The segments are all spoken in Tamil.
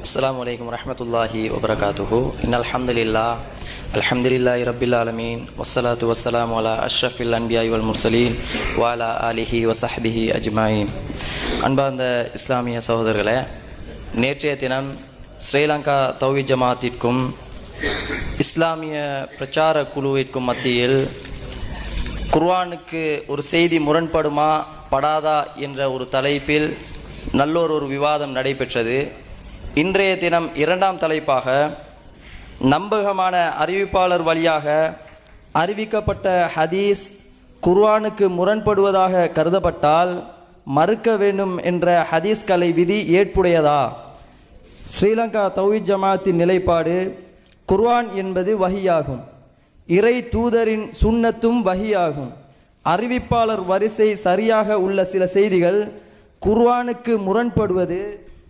Assalamu alaikum warahmatullahi wabarakatuh. Innal hamdalillah alhamdulillahi rabbil alamin wassalatu wassalamu ala ashrafil anbiya'i wal mursalin wa ala alihi wa sahbihi ajma'in. அன்பார்ந்த இஸ்லாமிய சகோதரர்களே, நேற்றைய தினம் ஸ்ரீலங்கா தௌஹீத் ஜமாத்திற்கும் இஸ்லாமிய பிரச்சார குழுவிற்கும் மத்தியில் குர்ஆனுக்கு ஒரு செய்தி முரண்படுமா படாதா என்ற ஒரு தலைப்பில் நல்லொரு விவாதம் நடைபெற்றது. இன்றைய தினம் இரண்டாம் தலைப்பாக நம்பகமான அறிவிப்பாளர் வழியாக அறிவிக்கப்பட்ட ஹதீஸ் குர்ஆனுக்கு முரண்படுவதாக கருதப்பட்டால் மறுக்க வேண்டும் என்ற ஹதீஸ் கலை விதி ஏற்புடையதா? ஸ்ரீலங்கா தௌஹீத் ஜமாத்தின் நிலைப்பாடு, குர்ஆன் என்பது வஹியாகும், இறை தூதரின் சுன்னத்தும் வஹியாகும். அறிவிப்பாளர் வரிசை சரியாக உள்ள சில செய்திகள் குர்ஆனுக்கு முரண்படுவது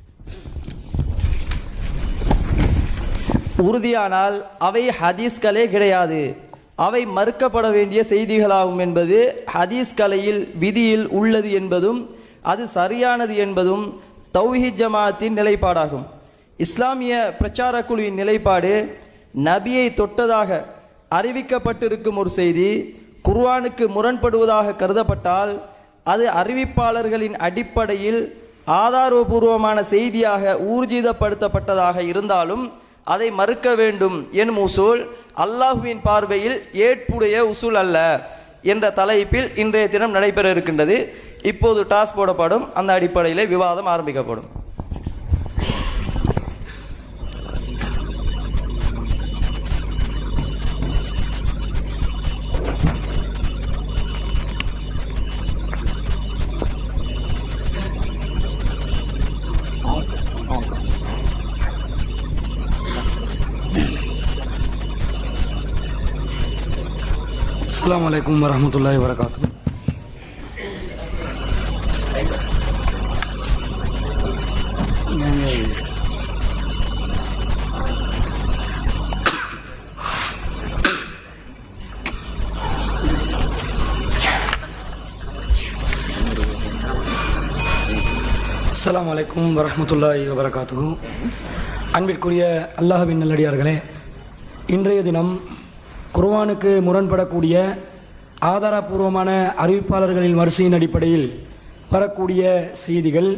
உறுதியானால் அவை ஹதீஸ்களே கிடையாது, அவை மறுக்கப்பட வேண்டிய செய்திகளாகும் என்பது ஹதீஸ் கலையில் விதியில் உள்ளது என்பதும் அது சரியானது என்பதும் தௌஹீத் ஜமாத்தின் நிலைப்பாடாகும். இஸ்லாமிய பிரச்சார குழுவின் நிலைப்பாடு, நபியை தொட்டதாக அறிவிக்கப்பட்டிருக்கும் ஒரு செய்தி குர்ஆனுக்கு முரண்படுவதாக கருதப்பட்டால் அது அறிவிப்பாளர்களின் அடிப்படையில் ஆதாரபூர்வமான செய்தியாக ஊர்ஜிதப்படுத்தப்பட்டதாக இருந்தாலும் அதை மறுக்க வேண்டும் எனும் உசூல் அல்லாஹுவின் பார்வையில் ஏற்புடைய உசூல் அல்ல என்ற தலைப்பில் இன்றைய தினம் நடைபெற இருக்கின்றது. இப்போது டாஸ் போடப்படும், அந்த அடிப்படையிலே விவாதம் ஆரம்பிக்கப்படும். அஸ்ஸலாமு அலைக்கும் வரஹ்மத்துல்லாஹி வபரகாத்துஹு. அஸ்ஸலாமு அலைக்கும் வரஹ்மத்துல்லாஹி வபரகாத்துஹு. அன்பிற்குரிய அல்லாஹ்வின் நல்லடியார்களே, இன்றைய தினம் குர்ஆனுக்கு முரண்படக்கூடிய ஆதாரபூர்வமான அறிவிப்பாளர்களின் வரிசையின் அடிப்படையில் வரக்கூடிய செய்திகள்,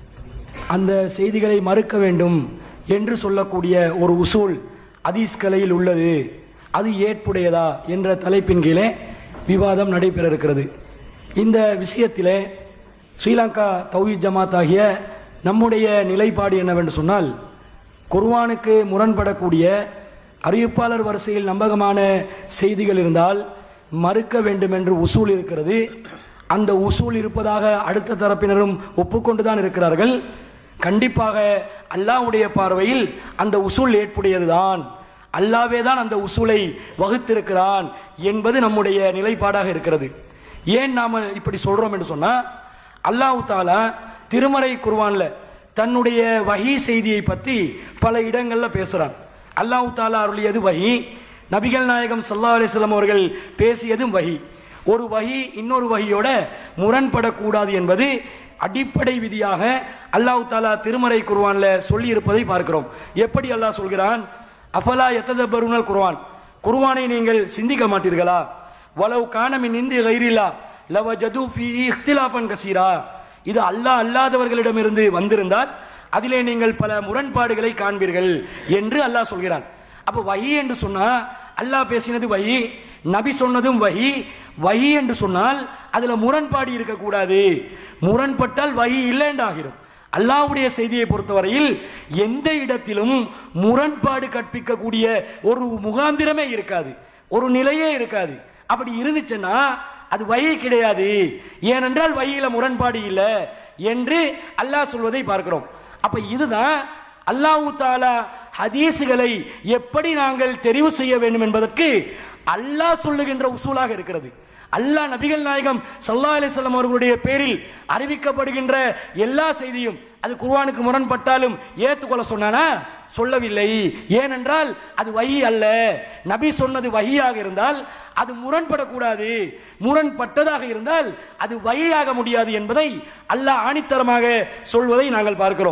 அந்த செய்திகளை மறுக்க வேண்டும் என்று சொல்லக்கூடிய ஒரு உசூல் ஹதீஸ் கலையில் உள்ளது, அது ஏற்புடையதா என்ற தலைப்பின் கீழே விவாதம் நடைபெற இருக்கிறது. இந்த விஷயத்திலே ஸ்ரீலங்கா தௌஹீத் ஜமாத் ஆகிய நம்முடைய நிலைப்பாடு என்னவென்று சொன்னால், குர்ஆனுக்கு முரண்படக்கூடிய அறிவிப்பாளர் வரிசையில் நம்பகமான செய்திகள் இருந்தால் மறுக்க வேண்டும் என்று உசூல் இருக்கிறது. அந்த உசூல் இருப்பதாக அடுத்த தரப்பினரும் ஒப்புக்கொண்டுதான் இருக்கிறார்கள். கண்டிப்பாக அல்லாஹ்வுடைய பார்வையில் அந்த உசூல் ஏற்புடையதுதான், அல்லாஹ்வே தான் அந்த உசூலை வகுத்திருக்கிறான் என்பது நம்முடைய நிலைப்பாடாக இருக்கிறது. ஏன் நாம் இப்படி சொல்றோம் என்று சொன்னா, அல்லாஹ் தஆலா திருமறை குர்ஆன்ல தன்னுடைய வஹி செய்தியை பற்றி பல இடங்கள்ல பேசுறான். அல்லாஹ் தஆலா அருளியது வஹி, நபிகள் நாயகம் ஸல்லல்லாஹு அலைஹி வஸல்லம் அவர்கள் பேசியதும் வஹி. ஒரு வஹி இன்னொரு வஹியோட முரண்படக்கூடாது என்பது அடிப்படை விதியாக அல்லாஹ் தஆலா திருமறை குர்ஆன்ல சொல்லி இருப்பதை பார்க்கிறோம். எப்படி அல்லாஹ் சொல்கிறான், அஃபலா யததப்பருனல் குர்ஆன், குர்ஆனை நீங்கள் சிந்திக்க மாட்டீர்களா? வலவ் கான மின் இந்தி கைரில்லா லவஜது ஃபீஹி இக்திலாஃபன் கஸீரா, இது அல்லாஹ் அல்லாதவர்களிடமிருந்து வந்திருந்தால் அதிலே நீங்கள் பல முரண்பாடுகளை காண்பீர்கள் என்று அல்லாஹ் சொல்கிறான். அப்ப வஹி என்று சொன்னா அல்லாஹ் பேசினது வஹி, நபி சொன்னதும் வஹி. வஹி என்று சொன்னால் அதுல முரண்பாடு இருக்கக்கூடாது, முரண்பட்டால் வஹி இல்லை என்று ஆகிரும். அல்லாஹ்வுடைய செய்தியை பொறுத்தவரையில் எந்த இடத்திலும் முரண்பாடு கற்பிக்கக்கூடிய ஒரு முகாந்திரமே இருக்காது, ஒரு நிலையே இருக்காது. அப்படி இருந்துச்சுன்னா அது வஹி கிடையாது, ஏனென்றால் வஹியில முரண்பாடு இல்லை என்று அல்லாஹ் சொல்வதை பார்க்கிறோம். அப்ப இதுதான் அல்லாஹ் தஆலா ஹதீஸ்களை எப்படி நாங்கள் தெரிவு செய்ய வேண்டும் என்பதற்கு அல்லாஹ் சொல்லுகின்ற உசூலாக இருக்கிறது. அல்லாஹ் நபிகள் நாயகம் ஸல்லல்லாஹு அலைஹி வஸல்லம் அவர்களுடைய பேரில் அறிவிக்கப்படுகின்ற எல்லா செய்தியும் அது குர்ஆனுக்கு முரண்பட்டாலும் ஏற்றுக்கொள்ள சொன்னானா? சொல்லவில்லை. ஏனென்றால் அது வஹி அல்ல. நபி சொன்னது வஹியாக இருந்தால் அது முரண்படக்கூடாது, முரண்பட்டதாக இருந்தால் அது வஹியாக முடியாது என்பதை அல்லாஹ் ஆணித்தரமாக சொல்வதை நாங்கள் பார்க்கிறோம்.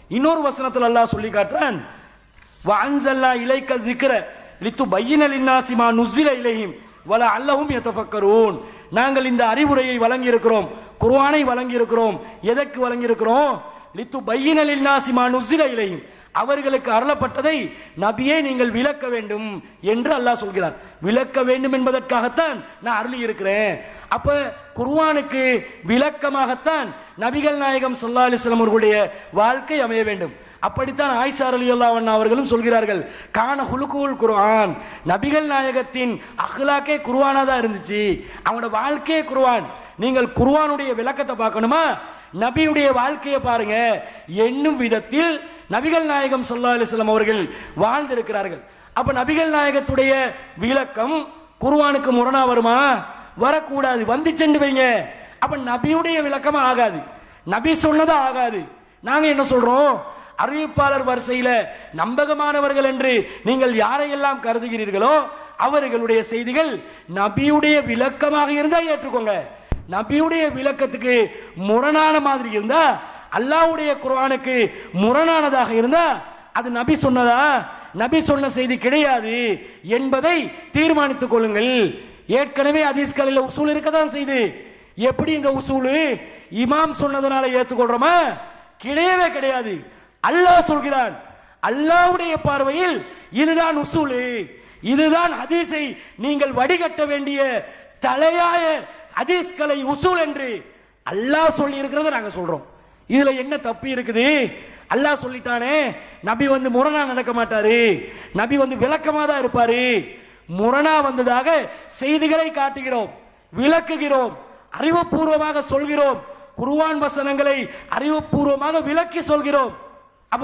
இன்னொரு வசனத்தில் அல்லாஹ் சொல்லி காட்டுறான், வஅன்ஸல்னா இலைக்க ذிக்ர லிதுபய்யின லின்னாஸி மா நுஸில இலைஹிம் வலஅல்லஹும் யதஃபக்கரூன். நாங்கள் இந்த அறிவுரையை வழங்கி இருக்கிறோம், குர்ஆனை வழங்கி இருக்கிறோம். எதற்கு வழங்கி இருக்கிறோம்? லிதுபய்யின லின்னாஸி மா நுஸில இலைஹிம், அவர்களுக்கு அருளப்பட்டதை நபியே நீங்கள் விளக்க வேண்டும் என்று அல்லாஹ் சொல்கிறார். விளக்க வேண்டும் என்பதற்காகத்தான் நான் அருளி இருக்கிறேன். அப்ப குர்ஆனுக்கு விளக்கமாகத்தான் நபிகள் நாயகம் ஸல்லல்லாஹு அலைஹி வஸல்லம் அவர்களுடைய வாழ்க்கை அமைய வேண்டும். அப்படித்தான் ஆயிஷா ரலியல்லாஹு அன்ஹா அவர்களும் சொல்கிறார்கள், கான ஹுலுகுல் குர்ஆன், நபிகள் நாயகத்தின் அஹ்லாக்கே குர்ஆனா தான் இருந்துச்சு, அவங்களோட வாழ்க்கையே குர்ஆன். நீங்கள் குர்ஆனுடைய விளக்கத்தை பார்க்கணுமா, நபியுடைய வாழ்க்கையை பாருங்க என்னும் விதத்தில் நபிகள் நாயகம் ஸல்லல்லாஹு அலைஹி வஸல்லம் அவர்கள் வாழ்ந்திருக்கிறார்கள். அப்ப நபிகள் நாயகத்துடைய விளக்கம் குர்ஆனுக்கு முரணா வருமா? வரக்கூடாது. வந்து சென்று வைங்க. அப்ப நபியுடைய விளக்கமா ஆகாது, நபி சொன்னதா ஆகாது. நாங்க என்ன சொல்றோம்? அறிவிப்பாளர் வரிசையில நம்பகமானவர்கள் என்று நீங்கள் யாரையெல்லாம் கருதுகிறீர்களோ அவர்களுடைய செய்திகள் நபியுடைய விளக்கமாக இருந்தா ஏற்றுக்கோங்க. நபியுடைய விளக்கத்துக்கு முரணான மாதிரி இருந்தா, அல்லாஹ்வுடைய குர்ஆனுக்கு முரணானதாக இருந்தா அது நபி சொன்னதா, நபி சொன்ன செய்தி கிடையாது என்பதை தீர்மானித்துக் கொள்ளுங்கள். ஏற்கனவே ஹதீஸ்களில் உசூல் இருக்கதான் செய்து. எப்படி இங்க உசூல்? இமாம் சொன்னதனால ஏற்றுக்கொள்றோமா? கிடையவே கிடையாது. அல்லாஹ் சொல்கிறான், அல்லாஹ்வுடைய பார்வையில் இதுதான் உசூல், இதுதான் ஹதீஸை நீங்கள் வடிகட்ட வேண்டிய தலையாய ஹதீஸ்களை உசூல் என்று அல்லாஹ் சொல்லி இருக்கிறத நாங்க சொல்றோம். இதுல என்ன தப்பு இருக்குது? அல்லாஹ் சொல்லிட்டானே, நபி வந்து முரணா நடக்க மாட்டாரு, நபி வந்து விளக்கமா தான் இருப்பாரு. முரணா வந்ததாக செய்திகளை காட்டுகிறோம், விளக்குகிறோம், அறிவுபூர்வமாக சொல்கிறோம், குர்ஆன் வசனங்களை அறிவுபூர்வமாக விளக்கி சொல்கிறோம். அப்ப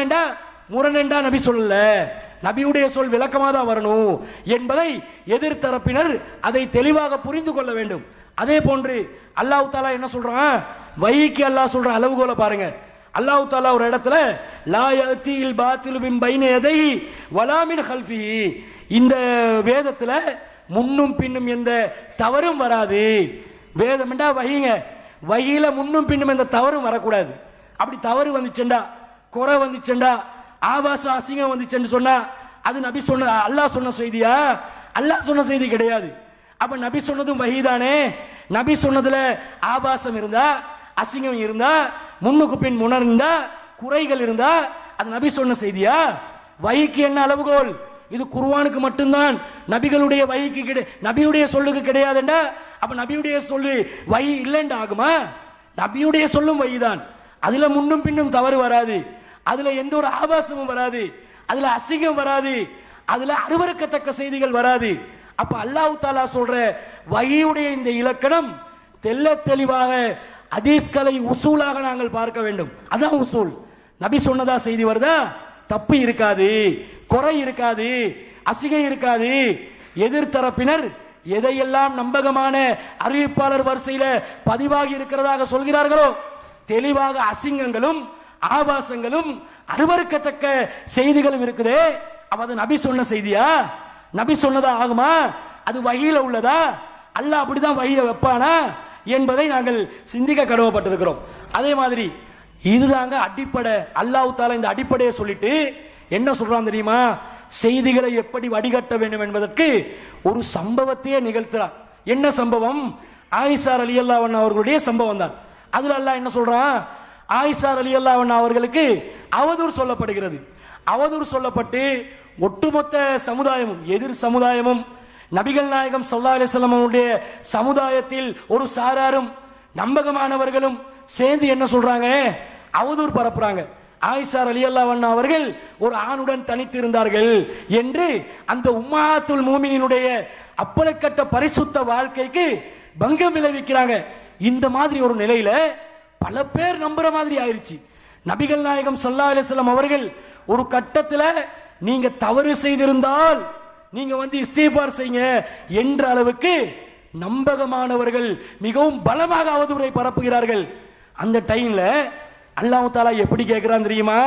முரணெண்டா நபி சொல்லல, நபியுடைய சொல் விளக்கமா தான் வரணும் என்பதை எதிர்த்தரப்பினர் அதை தெளிவாக புரிந்து கொள்ள வேண்டும். அதே போன்று அல்லாஹ் தஆலா என்ன சொல்றான்? வஹீக்கு அல்லாஹ் சொல்ற அளவுகோலை பாருங்க. அல்லாஹ் தஆலா ஒரு இடத்துல லா யஅதில் பாத்திலு மின் பைன யதைஹி வலா மின் கல்ஃபிஹி, இந்த வேதத்துல முன்னும் பின்னும் எந்த தவறும் வராது. வேதம் என்றா வஹீங்க, வஹீல முன்னும் பின்னும் எந்த தவறும் வரக்கூடாது. அப்படி தவறு வந்துச்சுண்டா, குறை வந்துச்சுண்டா, ஆபாச அசிங்கம் வந்துச்சுன்னு சொன்னா அது நபி சொன்ன அல்லாஹ் சொன்ன செய்தியா? அல்லாஹ் சொன்ன செய்தி கிடையாது. அப்ப நபி சொன்னதும் வஹீ தானே. நபி சொன்னதுல ஆபாசம் இருந்தா, அசிங்கம் இருந்தா, முன்னுக்கு பின் முன்னர் இருந்தா, குறைகள் இருந்தா அது நபி சொன்ன செய்தியா? வஹீக்கு என்ன அளவுகோல்? இது குர்ஆனுக்கு மட்டும்தான், நபிகளுடைய வஹீக்கு நபியுடைய சொல்லுக்கு கிடையாதுண்டா அப்ப நபியுடைய சொல்லு வஹீ இல்லைண்டா ஆகுமா? நபியுடைய சொல்லும் வஹீ தான். அதுல முன்னும் பின்னும் தவறு வராது, அதுல எந்த ஒரு ஆபாசமும் வராது, அதுல அசிங்கம் வராது, அதுல அருவருக்கத்தக்க செய்திகள் வராது. அப்ப அல்லாஹ் தஆலா சொல்ற வஹீயுடைய இந்த இலக்கணம் தெல்ல தெளிவாக ஹதீஸ்களை உசூலாக நாங்கள் பார்க்க வேண்டும். அதான் உசூல். நபி சொன்னதா செய்தி வருதா, தப்பு இருக்காது, குறை இருக்காது, அசிங்கம் இருக்காது. எதிர்த்தரப்பினர் எதையெல்லாம் நம்பகமான அறிவிப்பாளர் வரிசையில பதிவாகி இருக்கிறதாக சொல்கிறார்களோ தெளிவாக அசிங்கங்களும் ஆபாசங்களும் அருவருக்கத்தக்க செய்திகளும் இருக்குதே, அப்ப அது நபி சொன்ன செய்தியா? நபி சொன்னதா ஆகுமா? அது வஹீல உள்ளதா? அல்லாஹ் அப்படிதான் வஹீய வைப்பானா என்பதை நாங்கள் சிந்திக்க கடமைப்பட்டிருக்கிறோம். அதே மாதிரி இதுதாங்க அடிப்படை. அல்லாஹ் தஆலா இந்த அடிப்படையை சொல்லிட்டு என்ன சொல்றான் தெரியுமா? செய்திகளை எப்படி வடிகட்ட வேண்டும் என்பதற்கு ஒரு சம்பவத்தையே நிகழ்த்துறான். என்ன சம்பவம்? ஆயிஷா ரலியல்லாஹு அன்ஹா அவர்களுடைய சம்பவம் தான். அதுல அல்லாஹ் என்ன சொல்றான்? ஆயிஷா ரலியல்லாஹு அன்ஹா அவர்களுக்கு அவதூறு சொல்லப்படுகிறது. அவதூறு சொல்லப்பட்டு ஒட்டுமொத்த சமுதாயமும், எதிர் சமுதாயமும், நபிகள் நாயகம் ஸல்லல்லாஹு அலைஹி வஸல்லம் அவருடைய சமுதாயத்தில் ஒரு சாராரும் நம்பகமானவர்களும் சேர்ந்து என்ன சொல்றாங்க? அவதூறு பரப்புறாங்க. ஆயிஷா ரலியல்லாஹு அன்ஹா அவர்கள் ஒரு ஆணுடன் தனித்து இருந்தார்கள் என்று அந்த உம்மஹாத்துல் மூமினினுடைய அப்பலக்கட்ட பரிசுத்த வாழ்க்கைக்கு பங்கம் விளைவிக்கிறாங்க. இந்த மாதிரி ஒரு நிலையில பல பேர் நம்புற மாதிரி ஆயிருச்சு. நபிகள் நாயகம் ஸல்லல்லாஹு அலைஹி வஸல்லம் அவர்கள் ஒரு கட்டத்துல நீங்க தவறு செய்திருந்தால் நீங்க வந்து இஸ்திக்பார் செய்யுங்க என்ற அளவுக்கு நம்பகமானவர்கள் மிகவும் பலமாக அவதூறை பரப்புகிறார்கள். அந்த டைம்ல அல்லாஹ் தஆலா எப்படி கேட்கிறான் தெரியுமா?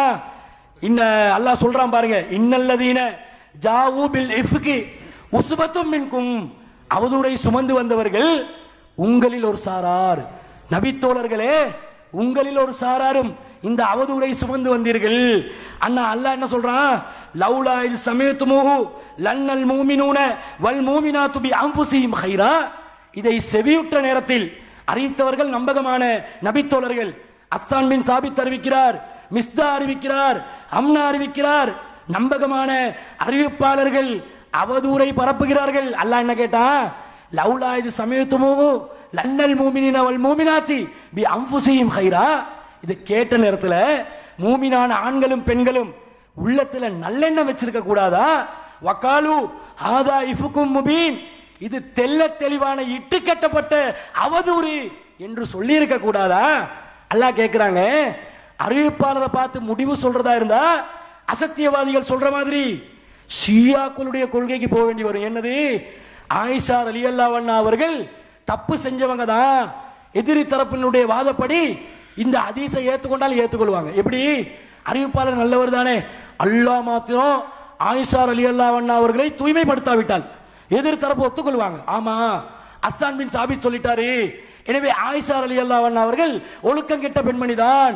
அல்லாஹ் சொல்றான் பாருங்க, இன்னல்லதீன ஜாஊ பில் இஃப்கி உஸ்பத்தும் மின்கும், அவதூறை சுமந்து வந்தவர்கள் உங்களில் ஒரு சாரார், நபி தோழர்களே உங்களில் ஒரு சாராரும் இந்த அவதூறை சுமந்து வந்தீர்கள். அண்ணா அல்லாஹ் என்ன சொல்றான்? லௌலா இது சமயத்துமுஹு லன்னல் மூமினூன வல் மூமினாத்து பி அன்ஃபுஸிஹிம் கைரா. இதை செவியுற்ற நேரத்தில் அறிவித்தவர்கள் நம்பகமான நபித்தோழர்கள். அஸ்ஸான் பின் சாபித் அறிவிக்கிறார், மிஸ்தா அறிவிக்கிறார், அம்னா அறிவிக்கிறார். நம்பகமான அறிவிப்பாளர்கள் அவதூறை பரப்புகிறார்கள். அல்லாஹ் என்ன கேட்டான்? லௌலா இது சமயத்துமுஹு லன்னல் மூமினீன வல் மூமினாத்தி பி அன்ஃபுஸிஹிம் கைரா. இது கேட்ட நேரத்தில் மூமினான ஆண்களும் பெண்களும் உள்ளத்துல நல்லெண்ணம் வச்சிருக்க கூடாதா? வகாலு ஹாதா இஃபுக்கும் முபீன், இது தெல்ல தெளிவான இட்டு கட்டப்பட்ட அவதூறு என்று சொல்லி இருக்க கூடாதா? அல்லாஹ் கேட்கிறாங்க. அறிவிப்பாளரை பார்த்து முடிவு சொல்றதா இருந்தா அசத்தியவாதிகள் சொல்ற மாதிரி ஷியாக்களுடைய கொள்கைக்கு போக வேண்டி வரும். என்னது? ஆயிஷா ரலியல்லாஹு அன்ஹா அவர்கள் தப்பு செஞ்சவங்க தான். எதிரி தரப்பினுடைய வாதப்படி இந்த ஹதீஸை ஏற்றுக்கொண்டால் ஏற்றுக்கொள்வாங்க. எப்படி? அறிவிப்பாளர் நல்லவர் தானே, அல்லாஹ் மாத்திரம் ஆயிஷா ரலியல்லாஹு அன்ஹா அவர்களை தூய்மைப்படுத்தாவிட்டால் எதிர் தரப்பு ஒத்துக்கொள்வாங்க. ஆமா, அஸ்ஸான் பின் சாபித் சொல்லிட்டாரு, எனவே ஆயிஷா ரலியல்லாஹு அன்ஹா அவர்கள் ஒழுக்கம் கெட்ட பெண்மணி தான்.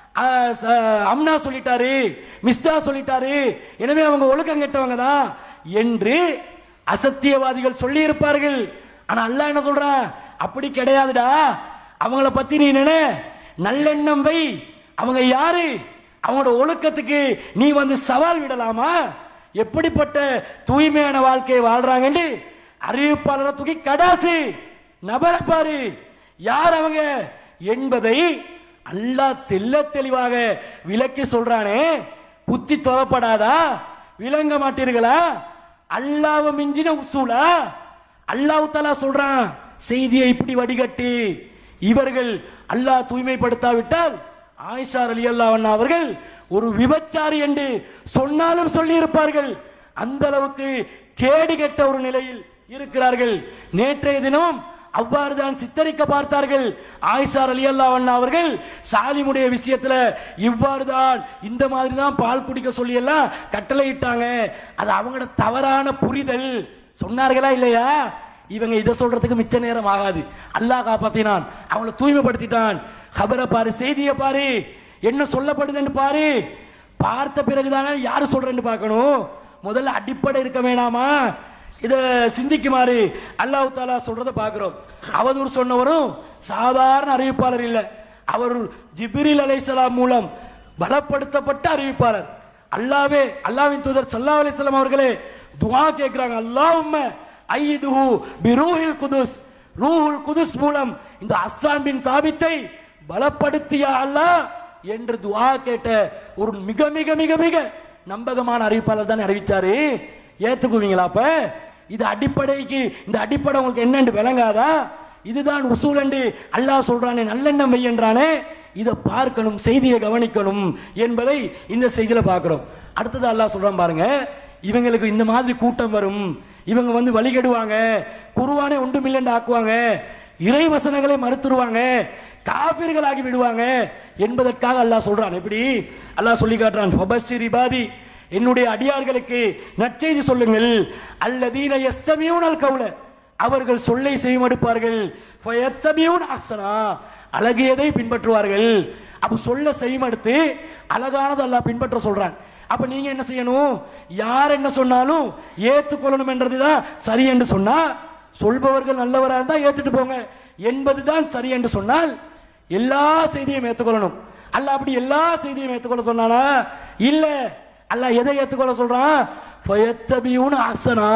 அம்னா சொல்லிட்டாரு, மிஸ்தா சொல்லிட்டாரு, எனவே அவங்க ஒழுக்கம் கெட்டவங்க தான் என்று அசத்தியவாதிகள் சொல்லி இருப்பார்கள். ஆனா அல்லாஹ் என்ன சொல்றான்? அப்படி கிடையாதுடா, அவங்கள பத்தி நீ நினை, நல்லெண்ணம் வை. அவங்க யாரு? அவங்களோட ஒழுக்கத்துக்கு நீ வந்து சவால் விடலாமா? எப்படிப்பட்ட தூய்மையான வாழ்க்கையை வாழ்றாங்கன்னு அறிவிப்பாளரை தூக்கி கடாசு நபரை பாரு, யார் அவங்க என்பதை அல்லாஹ் தெல்ல தெளிவாக விளக்கி சொல்றானே. புத்தி தொலைப்படாதா? விளங்க மாட்டீர்களா? அல்லாஹ்வை மிஞ்சின உசூலா? அல்லாஹ் தஆலா சொல்றான் செய்தியை இப்படி வடிகட்டி, இவர்கள் அல்லாஹ் தூய்மைப்படுத்தாவிட்டால் ஆயிஷா ரலியல்லாஹு அன்ஹா அவர்கள் ஒரு விபச்சாரி என்று சொன்னாலும் சொல்லி இருப்பார்கள். அந்த அளவுக்கு கேடு கெட்ட ஒரு நிலையில் இருக்கிறார்கள். நேற்றைய தினம் அவ்வாறு தான் சித்தரிக்க பார்த்தார்கள். ஆயிஷா ரலியல்லாஹு அன்ஹா அவர்கள் சாலிமுடைய விஷயத்துல இவ்வாறு தான், இந்த மாதிரி தான் பால் குடிக்க சொல்லி எல்லாம் கட்டளையிட்டாங்க. அது அவங்களோட தவறான புரிதல் சொன்னார்களா இல்லையா? இவங்க இதை சொல்றதுக்கு மிச்ச நேரம் ஆகாது. அல்லாஹ் காப்பாத்தினான், அவங்கள தூய்மைப்படுத்திட்டான். கபரை பாரு, செய்தியை பாரு, என்ன சொல்லப்படுதுன்னு பாரு. பார்த்த பிறகுதானே யாரு சொல்றேன்னு பார்க்கணும். முதல்ல அடிப்படை இருக்க வேணாமா? இதை சிந்திக்குமாறு அல்லாஹ் தஆலா சொல்றதை பார்க்கிறோம். அவதூறு சொன்னவரும் சாதாரண அறிவிப்பாளர் இல்லை, அவர் ஜிப்ரீல் அலைஹிஸ்ஸலாம் மூலம் பலப்படுத்தப்பட்ட அறிவிப்பாளர். அல்லாஹ்வின் தூதர் ஸல்லல்லாஹு அலைஹி வஸல்லம் அவர்களே துஆ கேட்கிறாங்க, அல்லாஹும்ம ஐயிதுஹு பிரூஹில் குதுஸ், ரூஹுல் குதுஸ் மூலம் இந்த அஸ்ஸான் பின் சாபித்தை பலப்படுத்தியா அல்லாஹ் என்று துஆ கேட்ட ஒரு மிக மிக மிக மிக நம்பகமான அறிவிப்பாளர் தான் அறிவிச்சாரு. ஏத்துக்குவீங்களா? அப்ப இது அடிப்படைக்கு, இந்த அடிப்படை உங்களுக்கு என்னன்னு விளங்காதா? இதுதான் உசூல் என்று அல்லாஹ் சொல்றானே, நல்லெண்ணம் வை என்றானே. இதை பார்க்கணும், செய்தியை கவனிக்கணும் என்பதை இந்த செய்தியில பார்க்கிறோம். அடுத்தது அல்லாஹ் சொல்றான் பாருங்க, இவங்களுக்கு இந்த மாதிரி கூட்டம் வரும், இவங்க வந்து வழிகெடுவாங்க, குர்ஆனை ஒன்றுமில்லைன்னு ஆக்குவாங்க, இறை வசனங்களை மறுத்துருவாங்க, காபிர்களாகி விடுவாங்க என்பதற்காக அல்லாஹ் சொல்றான். எப்படி அல்லாஹ் சொல்லி காட்டுறான்? ஃபபஷிர் இபாதி, என்னுடைய அடியார்களுக்கு நற்செய்தி சொல்லுங்கள். அல்லதீன யஸ்தமியூனல் கௌல, அவர்கள் சொல்லை செய்மடுப்பார்கள். ஃபயத்தபியூன அஹ்ஸனா, அழகியதை பின்பற்றுவார்கள். அப்ப சொல்ல செய்மடுத்து அழகானது அல்லாஹ் பின்பற்ற சொல்றான். அப்ப நீங்க என்ன செய்யணும்? யார் என்ன சொன்னாலும் ஏற்றுக்கொள்ளணும் என்றதுதான் சரி என்று சொன்னா, சொல்பவர்கள் நல்லவராக இருந்தா ஏத்துட்டு போங்க என்பதுதான் சரி என்று சொன்னால் எல்லா செய்தியும் ஏற்றுக்கொள்ளணும். அல்லாஹ் அப்படி எல்லா செய்தியும் ஏற்றுக்கொள்ள சொன்னானா? இல்ல. அல்லாஹ் எதை ஏற்றுக்கொள்ள சொல்றான்? ஃபயத்தபியூன அஹ்ஸனா,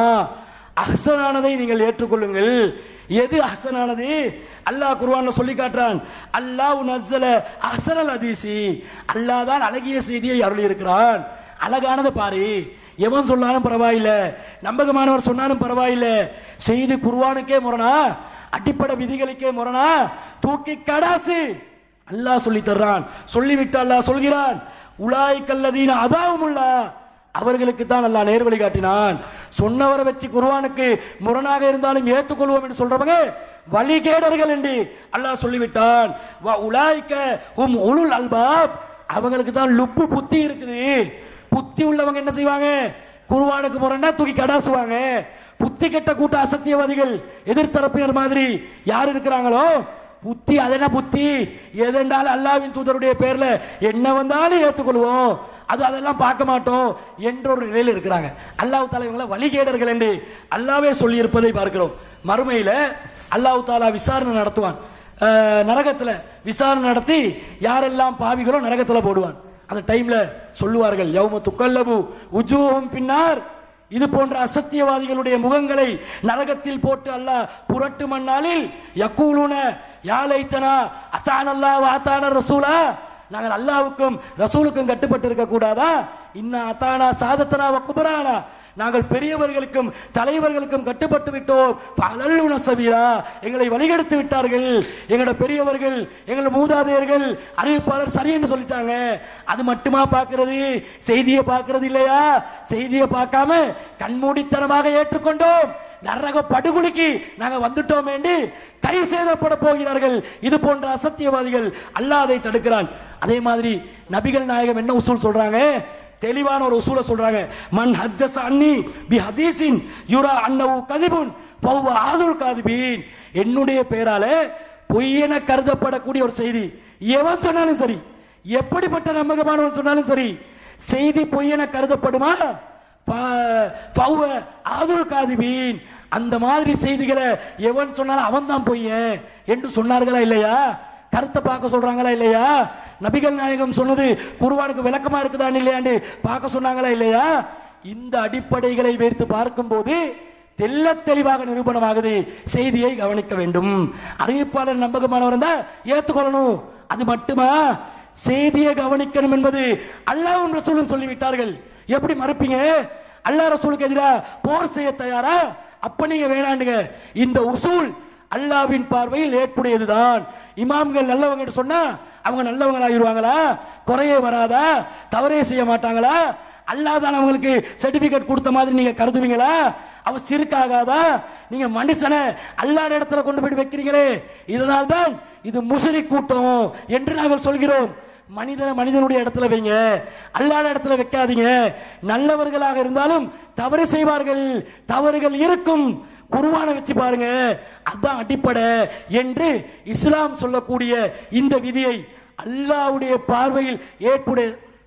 அஹ்ஸனானதை நீங்கள் ஏற்றுக்கொள்ளுங்கள். எது அஹ்ஸனானது? அல்லாஹ் குர்ஆன்ல சொல்லி காட்டுறான், அல்லாஹ் நஸ்ஸல அஹ்ஸனல் ஹதீஸி, அல்லாஹ் தான் அழகிய செய்தியை அருளி இருக்கிறான். அழகானதை பாரு, எவன் சொன்னாலும் பரவாயில்லை, நம்பகமானவர் சொன்னாலும் பரவாயில்லை. செய்தி குர்ஆனுக்கே முரணா, அடிப்படை விதிகளுக்கே முரணா, தூக்கி கடாசு. அல்லாஹ் சொல்லி தர்றான். சொல்லிவிட்டு அல்லாஹ் சொல்கிறான், உலாய்கல்லதீன அதாவுமுல்லா, அவர்களுக்கு தான் அல்லாஹ் நேர்வழி காட்டினான். சொன்னவரை வச்சு குர்ஆனுக்கு முரணாக இருந்தாலும் ஏற்றுக்கொள்வோம் என்று சொல்றவங்க வழிகேடர்கள் என்று அல்லாஹ் சொல்லிவிட்டான். வ உலாய்க ஹும் உலுல் அல்பாப், அவங்களுக்கு தான் லுப்பு புத்தி இருக்குது. புத்தி உள்ளவங்க என்ன செய்வாங்க? குர்ஆனுக்கு முரணா தூக்கி கடாசுவாங்க. புத்தி கெட்ட கூட்ட அசத்தியவாதிகள் எதிர்த்தரப்பினர் மாதிரி யார் இருக்கிறாங்களோ புத்தி அதென்ன புத்தி, எதென்றாலும் அல்லாஹ்வின் தூதருடைய பேர்ல என்ன வந்தாலும் ஏற்றுக்கொள்வோம், அதெல்லாம் பார்க்க மாட்டோம் என்ற ஒரு நிலையில் இருக்கிறாங்க. அல்லாஹ் தாலா இவங்களை வழிகேடர்கள் என்று அல்லாஹ்வே சொல்லி இருப்பதை பார்க்கிறோம். மறுமையில அல்லாஹ் தாலா விசாரணை நடத்துவான். நரகத்துல விசாரணை நடத்தி யாரெல்லாம் பாவிகளோ நரகத்துல போடுவான். அந்த டைம்ல சொல்லுவார்கள், யௌம துக்கல்லபு உஜூஹும் பின்னார், இது போன்ற அசத்தியவாதிகளுடைய முகங்களை நரகத்தில் போட்டு அல்லாஹ் புரட்டு மண்ணாலில் யக்கூலுன யா லைத்தனா அத்தானல்லாஹ் வ அத்தான ரசூலா, நாங்கள் அல்லாஹ்வுக்கும் ரசூலுக்கும் கட்டுப்பட்டு இருக்க கூடாதா, இன்னா அத்தானா சாதத்தனா வ குபரானா, நாங்கள் பெரியவர்களுக்கும் தலைவர்களுக்கும் கட்டுப்பட்டு விட்டோம், ஃபலல்லுன சபீலா, எங்களை வழிகெடுத்து விட்டார்கள், எங்களோட பெரியவர்கள் எங்களோட மூதாதையர்கள் அறிவிப்பாளர் சரி என்று சொல்லிட்டாங்க. அது மட்டுமா பார்க்கிறது, செய்தியை பார்க்கிறது இல்லையா? செய்தியை பார்க்காம கண்மூடித்தனமாக ஏற்றுக்கொண்டோம், நரக படுகொலைக்கு நாங்க வந்துட்டோம் என்று கை சேதப்பட போகிறார்கள். இது போன்ற அசத்தியவாதிகள் அல்லாஹ் அதை தடுக்கிறான். அதே மாதிரி நபிகள் நாயகம் என்ன உசூல் சொல்றாங்க, தெளிவான ஒரு உசூலை சொல்றாங்க. மன் ஹத்தஸ அன்னி பி ஹதீஸின் யுரா அன்னஹு கதிபுன் ஃபஹுவ ஆதுல் காதிபீன், என்னுடைய பேரால பொய்யென கருதப்படக்கூடிய ஒரு செய்தி எவன் சொன்னாலும் சரி, எப்படிப்பட்ட நம்பகமானவன் சொன்னாலும் சரி, செய்தி பொய்யென கருதப்படுமா, ஃபஹுவ ஆதுல் காதிபீன், அந்த மாதிரி செய்திகளை எவன் சொன்னாலும் அவன் தான் பொய்யன் என்று சொன்னார்களா இல்லையா? கருத்தை பார்க்க சொல்றாங்களா இல்லையா? நபிகள் நாயகம் சொன்னது குர்ஆனுக்கு விளக்கமா இருக்குதான் இல்லையாண்டு பார்க்க சொன்னாங்களா இல்லையா? இந்த அடிப்படைகளை வைத்து பார்க்கும்போது தெல்ல தெளிவாக நிரூபணமாகுது, செய்தியை கவனிக்க வேண்டும். அறிவிப்பாளர் நம்பகமானவர் இருந்தா ஏற்றுக்கொள்ளணும். அது மட்டுமா, செய்தியை கவனிக்கணும் என்பது அல்லாஹ்வும் ரசூலும் சொல்லிவிட்டார்கள். எப்படி மறுப்பீங்க? அல்லாஹ் ரசூலுக்கு எதிராக போர் செய்ய தயாரா? அப்ப நீங்க வேணாண்டுங்க. இந்த உசூல் அல்லாஹ்வின் பார்வையில் ஏற்புடையதுதான். இமாம்கள் நல்லவங்க சொன்னா அவங்க நல்லவங்க ஆகிடுவாங்களா? குறையே வராதா? தவறே செய்ய மாட்டாங்களா? அல்லாஹ் தான் அவங்களுக்கு சர்டிபிகேட் கொடுத்த மாதிரி நீங்க கருதுவீங்களா? அவன் சிறுக்காகாதா? நீங்க மனுஷனை அல்லாஹ் இடத்துல கொண்டு போய் வைக்கிறீங்களே, இதனால் தான் இது முஸ்லிக் கூட்டம் என்று நாங்கள் சொல்கிறோம். மனிதனுடைய இடத்துல வைங்க, அல்லாஹ் இடத்துல வைக்காதீங்க. நல்லவர்களாக இருந்தாலும் தவறு செய்வார்கள், தவறுகள் இருக்கும். குர்ஆனை வச்சு பாருங்க, அதான் அடிப்படை என்று இஸ்லாம் சொல்லக்கூடிய இந்த விதியை அல்லாஹ்வுடைய பார்வையில் ஏற்புடைய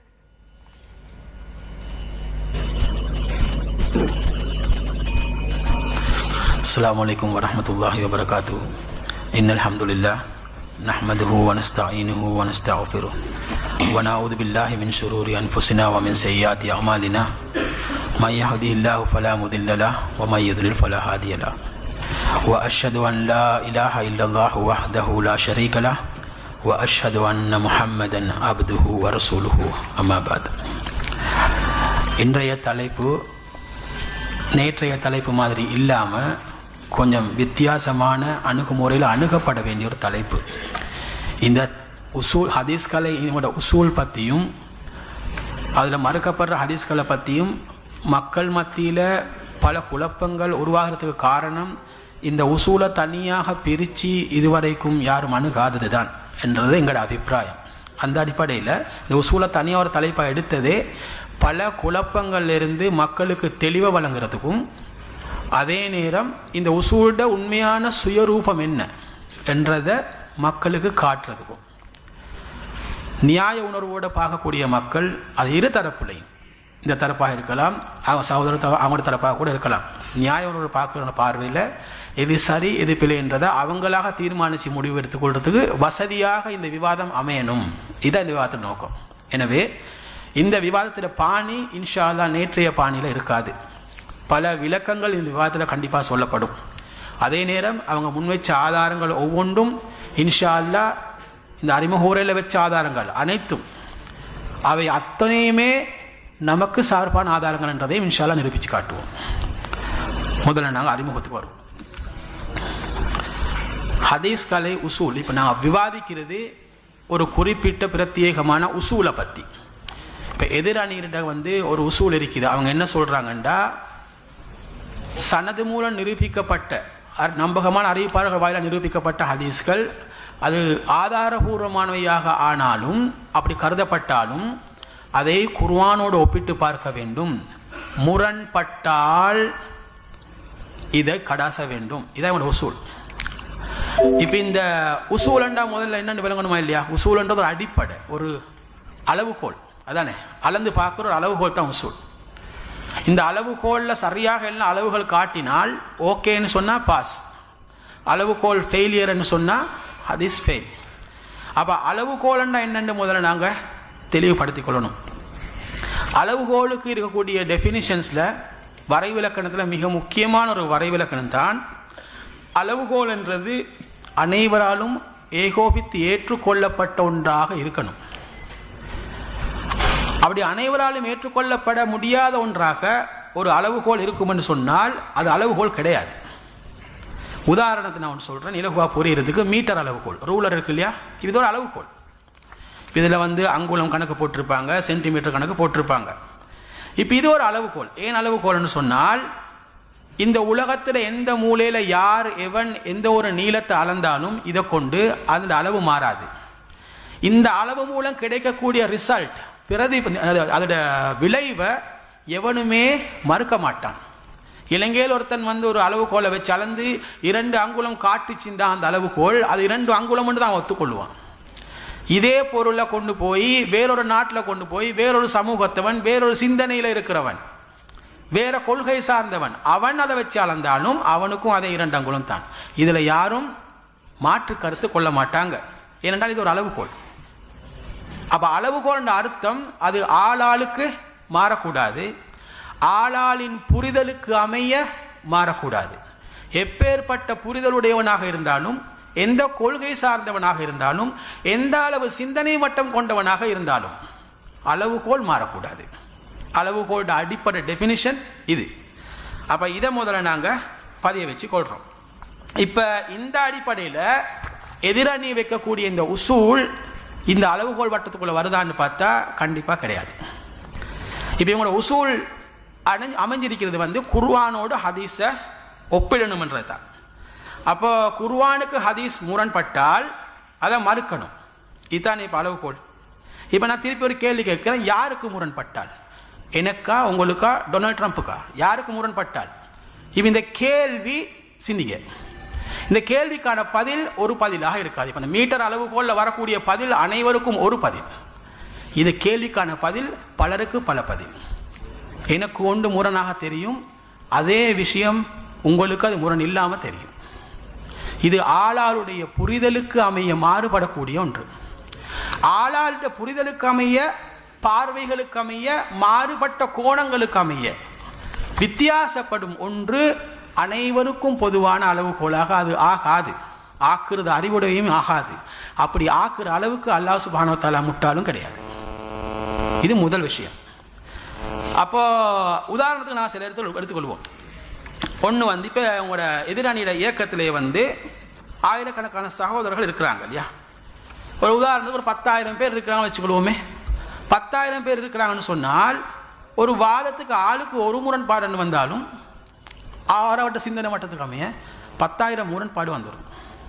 அஸ்ஸலாமு அலைக்கும் வரஹ்மத்துல்லாஹி வபரகாத்துஹு. இன்னல் ஹம்துலில்லாஹ் நஹ்மதுஹு வ நஸ்தஈனுஹு வ நஸ்தக்ஃபிருஹு வ நஊது பில்லாஹி மின் ஷுரூரி அன்ஃபுஸினா வ மின் ஸய்யிஆத்தி அஅமாலினா மன் யஹ்திஹில்லாஹு ஃபலா முதில்ல லஹு வ மன் யுضلل ஃபலா ஹாதிய லஹு வ அஷ்ஹது அன் லா இலாஹா இல்லல்லாஹு வஹ்தஹு லா ஷரீக லஹு வ அஷ்ஹது அன்ன முஹம்மதன் அப்துஹு வ ரசூலுஹு அம்மா பஅத். இன்றைய தலைப்பு நேற்றைய தலைப்பு மாதிரி இல்லாமல் கொஞ்சம் வித்தியாசமான அணுகுமுறையில் அணுகப்பட வேண்டிய ஒரு தலைப்பு. இந்த உசூல் ஹதீஸ்களை இதோட உசூல் பற்றியும் அதில் மறுக்கப்படுற ஹதீஸ்களை பற்றியும் மக்கள் மத்தியில் பல குழப்பங்கள் உருவாகிறதுக்கு காரணம் இந்த உசூலை தனியாக பிரித்து இதுவரைக்கும் யாரும் அணுகாதது தான் என்றது எங்களோட அபிப்பிராயம். அந்த அடிப்படையில் இந்த உசூலை தனியாக ஒரு தலைப்பாக எடுத்ததே பல குழப்பங்கள்லேருந்து மக்களுக்கு தெளிவை வழங்குறதுக்கும், அதே நேரம் இந்த உசூலோட உண்மையான சுயரூபம் என்ன என்றதை மக்களுக்கு காட்டுறதுக்கும். நியாய உணர்வோடு பார்க்கக்கூடிய மக்கள் அது இரு தரப்புலையும், இந்த தரப்பாக இருக்கலாம், அவங்க சகோதரர் அவங்களோட தரப்பாக கூட இருக்கலாம். நியாய உணர்வு பார்க்குற பார்வையில் எது சரி எது பிழை என்றதை அவங்களாக தீர்மானித்து முடிவு எடுத்துக்கொள்றதுக்கு வசதியாக இந்த விவாதம் அமையணும். இதுதான் இந்த விவாதத்தின் நோக்கம். எனவே இந்த விவாதத்தில் பாணி இன்ஷா அல்லாஹ் நேற்றைய பாணியில் இருக்காது. பல விளக்கங்கள் இந்த விவாதத்தில் கண்டிப்பாக சொல்லப்படும். அதே நேரம் அவங்க முன்வைச்ச ஆதாரங்கள் ஒவ்வொன்றும் இன்ஷா அல்லாஹ் இந்த அறிமுக உரையில் வச்ச ஆதாரங்கள் அனைத்தும் அவை அத்தனையுமே நமக்கு சார்பான ஆதாரங்கள் என்றதையும் இன்ஷா அல்லாஹ் நிரூபித்து காட்டுவோம். முதல்ல நாங்கள் அறிமுகத்துக்கு வருவோம். ஹதீஸ் கலை உசூல். இப்போ நாங்கள் விவாதிக்கிறது ஒரு குறிப்பிட்ட பிரத்யேகமான உசூலை பற்றி. இப்போ எதிரணியிட்ட ஒரு உசூல் இருக்குது. அவங்க என்ன சொல்கிறாங்கண்டா, சனது மூலம் நிரூபிக்கப்பட்ட நம்பகமான அறிவிப்பாளர்கள் வாயிலாக நிரூபிக்கப்பட்ட ஹதீஸ்கள் அது ஆதாரபூர்வமானவையாக ஆனாலும் அப்படி கருதப்பட்டாலும் அதை குர்ஆனோடு ஒப்பிட்டு பார்க்க வேண்டும். முரண்பட்டால் இதை கடாச வேண்டும். இதான் உசூல். இப்போ இந்த உசூலண்டா முதல்ல என்னென்னு விளங்கணுமா இல்லையா? உசூலன்றது ஒரு அடிப்படை, ஒரு அளவுகோல், அதானே அளந்து பார்க்குற ஒரு அளவுகோல் தான் உசூல். இந்த அளவுகோலில் சரியாக எல்லாம் அளவுகள் காட்டினால் ஓகேன்னு சொன்னால் பாஸ், அளவுகோல் ஃபெயிலியர்னு சொன்னால் ஹதீஸ் ஃபெயில். அப்போ அளவுகோலண்டா என்னென்னு முதல்ல நாங்கள் தெளிவுபடுத்திக் கொள்ளணும். அளவுகோலுக்கு இருக்கக்கூடிய டெஃபினிஷன்ஸில் வரைவிலக்கணத்தில் மிக முக்கியமான ஒரு வரைவிலக்கணம் தான் அளவுகோல் என்றது அனைவராலும் ஏகோபித்து ஏற்றுக்கொள்ளப்பட்ட ஒன்றாக இருக்கணும். அப்படி அனைவராலும் ஏற்றுக்கொள்ளப்பட முடியாத ஒன்றாக ஒரு அளவுகோல் இருக்கும் என்று சொன்னால் அது அளவுகோல் கிடையாது. உதாரணத்தை நான் ஒன்று சொல்கிறேன், இலகுவா புரியறதுக்கு மீட்டர் அளவுகோல், ரூலர் இருக்கு இல்லையா, இது ஒரு அளவுகோல். இதில் அங்குலம் கணக்கு போட்டிருப்பாங்க, சென்டிமீட்டர் கணக்கு போட்டிருப்பாங்க. இப்போ இது ஒரு அளவுகோல். ஏன் அளவுகோல்னு சொன்னால் இந்த உலகத்தில் எந்த மூலையில் யார் எவன் எந்த ஒரு நீளத்தை அளந்தாலும் இதை கொண்டு அந்த அளவு மாறாது. இந்த அளவு மூலம் கிடைக்கக்கூடிய ரிசல்ட் அதோட விளைவை எவனுமே மறுக்க மாட்டான். இலங்கையில் ஒருத்தன் ஒரு அளவுகோலை வச்சு அளந்து 2 அங்குலம் காட்டுச்சின்றா அந்த அளவுகோல் அது 2 அங்குலம் தான் ஒத்துக்கொள்வான். இதே பொருளை கொண்டு போய் வேறொரு நாட்டில் கொண்டு போய் வேறொரு சமூகத்தவன், வேறொரு சிந்தனையில் இருக்கிறவன், வேற கொள்கை சார்ந்தவன், அவன் அதை வச்சு அளந்தாலும் அவனுக்கும் அதே 2 அங்குலம் தான். இதில் யாரும் மாற்று கருத்து கொள்ள மாட்டாங்க. ஏனென்றால் இது ஒரு அளவுகோல். அப்போ அளவுகோல் என்ற அர்த்தம் அது ஆளாளுக்கு மாறக்கூடாது, ஆளாளின் புரிதலுக்கு அமைய மாறக்கூடாது. எப்பேற்பட்ட புரிதலுடையவனாக இருந்தாலும், எந்த கொள்கை சார்ந்தவனாக இருந்தாலும், எந்த அளவு சிந்தனை மட்டம் கொண்டவனாக இருந்தாலும் அளவுகோல் மாறக்கூடாது. அளவுகோல் அடிப்படை டெஃபினிஷன் இது. அப்போ இதை முதல்ல நாங்கள் பதிய வச்சு கொள்கிறோம். இப்போ இந்த அடிப்படையில் எதிரணி வைக்கக்கூடிய இந்த உசூல் இந்த அளவுகோல் வட்டத்துக்குள்ளே வருதான்னு பார்த்தா கண்டிப்பாக கிடையாது. இப்போ இவங்களோட உசூல் அமைஞ்சிருக்கிறது குர்ஆனோடு ஹதீஸை ஒப்பிடணும்ன்றது தான். அப்போ குர்ஆனுக்கு ஹதீஸ் முரண்பட்டால் அதை மறுக்கணும். இதுதான் இப்போ அளவுகோல். இப்போ நான் திருப்பி ஒரு கேள்வி கேட்கிறேன், யாருக்கு முரண்பட்டால்? எனக்கா, உங்களுக்கா, டொனால்ட் ட்ரம்ப்புக்கா? யாருக்கு முரண்பட்டால்? இப்போ இந்த கேள்வி சிந்திக்க, இந்த கேள்விக்கான பதில் ஒரு பதிலாக இருக்காது. இப்போ இந்த மீட்டர் அளவுகோலில் வரக்கூடிய பதில் அனைவருக்கும் ஒரு பதில். இது கேள்விக்கான பதில் பலருக்கு பல பதில். எனக்கு ஒன்று முரணாக தெரியும், அதே விஷயம் உங்களுக்கு அது முரண் இல்லாமல் தெரியும். இது ஆளாளுடைய புரிதலுக்கு அமைய மாறுபடக்கூடிய ஒன்று. ஆளாளுடைய புரிதலுக்கு அமைய, பார்வைகளுக்கு அமைய, மாறுபட்ட கோணங்களுக்கு அமைய வித்தியாசப்படும் ஒன்று அனைவருக்கும் பொதுவான அளவுகோலாக அது ஆகாது. ஆக்குறது அறிவுடையும் ஆகாது. அப்படி ஆக்குற அளவுக்கு அல்லாஹ் சுப்ஹானஹு வ தஆலா முட்டாளும் கிடையாது. இது முதல் விஷயம். அப்போ உதாரணத்துக்கு நான் சில இடத்துல எடுத்துக்கொள்வோம். ஒன்று இப்போ உங்களோட எதிரானியோட இயக்கத்திலே ஆயிரக்கணக்கான சகோதரர்கள் இருக்கிறாங்க இல்லையா? ஒரு உதாரணத்துக்கு ஒரு 10,000 பேர் இருக்கிறாங்கன்னு வச்சுக்கொள்வோமே. 10,000 பேர் இருக்கிறாங்கன்னு சொன்னால் ஒரு வாதத்துக்கு ஆளுக்கு ஒரு முரண்பாடுன்னு வந்தாலும் ஆறாவட்ட சிந்தனை மட்டத்துக்கு அமைய 10,000 முரண்பாடு வந்துடும்.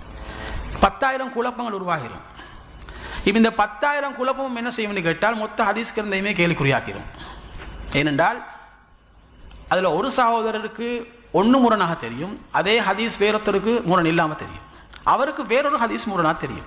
10,000 குழப்பங்கள் உருவாகிடும். இப்போ இந்த 10,000 குழப்பமும் என்ன செய்யும்னு கேட்டால் மொத்த ஹதீஸ் கிரந்தையுமே கேள்விக்குறியாக்கிடும். ஏனென்றால் அதில் ஒரு சகோதரருக்கு ஒன்று முரணாக தெரியும், அதே ஹதீஸ் வேறொருத்தருக்கு முரண் இல்லாமல் தெரியும், அவருக்கு வேறொரு ஹதீஸ் முரணாக தெரியும்.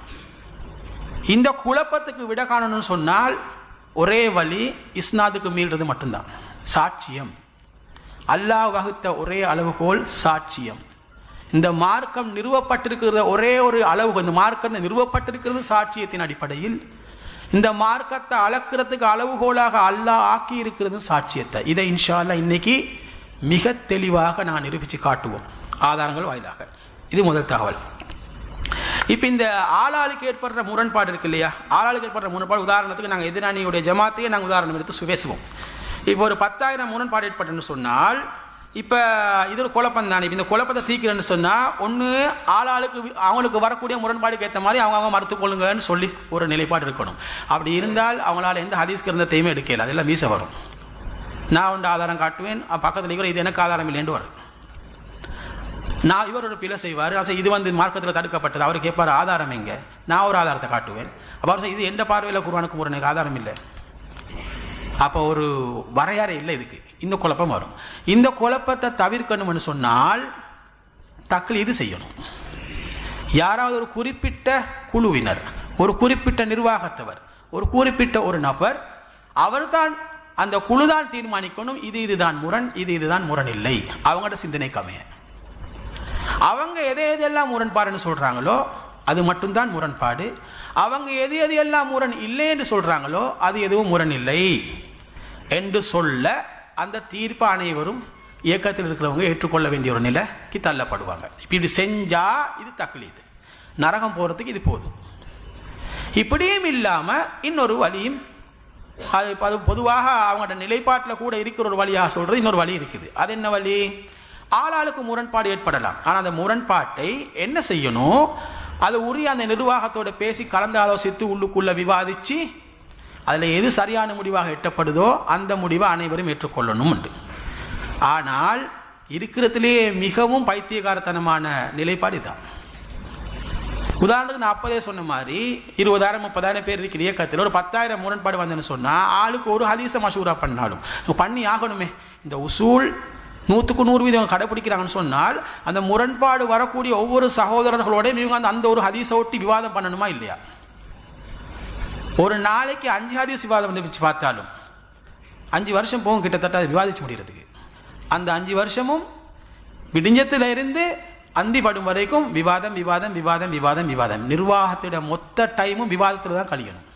இந்த குழப்பத்துக்கு விட காணணும்னு சொன்னால் ஒரே வழி இஸ்னாதுக்கு மீள்றது மட்டும்தான். சாட்சியம், அல்லாஹ் வகுத்த ஒரே அளவுகோல் சாட்சியம். இந்த மார்க்கம் நிறுவப்பட்டிருக்கிற ஒரே ஒரு அளவு, இந்த மார்க்கம் நிறுவப்பட்டிருக்கிறது சாட்சியத்தின் அடிப்படையில். இந்த மார்க்கத்தை அளக்கிறதுக்கு அளவுகோலாக அல்லாஹ் ஆக்கி இருக்கிறது சாட்சியத்தை. இதை இன்ஷா அல்லாஹ் இன்னைக்கு மிக தெளிவாக நான் நிரூபித்து காட்டுவோம் ஆதாரங்கள் வாயிலாக. இது முதல் தகவல். இப்போ இந்த ஆளாளுக்கு ஏற்படுற முரண்பாடு இருக்கு இல்லையா? ஆளாளுக்கு ஏற்படுற முரண்பாடு, உதாரணத்துக்கு நாங்கள் எதிரானியுடைய ஜமாத்தையே நாங்கள் உதாரணம் எடுத்து பேசுவோம். இப்போ ஒரு 10,000 முரண்பாடு ஏற்பட்டுன்னு சொன்னால் இப்போ இது ஒரு குழப்பம் தானே. இந்த குழப்பத்தை தீக்கிறேன்னு சொன்னால் ஒன்று ஆளாளுக்கு அவங்களுக்கு வரக்கூடிய முரண்பாடுக்கு ஏற்ற மாதிரி அவங்க மறுத்துக்கொள்ளுங்கன்னு சொல்லி ஒரு நிலைப்பாடு இருக்கணும். அப்படி இருந்தால் அவங்களால எந்த ஹதீஸ் கிரந்தத்தையுமே எடுக்கல, அதெல்லாம் வீச வரும். நான் ஒன்று ஆதாரம் காட்டுவேன், பக்கத்தில் இவர் இது எனக்கு ஆதாரம் இல்லைன்னு வரும். நான் இவர் ஒரு பிழை செய்வார், இது மார்க்கத்தில் தடுக்கப்பட்டது, அவர் கேட்பார் ஆதாரம் எங்கே, நான் ஒரு ஆதாரத்தை காட்டுவேன். அப்போ இது எந்த பார்வையில் குர்ஆனுக்கு முரண், ஆதாரம் இல்லை. அப்போ ஒரு வரையறை இல்லை இதுக்கு. இந்த குழப்பம் வரும். இந்த குழப்பத்தை தவிர்க்கணும்னு சொன்னால் தக்லீது செய்யணும். யாராவது ஒரு குறிப்பிட்ட குழுவினர், ஒரு குறிப்பிட்ட நிர்வாகத்தவர், ஒரு குறிப்பிட்ட ஒரு நபர், அவர்தான் அந்த குழுதான் தீர்மானிக்கணும் இது இதுதான் முரண், இது இதுதான் முரண் இல்லை. அவங்களோட சிந்தனைக்கு அமைய அவங்க எதை எதெல்லாம் முரண்பாடுன்னு சொல்றாங்களோ அது மட்டும்தான் முரண்பாடு. அவங்க எது எது எல்லாம் முரண் இல்லை என்று சொல்றாங்களோ அது எதுவும் முரண் இல்லை என்று சொல்ல அந்த தீர்ப்பு அனைவரும் இயக்கத்தில் இருக்கிறவங்க ஏற்றுக்கொள்ள வேண்டிய ஒரு நிலைக்கு தள்ளப்படுவாங்க. இப்படி செஞ்சா இது தக்லீத், நரகம் போறதுக்கு இது போதும். இப்படியும் இல்லாம இன்னொரு வழியும், அது பொதுவாக அவங்களோட நிலைப்பாட்டில் கூட இருக்கிற ஒரு வழியாக சொல்றது இன்னொரு வழி இருக்குது. அது என்ன வழி? ஆளாளுக்கு முரண்பாடு ஏற்படலாம். ஆனால் அந்த முரண்பாட்டை என்ன செய்யணும், அது உரிய அந்த நிர்வாகத்தோட பேசி கலந்து ஆலோசித்து உள்ளுக்குள்ள விவாதிச்சு அதில் எது சரியான முடிவாக எட்டப்படுதோ அந்த முடிவை அனைவரும் ஏற்றுக்கொள்ளணும் உண்டு. ஆனால் இருக்கிறதுலேயே மிகவும் பைத்தியகாரத்தனமான நிலைப்பாடு தான். உதாரணத்துக்கு நான் அப்போதே சொன்ன மாதிரி 20,000 30,000 பேர் இருக்கிற இயக்கத்தில் ஒரு 10,000 முரண்பாடு வந்தேன்னு சொன்னால் ஆளுக்கு ஒரு ஹதீஸை மஷூரா பண்ணாலும் பண்ணி ஆகணுமே. இந்த உசூல் 100க்கு 100% கடைப்பிடிக்கிறாங்கன்னு சொன்னால் அந்த முரண்பாடு வரக்கூடிய ஒவ்வொரு சகோதரர்களோடையும் இவங்க அந்த ஒரு ஹதீஸை ஒட்டி விவாதம் பண்ணணுமா இல்லையா? ஒரு நாளைக்கு 5 ஹதீஸ் விவாதம் வச்சு பார்த்தாலும் 5 வருஷம் போகும் கிட்டத்தட்ட அதை விவாதிச்சு முடிகிறதுக்கு. அந்த 5 வருஷமும் விடிஞ்சத்தில் இருந்து அந்தி படும் வரைக்கும் விவாதம் விவாதம் விவாதம் விவாதம் விவாதம். நிர்வாகத்திட மொத்த டைமும் விவாதத்தில் தான் கழியணும்.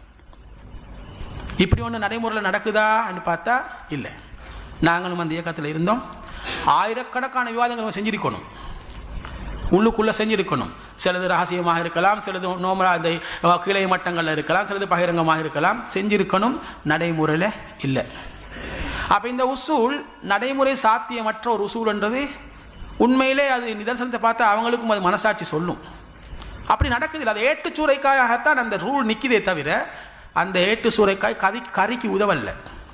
இப்படி ஒன்று நடைமுறையில் நடக்குதா பார்த்தா இல்லை. நாங்களும் அந்த இயக்கத்தில் இருந்தோம். ஆயிரக்கணக்கான விவாதங்கள் செஞ்சிருக்கணும், உள்ளுக்குள்ள செஞ்சிருக்கணும். சிலது ரகசியமாக இருக்கலாம், சிலது நோமலா அந்த கிளை மட்டங்களில் இருக்கலாம், சிலது பகிரங்கமாக இருக்கலாம், செஞ்சிருக்கணும். நடைமுறையில் இல்லை. அப்போ இந்த உசூல் நடைமுறை சாத்தியமற்ற ஒரு உசூல்ன்றது உண்மையிலே அது நிதர்சனத்தை பார்த்தா அவங்களுக்கும் அது மனசாட்சி சொல்லும். அப்படி நடக்குது. அது ஏட்டு சூறைக்காயாகத்தான் அந்த ரூல் நிற்குதே தவிர அந்த ஏட்டு சூறைக்காய் கறிக்கு உதவல்ல.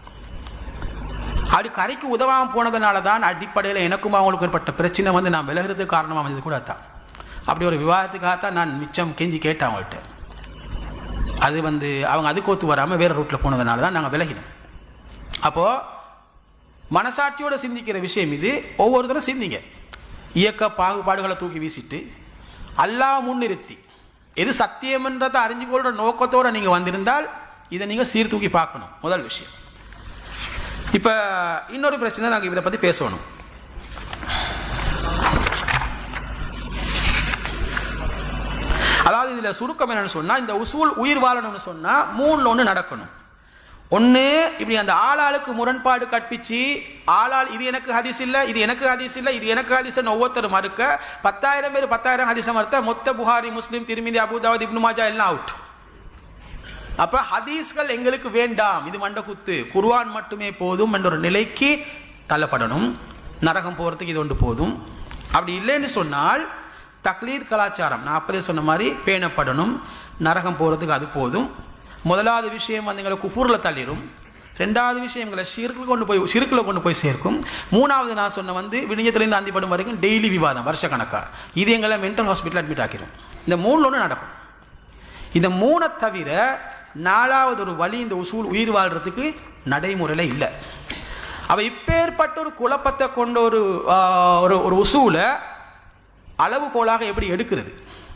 அப்படி கறிக்கு உதவாமல் போனதுனால தான் அடிப்படையில் எனக்கும் அவங்களுக்கு ஏற்பட்ட பிரச்சனை நான் விலகிறதுக்கு காரணமாக வந்தது கூட தான். அப்படி ஒரு விவாதத்துக்காகத்தான் நான் மிச்சம் கெஞ்சி கேட்டேன் அவங்கள்ட்ட. அது அவங்க அதுக்கு ஒத்து வராமல் வேறு ரூட்டில் போனதுனால தான் நாங்கள் விலகினோம். அப்போது மனசாட்சியோடு சிந்திக்கிற விஷயம் இது. ஒவ்வொருத்தரும் சிந்திங்க. இயக்க பாகுபாடுகளை தூக்கி வீசிட்டு அல்லாஹ் முன்னிறுத்தி எது சத்தியம்ன்றதை அறிஞ்சு கொள்கிற நோக்கத்தோடு நீங்கள் வந்திருந்தால் இதை நீங்கள் சீர்தூக்கி பார்க்கணும். முதல் விஷயம். இப்போ இன்னொரு பிரச்சனை நாங்கள் இதை பற்றி பேசணும். அதாவது இதில் சுருக்கம் என்னன்னு சொன்னால், இந்த உசூல் உயிர் வாழணும்னு சொன்னால் 3ல் 1 நடக்கணும். ஒன்று, இப்படி அந்த ஆளாளுக்கு முரண்பாடு கற்பிச்சு ஆளாள் இது எனக்கு ஹதீஸ் இல்லை, இது எனக்கு ஹதீஸ் இல்லை, இது எனக்கு ஹதீஸ் ஒவ்வொருத்தரும் மறுக்க 10,000 பேர் 10,000 ஹதீஸை மறுத்த மொத்த புகாரி, முஸ்லீம், திருமிதி, அபூதாவத், இப்னு மாஜா எல்லாம் அவுட். அப்போ ஹதீஸ்கள் எங்களுக்கு வேண்டாம், இது மண்டகுத்து, குர்ஆன் மட்டுமே போதும் என்ற ஒரு நிலைக்கு தள்ளப்படணும். நரகம் போகிறதுக்கு இது ஒன்று போதும். அப்படி இல்லைன்னு சொன்னால் தக்லீத் கலாச்சாரம் நான் அப்போதே சொன்ன மாதிரி பேணப்படணும். நரகம் போகிறதுக்கு அது போதும். முதலாவது விஷயம் எங்களை குஃபூரில் தள்ளிடும். 2வது விஷயம் எங்களை ஷிர்கில் கொண்டு போய் சேர்க்கும். 3வது நான் சொன்ன விடிஞ்சத்துலேருந்து அந்திப்படும் வரைக்கும் டெய்லி விவாதம் வருஷக்கணக்காக. இது எங்களை மென்டல் ஹாஸ்பிட்டல் அட்மிட் ஆக்கிடும். இந்த 3ல் 1 நடக்கும். இந்த 3 தவிர 4வது ஒரு வழி இந்த உசூல் உயிர் வாழ்றதுக்கு நடைமுறையில் இல்லை. அவ இப்பேற்பட்ட ஒரு குழப்பத்தை கொண்ட ஒரு உசூலை அளவுகோலாக எப்படி எடுக்கிறது?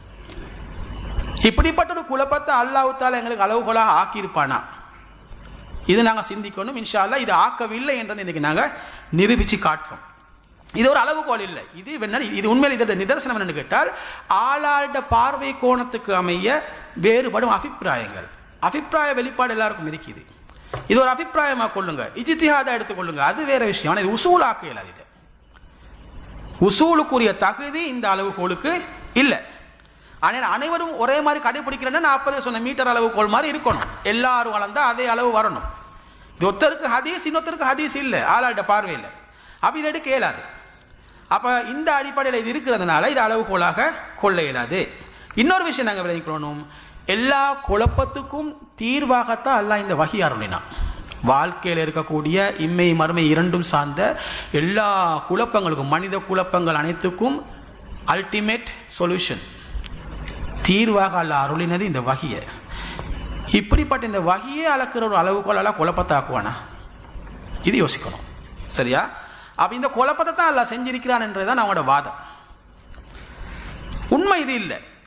இப்படிப்பட்ட ஒரு குழப்பத்தை அல்லாஹ் தஆலா எங்களுக்கு அளவுகோலாக ஆக்கியிருப்பானா? இது நாங்கள் சிந்திக்கணும். இன்ஷா அல்லாஹ் இது ஆக்கவில்லை என்றதை இன்னைக்கு நாங்கள் நிரூபித்து காட்டுறோம். இது ஒரு அளவுகோல் இல்லை. இது உண்மையில் இதோட நிதர்சனம் என்னன்னு கேட்டால், ஆளாட பார்வை கோணத்துக்கு அமைய வேறுபடும் அபிப்பிராயங்கள், அபிப்பிராய வெளிப்பாடு எல்லாருக்கும் இருக்குது. இது ஒரு அபிப்பிராயமாக கொள்ளுங்க, இஜ்திஹாதா எடுத்துக்கொள்ளுங்க, அது வேற விஷயம். ஆனால் இது உசூல் ஆக்க இயலாது. இது உசூலுக்குரிய தகுதி இந்த அளவுகோலுக்கு இல்லை. ஆனால் அனைவரும் ஒரே மாதிரி கடைபிடிக்கிறேன்னு நான் அப்போதே சொன்ன மீட்டர் அளவுகோல் மாதிரி இருக்கணும். எல்லாரும் வளர்ந்தா அதே அளவு வரணும். இது ஒருத்தருக்கு ஹதீஸ், இன்னொருத்தருக்கு ஹதீஸ் இல்லை ஆளாட்ட பார்வையில். அப்போ இதை எடுக்க இயலாது. அப்போ இந்த அடிப்படையில் இது இருக்கிறதுனால இது அளவுகோலாக கொள்ள இயலாது. இன்னொரு விஷயம் நாங்கள் விளங்கிக்கணும், எல்லா குழப்பத்துக்கும் தீர்வாகத்தான் அல்லாஹ் இந்த வஹி அருளினான். வாழ்க்கையில் இருக்கக்கூடிய இம்மை மறுமை இரண்டும் சார்ந்த எல்லா குழப்பங்களுக்கும், மனித குழப்பங்கள் அனைத்துக்கும் அல்டிமேட் சொல்யூஷன், தீர்வாக அல்லாஹ் அருளினது இந்த வஹியை. இப்படிப்பட்ட இந்த வஹியை அளக்கிற ஒரு அளவுகோலால் குழப்பத்தை ஆக்குவானா? இது யோசிக்கணும். சரியா? அப்போ இந்த குழப்பத்தை தான் அல்லாஹ் செஞ்சிருக்கிறான் என்றதுதான் அவங்களோட வாதம். உண்மை இது இல்லை.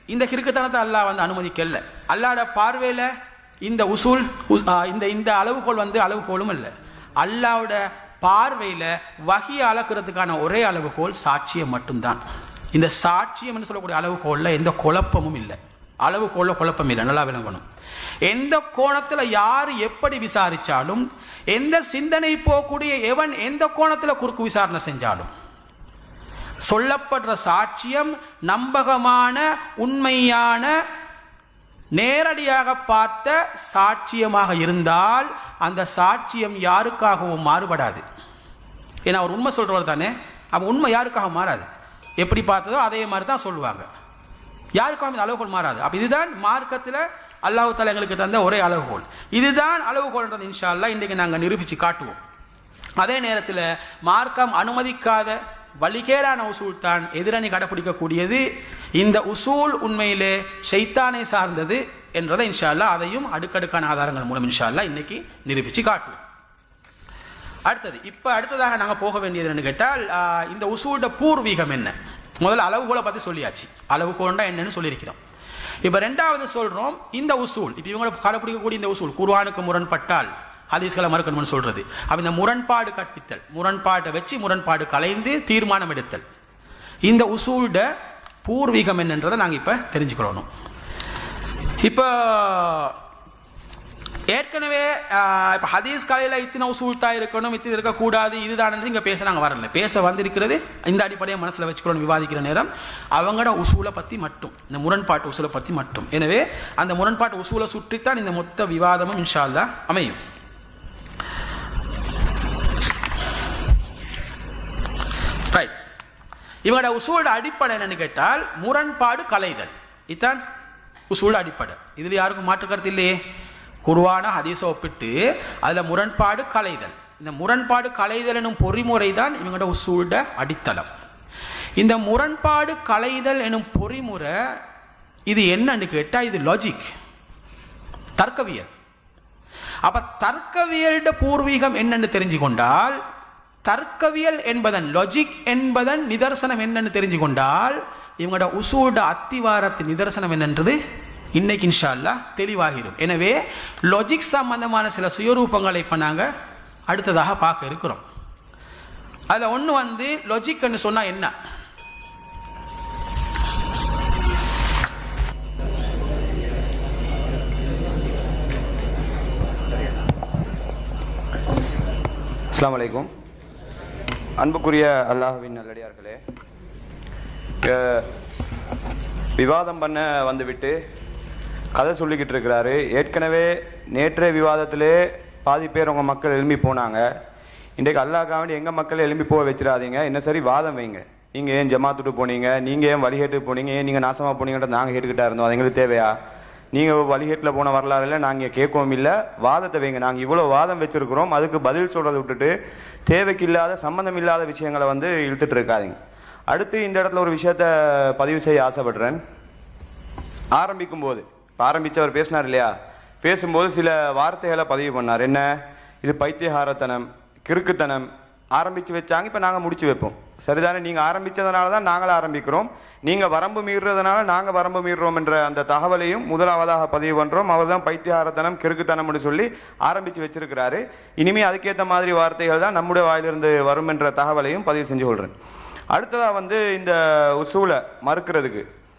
இந்த கிறுக்குத்தனத்தை அல்லாஹ் வந்து அனுமதிக்கல. அல்லாஹ்ட பார்வையில் இந்த உசூல் இந்த அளவுகோல் வந்து அளவுகோலும் இல்லை. அல்லாஹ்வோட பார்வையில் வஹியை அளக்கிறதுக்கான ஒரே அளவுகோல் சாட்சியம் மட்டும்தான். இந்த சாட்சியம் என்று சொல்லக்கூடிய அளவுகோலில் எந்த குழப்பமும் இல்லை. அளவுகோலில் குழப்பம் இல்லை, நல்லா விளங்கணும். எந்த கோணத்தில் யார் எப்படி விசாரித்தாலும், எந்த சிந்தனை போகக்கூடிய எவன் எந்த கோணத்தில் குறுக்கு விசாரணை செஞ்சாலும் சொல்லப்படுற சாட்சியம் நம்பகமான உண்மையான நேரடியாக பார்த்த சாட்சியமாக இருந்தால் அந்த சாட்சியம் யாருக்காகவும் மாறுபடாது. ஏன்னா அவர் உண்மை சொல்றவர் தானே, அவன் உண்மை யாருக்காக மாறாது. எப்படி பார்த்ததோ அதே மாதிரி தான் சொல்லுவாங்க. யாருக்காகவும் இந்த அளவுகோல் மாறாது. அப்போ இதுதான் மார்க்கத்தில் அல்லாஹ் தஆலா எங்களுக்கு தந்த ஒரே அளவுகோல். இதுதான் அளவுகோல்ன்றது இன்ஷா அல்லாஹ் இன்றைக்கு நாங்கள் நிரூபித்து காட்டுவோம். அதே நேரத்தில் மார்க்கம் அனுமதிக்காத வழிகேடான உசூல் தான் எதிரணி கடைப்பிடிக்கக்கூடியது. இந்த உசூல் உண்மையிலே ஷைத்தானை சார்ந்தது என்றதை இன்ஷா அல்லாஹ் அதையும் அடுக்கடுக்கான ஆதாரங்கள் மூலம் இன்ஷா அல்லாஹ் இன்னைக்கு நிரூபித்து காட்டுவோம். அடுத்ததாக நாங்கள் போக வேண்டியது என்னன்னு கேட்டால், இந்த உசூலோட பூர்வீகம் என்ன. முதல்ல அளவுகோலை பற்றி சொல்லியாச்சு, அளவுகோல்னா என்னன்னு சொல்லியிருக்கிறோம். இப்போ ரெண்டாவது சொல்றோம் இந்த உசூல், இப்போ இவங்க கடைப்பிடிக்கக்கூடிய இந்த உசூல் குர்ஆனுக்கு முரண்பட்டால் ஹதீஸ்களை மறுக்கணும்னு சொல்றது. அப்ப இந்த முரண்பாடு கற்பித்தல், முரண்பாட்டை வச்சு முரண்பாடு கலைந்து தீர்மானம் எடுத்தல், இந்த உசூலோட பூர்வீகம் என்னன்றதை நாங்கள் இப்போ தெரிஞ்சுக்கிறோம். இப்போ ஏற்கனவே இப்போ ஹதீஸ் கலையில் இத்தனை உசூல் தான் இருக்கணும், இத்தனை இருக்கக்கூடாது, இதுதான் இங்கே பேச நாங்கள் வரல. பேச வந்திருக்கிறது இந்த அடிப்படையை மனசில் வச்சுக்கிறோம். விவாதிக்கிற நேரம் அவங்களோட உசூலை பற்றி மட்டும், இந்த முரண்பாட்டு உசூலை பற்றி மட்டும். எனவே அந்த முரண்பாட்டு உசூலை சுற்றித்தான் இந்த மொத்த விவாதமும் இன்ஷா அல்லாஹ் அமையும். ரைட், இவங்களோட உசூலோட அடிப்படை என்னன்னு கேட்டால் முரண்பாடு கலைதல். இதுதான் உசூலோட அடிப்படை. இதில் யாருக்கும் மாற்று கருத்து இல்லையே. குர்ஆன ஹதீஸை ஒப்பிட்டு அதில் முரண்பாடு கலைதல், இந்த முரண்பாடு கலைதல் எனும் பொறிமுறை தான் இவங்களோட உசூலோட அடித்தளம். இந்த முரண்பாடு கலைதல் எனும் பொறிமுறை இது என்னன்னு கேட்டால் இது லாஜிக், தர்க்கவியல். அப்ப தர்க்கவியலோட பூர்வீகம் என்னன்னு தெரிஞ்சு கொண்டால், தர்க்கவியல் என்பதன் லாஜிக் என்பதன் நிதர்சனம் என்னன்னு தெரிஞ்சு கொண்டால் இவங்களோட உசூலோட அத்திவாரத்தின் நிதர்சனம் என்னன்றது இன்னைக்கு இன்ஷா அல்லாஹ் தெளிவாகிடும். எனவே லாஜிக் சம்பந்தமான சில சுயரூபங்களை இப்போ நாங்கள் அடுத்ததாக பார்க்க இருக்கிறோம். அதில் ஒன்று வந்து லாஜிக்னு சொன்னால் என்ன. அஸ்ஸலாமு அலைக்கும். அன்புக்குரிய அல்லாஹ்வின் நல்லடியார்களே, விவாதம் பண்ண வந்துவிட்டு கதை சொல்லிக்கிட்டு இருக்கிறாரு. ஏற்கனவே நேற்றைய விவாதத்திலே பாதி பேர் உங்கள் மக்கள் எழும்பி போனாங்க. இன்றைக்கு அல்லாஹ்க்காக வேண்டி எங்கள் மக்கள் எழும்பி போக வச்சிடாதீங்க, என்ன சரி வாதம் வைங்க. நீங்கள் ஏன் ஜமாத்துட்டு போனீங்க, நீங்கள் ஏன் வழிகேட்டு போனீங்க, ஏன் நீங்கள் நாசமாக போனீங்கன்றது நாங்கள் கேட்டுக்கிட்டா இருந்தோம். அது எங்களுக்கு தேவையா? நீங்கள் வழிகேட்டில் போன வரலாறு இல்லை, நாங்கள் கேட்கவும் இல்லை. வாதத்தை வைங்க. நாங்கள் இவ்வளோ வாதம் வச்சுருக்கிறோம், அதுக்கு பதில் சொல்கிறத விட்டுட்டு தேவைக்கு இல்லாத சம்பந்தம் இல்லாத விஷயங்களை வந்து இழுத்துட்டு இருக்காதிங்க. அடுத்து இந்த இடத்துல ஒரு விஷயத்த பதிவு செய்ய ஆசைப்படுறேன். ஆரம்பிக்கும் போது ஆரம்பித்தவர் பேசினார் இல்லையா, பேசும்போது சில வார்த்தைகளை பதிவு பண்ணார். என்ன, இது பைத்தியகாரத்தனம், கிறுக்குத்தனம் ஆரம்பித்து வச்சாங்க, இப்போ நாங்கள் முடிச்சு வைப்போம். சரிதானே? நீங்கள் ஆரம்பித்ததுனால தான் நாங்களும் ஆரம்பிக்கிறோம், நீங்கள் வரம்பு மீறுறதுனால நாங்கள் வரம்பு மீறுறோம் என்ற அந்த தகவலையும் முதலாவதாக பதிவு பண்ணுறோம். அவர் தான் பைத்தியகாரத்தனம் கிறுக்குத்தனம்னு சொல்லி ஆரம்பித்து வச்சிருக்கிறாரு. இனிமேல் அதுக்கேற்ற மாதிரி வார்த்தைகள் தான் நம்முடைய வாயிலிருந்து வரும் என்ற தகவலையும் பதிவு செஞ்சு கொள்கிறேன். அடுத்ததாக வந்து இந்த உசூலை மறுக்கிறதுக்கு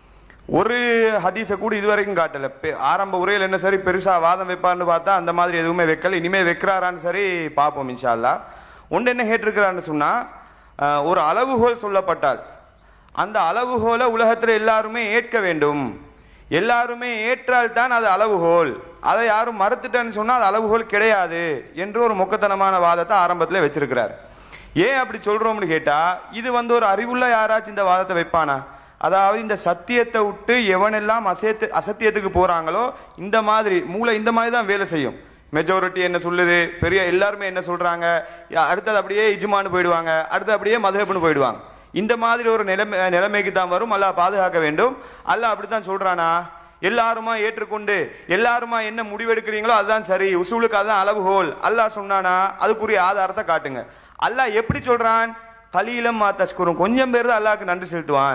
ஒரு ஹதீஸை கூட இதுவரைக்கும் காட்டலை. ஆரம்ப உரையில் என்ன சரி பெருசாக வாதம் வைப்பார்னு பார்த்தா அந்த மாதிரி எதுவுமே வைக்கல. இனிமேல் வைக்கிறாரான்னு சரி பார்ப்போம் இன்ஷா அல்லாஹ். ஒன்று என்ன கேட்டிருக்கிறான்னு சொன்னால், ஒரு அளவுகோல் சொல்லப்பட்டால் அந்த அளவுகோலை உலகத்தில் எல்லாருமே ஏற்க வேண்டும், எல்லாருமே ஏற்றால் தான் அது அளவுகோல், அதை யாரும் மறுத்துட்டேன்னு சொன்னால் அது அளவுகோல் கிடையாது என்று ஒரு மொக்கத்தனமான வாதத்தை ஆரம்பத்தில் வச்சிருக்கிறார். ஏன் அப்படி சொல்றோம்னு கேட்டா, இது வந்து ஒரு அறிவுள்ள யாராச்சும் இந்த வாதத்தை வைப்பானா? அதாவது இந்த சத்தியத்தை விட்டு எவனெல்லாம் அசத்தியத்துக்கு போறாங்களோ இந்த மாதிரி மூளை இந்த மாதிரி தான் வேலை செய்யும். மெஜாரிட்டி என்ன சொல்லுது, பெரிய எல்லாருமே என்ன சொல்றாங்க, அடுத்தது அப்படியே இஜ்மான்னு போயிடுவாங்க, அடுத்து அப்படியே மதுஹப்னு போயிடுவாங்க. இந்த மாதிரி ஒரு நிலைமைக்கு தான் வரும். அல்லாஹ் பாதுகாக்க வேண்டும். அல்லாஹ் அப்படித்தான் சொல்றானா? எல்லாருமா ஏற்றுக்கொண்டு எல்லாருமா என்ன முடிவெடுக்கிறீங்களோ அதுதான் சரி, உசூலுக்கு அதுதான் அளவுகோல் அல்லாஹ் சொன்னானா? அதுக்குரிய ஆதாரத்தை காட்டுங்க. அல்லாஹ் எப்படி சொல்றான்? கலீலம் மா தஷ்குரும், கொஞ்சம் பேர் தான் அல்லாஹ்க்கு நன்றி செலுத்துவான்,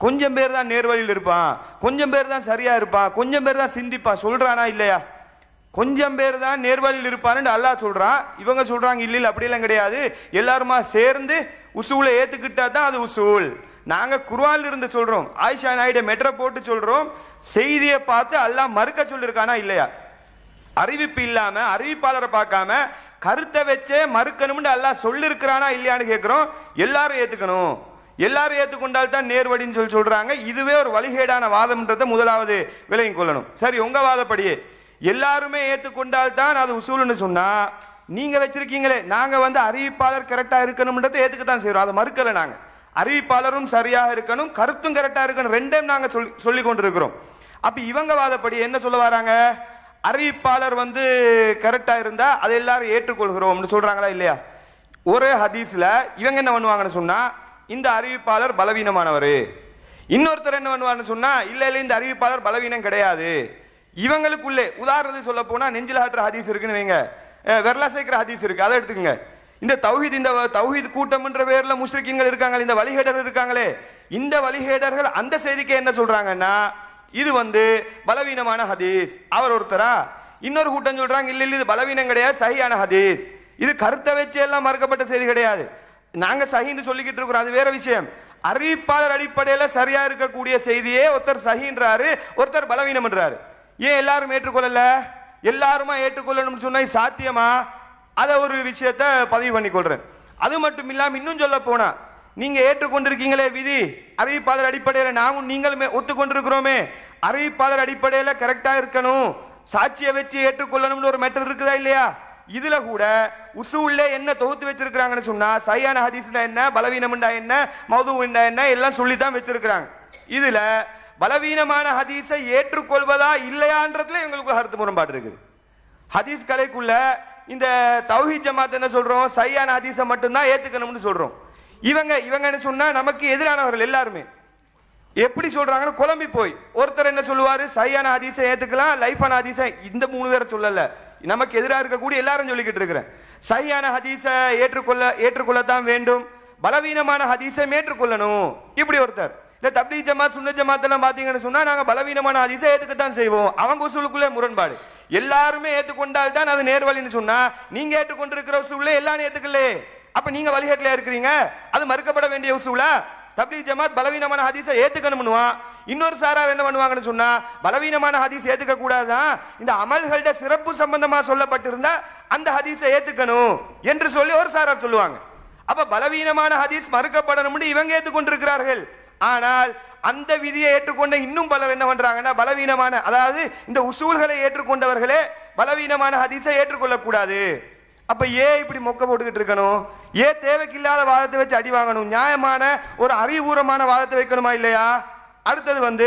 கொஞ்சம் பேர் தான் நேர்வழியில் இருப்பான், கொஞ்சம் பேர் தான் சரியா இருப்பான், கொஞ்சம் பேர் தான் சிந்திப்பான் சொல்றானா இல்லையா? கொஞ்சம் பேர் தான் நேர்வழியில் இருப்பான்னு அல்லாஹ் சொல்றான். இவங்க சொல்றாங்க இல்ல அப்படியெல்லாம் கிடையாது, எல்லாருமா சேர்ந்து உசூலை ஏத்துக்கிட்டா தான் அது உசூல். நாங்க குர்ஆன்ல இருந்து சொல்றோம், ஆயிஷா நாயுடு மெட்ரை போட்டு சொல்றோம், செய்தியை பார்த்து அல்லாஹ் மறுக்க சொல்லிருக்கானா இல்லையா? அறிவிப்பு இல்லாம அறிவிப்பாளரை பார்க்காம கருத்தை வச்சே மறுக்கணும்னு அல்லாஹ் சொல்லிருக்கிறானா இல்லையான்னு கேட்கிறோம். எல்லாரும் ஏத்துக்கணும், எல்லாரும் ஏத்துக்கொண்டால் தான் நேர்வழின்னு சொல்றாங்க. இதுவே ஒரு வழிகேடான வாதம்ன்றதை முதலாவது விளங்கிக் கொள்ளணும். சரி, உங்க வாதப்படியே எல்லாருமே ஏற்றுக்கொண்டால் தான் அது உசூல்னு சொன்னா, நீங்க வச்சிருக்கீங்களே நாங்க அறிவிப்பாளர் கரெக்டா இருக்கணும்ன்றதை ஏத்துக்கத்தான் செய்யறோம், அதை மறுக்கல. நாங்க அறிவிப்பாளரும் சரியாக இருக்கணும், கருத்தும் கரெக்டா இருக்கணும், ரெண்டையும் நாங்க சொல்லி கொண்டிருக்கிறோம். அப்ப இவங்க வாதப்படி என்ன சொல்ல வராங்க? அறிவிப்பாளர் கரெக்டா இருந்தா அதை எல்லாரும் ஏற்றுக்கொள்கிறோம் சொல்றாங்களா இல்லையா? ஒரு ஹதீஸ்ல இவங்க என்ன பண்ணுவாங்கன்னு சொன்னா, இந்த அறிவிப்பாளர் பலவீனமானவர். இன்னொருத்தர் என்ன பண்ணுவார்னு சொன்னா, இல்ல இல்ல இந்த அறிவிப்பாளர் பலவீனம் கிடையாது. இவங்களுக்குள்ளே உதாரணத்துக்கு சொல்ல போனா நெஞ்சில் ஆட்டுற ஹதீஸ் இருக்குன்னு வைங்க, வெர்லா சேர்க்கிற ஹதீஸ் இருக்கு, அதை எடுத்துக்கங்க. இந்த தௌஹீத் கூட்டம்ன்ற பேர்ல முஸ்லிம்கள் இருக்காங்க, இந்த வழிகேடர்கள் இருக்காங்களே, இந்த வழிகேடர்கள் அந்த செய்திக்கு என்ன சொல்றாங்கன்னா, இது பலவீனமான ஹதீஸ். அவர் ஒருத்தரா, இன்னொரு கூட்டம் சொல்றாங்க இல்ல இல்ல இது பலவீனம் கிடையாது, சஹீஹான ஹதீஸ். இது கருத்தை வச்சு எல்லாம் மறுக்கப்பட்ட செய்தி கிடையாது, நாங்க சஹீன்னு சொல்லிக்கிட்டு இருக்கிறோம், அது வேற விஷயம். அறிவிப்பாளர் அடிப்படையில சரியா இருக்கக்கூடிய செய்தியே ஒருத்தர் சஹீன்றாரு, ஒருத்தர் பலவீனம் என்றாரு. ஏன் எல்லாரும் ஏற்றுக்கொள்ளல? எல்லாருமா ஏற்றுக்கொள்ளணும்னு சொன்னா சாத்தியமா? அதை ஒரு விஷயத்தை பதிவு பண்ணி கொள்றேன். அது மட்டும் இல்லாம இன்னும் சொல்ல போனா, நீங்க ஏற்றுக்கொண்டிருக்கீங்களே விதி, அறிவிப்பாளர் அடிப்படையில் நாமும் நீங்களுமே ஒத்துக்கொண்டிருக்கிறோமே, அறிவிப்பாளர் அடிப்படையில் கரெக்டா இருக்கணும், சாட்சியை வச்சு ஏற்றுக்கொள்ளணும்னு ஒரு மேட்டர் இருக்குதா இல்லையா? இதுல கூட உசூல்ல என்ன தொகுத்து வச்சிருக்காங்கன்னு சொன்னா, சஹீஹான ஹதீஸ்னா என்ன, பலவீனம்ண்டா என்ன, மௌதுஉண்டா என்ன எல்லாம் சொல்லித்தான் வச்சிருக்காங்க. இதுல பலவீனமான ஹதீஸை ஏற்றுக்கொள்வதா இல்லையான்றதுல எங்களுக்கு கருத்து முரண்பாடு இருக்குது. ஹதீஸ் கலைக்குள்ள இந்த தௌஹீத் ஜமாத் என்ன சொல்றோம், சஹீஹான ஹதீஸை மட்டும்தான் ஏத்துக்கணும்னு சொல்றோம். இவங்க என்ன சொன்னா நமக்கு எதிரானவர்கள் எல்லாருமே எப்படி சொல்றாங்கன்னு குழம்பி போய், ஒருத்தர் என்ன சொல்லுவாரு, சஹீஹான ஹதீஸை ஏத்துக்கலாம், லைஃபான ஹதீஸை, இந்த மூணு பேரை சொல்லல, நமக்கு எதிராக இருக்கக்கூடிய எல்லாரும் சொல்லிக்கிட்டு இருக்கிறேன். சஹீஹான ஹதீஸை ஏற்றுக்கொள்ளத்தான் வேண்டும், பலவீனமான ஹதீஸை ஏற்றுக்கொள்ளணும். இப்படி ஒருத்தர். இந்த தப்லீக் ஜமாத் சுன்னத் ஜமாத் எல்லாம் பாத்தீங்கன்னு சொன்னா, நாங்க பலவீனமான ஹதீஸை ஏத்துக்கத்தான் செய்வோம். அவங்க உசூலுக்குள்ளே முரண்பாடு. எல்லாருமே ஏற்றுக்கொண்டால் தான் அது நேர்வழின்னு சொன்னா, நீங்க ஏற்றுக்கொண்டிருக்கிற உசூல்ல எல்லாரும் ஏத்துக்கல, அப்ப நீங்க வழிகேட்டில இருக்கிறீங்க, அது மறுக்கப்பட வேண்டிய உசூலா? தப்லீக் ஜமாத் பலவீனமான ஹதீஸை ஏத்துக்கணும்னுவா, இன்னொரு சாரார் என்ன பண்ணுவாங்கன்னு சொன்னா, பலவீனமான ஹதீஸ் ஏத்துக்க கூடாதான், இந்த அமல்களோட சிறப்பு சம்பந்தமா சொல்லப்பட்டிருந்தா அந்த ஹதீஸை ஏத்துக்கணும் என்று சொல்லி ஒரு சாரார் சொல்லுவாங்க. அப்ப பலவீனமான ஹதீஸ் மறுக்கப்படணும்னு இவங்க ஏற்றுக்கொண்டிருக்கிறார்கள். ஆனால் அந்த விதியை ஏற்றுக்கொண்ட இன்னும் பலர் என்ன பண்றாங்கன்னா, பலவீனமான, அதாவது இந்த உசூல்களை ஏற்றுக்கொண்டவர்களே பலவீனமான ஹதீஸை ஏற்றுக்கொள்ள கூடாது. அப்ப ஏன் இப்படி மொக்க போட்டுக்கிட்டு இருக்கணும்? ஏன் தேவைக்கில்லாத வாதத்தை வச்சு அடி வாங்கணும்? நியாயமான ஒரு அறிவுபூர்வமான வாதத்தை வைக்கணுமா இல்லையா? அடுத்தது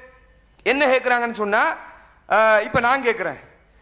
என்ன கேட்கிறாங்கன்னு சொன்னா, இப்ப நான் கேட்கிறேன்,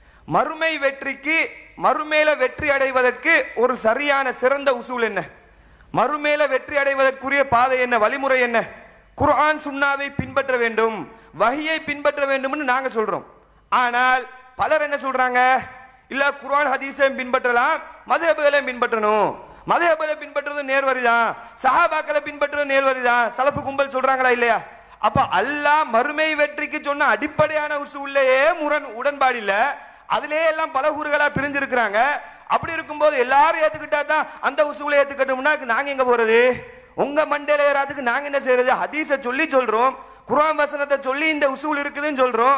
மறுமை வெற்றிக்கு, மறுமையில வெற்றி அடைவதற்கு ஒரு சரியான சிறந்த உசூல் என்ன? மறுமையில வெற்றி அடைவதற்குரிய பாதை என்ன, வழிமுறை என்ன? குர்ஆன் சுன்னாவை பின்பற்ற வேண்டும், வஹியை பின்பற்ற வேண்டும் நாங்க சொல்றோம். ஆனால் பலர் என்ன சொல்றாங்க, இல்ல குர்ஆன் ஹதீஸை பின்பற்றலாம், மதுஹபுகளை பின்பற்றணும், மதுஹபுகளை பின்பற்றுறது நேர்வழிதான், சஹாபாக்களை பின்பற்றுறது நேர்வழிதான், சலஃபு கும்பல் சொல்றாங்களா இல்லையா? அப்ப அல்லாஹ் மறுமை வெற்றிக்கு சொன்ன அடிப்படையான உசூல்லையே உடன்பாடு இல்ல, அதிலே எல்லாம் பல ஊர்களா பிரிஞ்சிருக்கிறாங்க. அப்படி இருக்கும்போது எல்லாரும் ஏத்துக்கிட்டா தான் அந்த உசூலை ஏத்துக்கட்டும்னா நாங்க எங்க போறது? உங்க மண்டையில ஏறாதுக்கு நாங்க என்ன செய்யறது? ஹதீஸை சொல்லி சொல்றோம், குர்ஆன் வசனத்தை சொல்லி இந்த உசூல் இருக்குதுன்னு சொல்றோம்,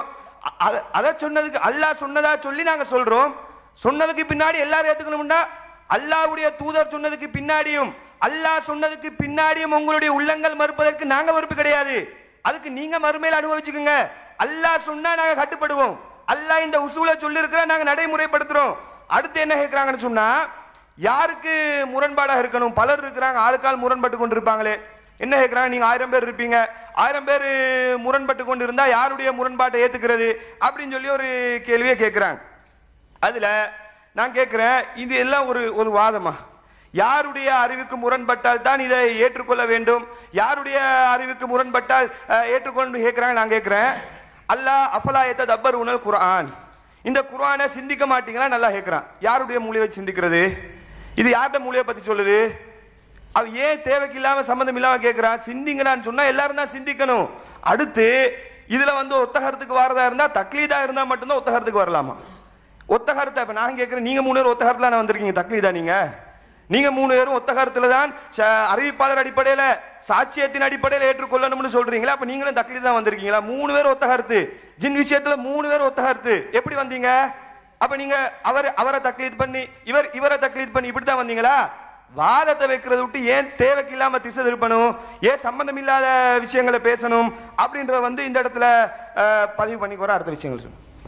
அதை சொன்னதுக்கு அல்லாஹ் சொன்னதா சொல்லி நாங்க சொல்றோம். சொன்னதுக்கு பின்னாடி எல்லாரும் ஏத்துக்கணும்னா, அல்லாஹ்வுடைய தூதர் சொன்னதுக்கு பின்னாடியும் அல்லாஹ் சொன்னதுக்கு பின்னாடியும் உங்களுடைய உள்ளங்கள் மறுப்பதற்கு நாங்க மறுப்பு கிடையாது. அதுக்கு நீங்க மறுமையில அனுபவிச்சுக்கோங்க. அல்லாஹ் சொன்னா நாங்க கட்டுப்படுவோம், அல்லாஹ் இந்த உசூலை சொல்லி இருக்கிற நாங்க நடைமுறைப்படுத்துறோம். அடுத்து என்ன கேட்கிறாங்கன்னு சொன்னா, யாருக்கு முரண்பாடாக இருக்கணும்? பலர் இருக்கிறாங்க, ஆளுக்கால் முரண்பட்டு கொண்டு இருப்பாங்களே. என்ன கேட்கிறாங்க, நீங்க 1000 பேர் இருப்பீங்க, 1000 பேர் முரண்பட்டு கொண்டு இருந்தா யாருடைய முரண்பாட்டை ஏத்துக்கிறது அப்படின்னு சொல்லி ஒரு கேள்வியை கேட்கிறாங்க. அதுல நான் கேட்கிறேன், இது எல்லாம் ஒரு வாதமா? யாருடைய அறிவுக்கு முரண்பட்டால் தான் இதை ஏற்றுக்கொள்ள வேண்டும், யாருடைய அறிவுக்கு முரண்பட்டால் ஏற்றுக்கொண்டு கேட்கிறாங்க. நான் கேட்கிறேன், அல்லாஹ் அஃபலா யததப்பருனல் குர்ஆன், இந்த குர்ஆனை சிந்திக்க மாட்டீங்களா நல்லா கேட்கிறான். யாருடைய மூளையை வச்சு சிந்திக்கிறது? இது யார்கிட்ட மூளையை பத்தி சொல்லுது? அவ ஏன் தேவைக்கு இல்லாம சம்பந்தம் இல்லாம கேட்கிறான்? சிந்திங்கன்னு சொன்னா எல்லாரும் தான் சிந்திக்கணும். அடுத்து இதுல ஒத்தகரத்துக்கு வரதா இருந்தா தக்லீதா இருந்தா மட்டும்தான் ஒத்தகரத்துக்கு வரலாமா? ஒத்தகரத்தை இப்ப நான் கேட்கிறேன், நீங்க 3 பேரும் ஒத்தகரத்துல வந்திருக்கீங்க, தக்லீதா நீங்க 3 பேரும் ஒத்தகரத்துல தான் அறிவிப்பாளர் அடிப்படையில சாட்சியத்தின் அடிப்படையில் ஏற்றுக்கொள்ளணும்னு சொல்றீங்களா? அப்ப நீங்களும் தக்லீதா வந்திருக்கீங்களா? 3 பேர் ஒத்தகரத்து, ஜின் விஷயத்துல 3 பேர் ஒத்தகரத்து, எப்படி வந்தீங்க? அப்ப நீங்க அவரை தக்லீத் பண்ணி இவரை தக்லீத் பண்ணி இப்படித்தான் வந்தீங்களா? வாதத்தை வைக்கிறத விட்டு ஏன் தேவைக்கு இல்லாம திசை திருப்பணும், ஏன் சம்பந்தம் இல்லாத விஷயங்களை பேசணும் அப்படின்றத இந்த இடத்துல பதிவு பண்ணிக்கோற. அடுத்த விஷயங்கள்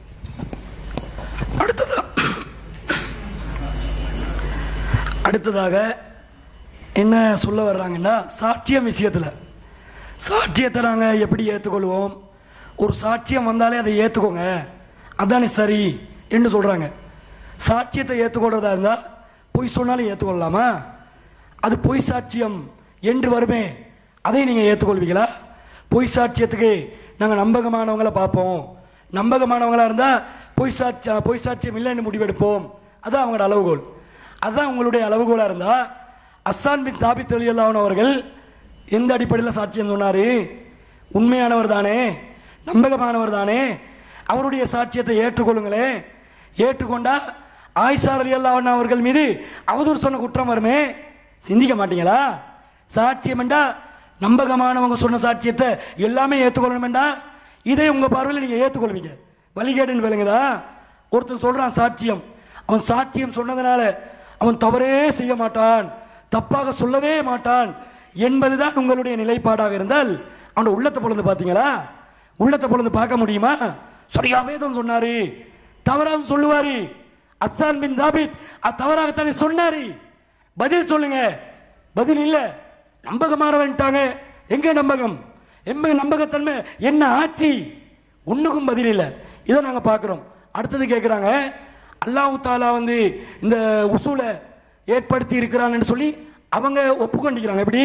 அடுத்ததாக என்ன சொல்ல வர்றாங்கன்னா, சாட்சியம் விஷயத்தில் சாட்சியத்தை நாங்கள் எப்படி ஏற்றுக்கொள்வோம்? ஒரு சாட்சியம் வந்தாலே அதை ஏற்றுக்கோங்க, அதானே சரி என்று சொல்கிறாங்க. சாட்சியத்தை ஏற்றுக்கொள்றதா இருந்தால் பொய் சொன்னாலும் ஏற்றுக்கொள்ளலாமா? அது பொய் சாட்சியம் என்று வருமே, அதை நீங்கள் ஏற்றுக்கொள்வீங்களா? பொய் சாட்சியத்துக்கு நாங்கள் நம்பகமானவங்களை பார்ப்போம், நம்பகமானவங்களாக இருந்தால் பொய் சாட்சியம் இல்லைன்னு முடிவெடுப்போம், அதுதான் அவங்களோட அளவுகோல். அதுதான் உங்களுடைய அளவுகோலாக இருந்தால் அஸ்ஸான் பின் தாபித் ரலியல்லாஹு அன்ஹு அவர்கள் எந்த அடிப்படையில் சாட்சியம் சொன்னார்? உண்மையானவர் தானே, நம்பகமானவர் தானே, அவருடைய சாட்சியத்தை ஏற்றுக்கொள்ளுங்களே. ஏற்றுக்கொண்டா ஆயிஷா ரலியல்லாஹு அன்ஹா அவர்கள் மீது அவதூறு சொன்ன குற்றம் வருமே, சிந்திக்க மாட்டீங்களா? சாட்சியம் என்றா நம்பகமானவங்க சொன்ன சாட்சியத்தை எல்லாமே ஏற்றுக்கொள்ளணும் என்றா இதை உங்கள் பார்வையில் நீங்கள் ஏற்றுக்கொள்வீங்க, வழிகேடுன்னு விளங்குதா? ஒருத்தர் சொல்கிறான் சாட்சியம், அவன் சாட்சியம் சொன்னதுனால அவன் தவறே செய்ய மாட்டான், தப்பாக சொல்லவே மாட்டான் என்பதுதான் உங்களுடைய நிலைப்பாடாக இருந்தால் அவனோட உள்ளத்தை பொழுது பார்த்தீங்களா? உள்ளத்தை பொழுது பார்க்க முடியுமா? சரியாவே தான் சொன்னாரு, தவறாக சொல்லுவாரு. அஸ்ஸான் பின் தாபித் தவறாகத்தானே சொன்னாரு, பதில் சொல்லுங்க. பதில் இல்லை, நம்பகமானவன்ட்டாங்க. எங்க நம்பகம், நம்பகத்தன்மை என்ன ஆட்சி? ஒண்ணுக்கும் பதில் இல்லை. இதை நாங்க பார்க்கிறோம். அடுத்தது கேட்கிறாங்க, அல்லாஹ் தாலா இந்த உசூலை ஏற்படுத்தி இருக்கிறான்னு சொல்லி அவங்க ஒப்புக்கொண்டிருக்கிறாங்க. எப்படி?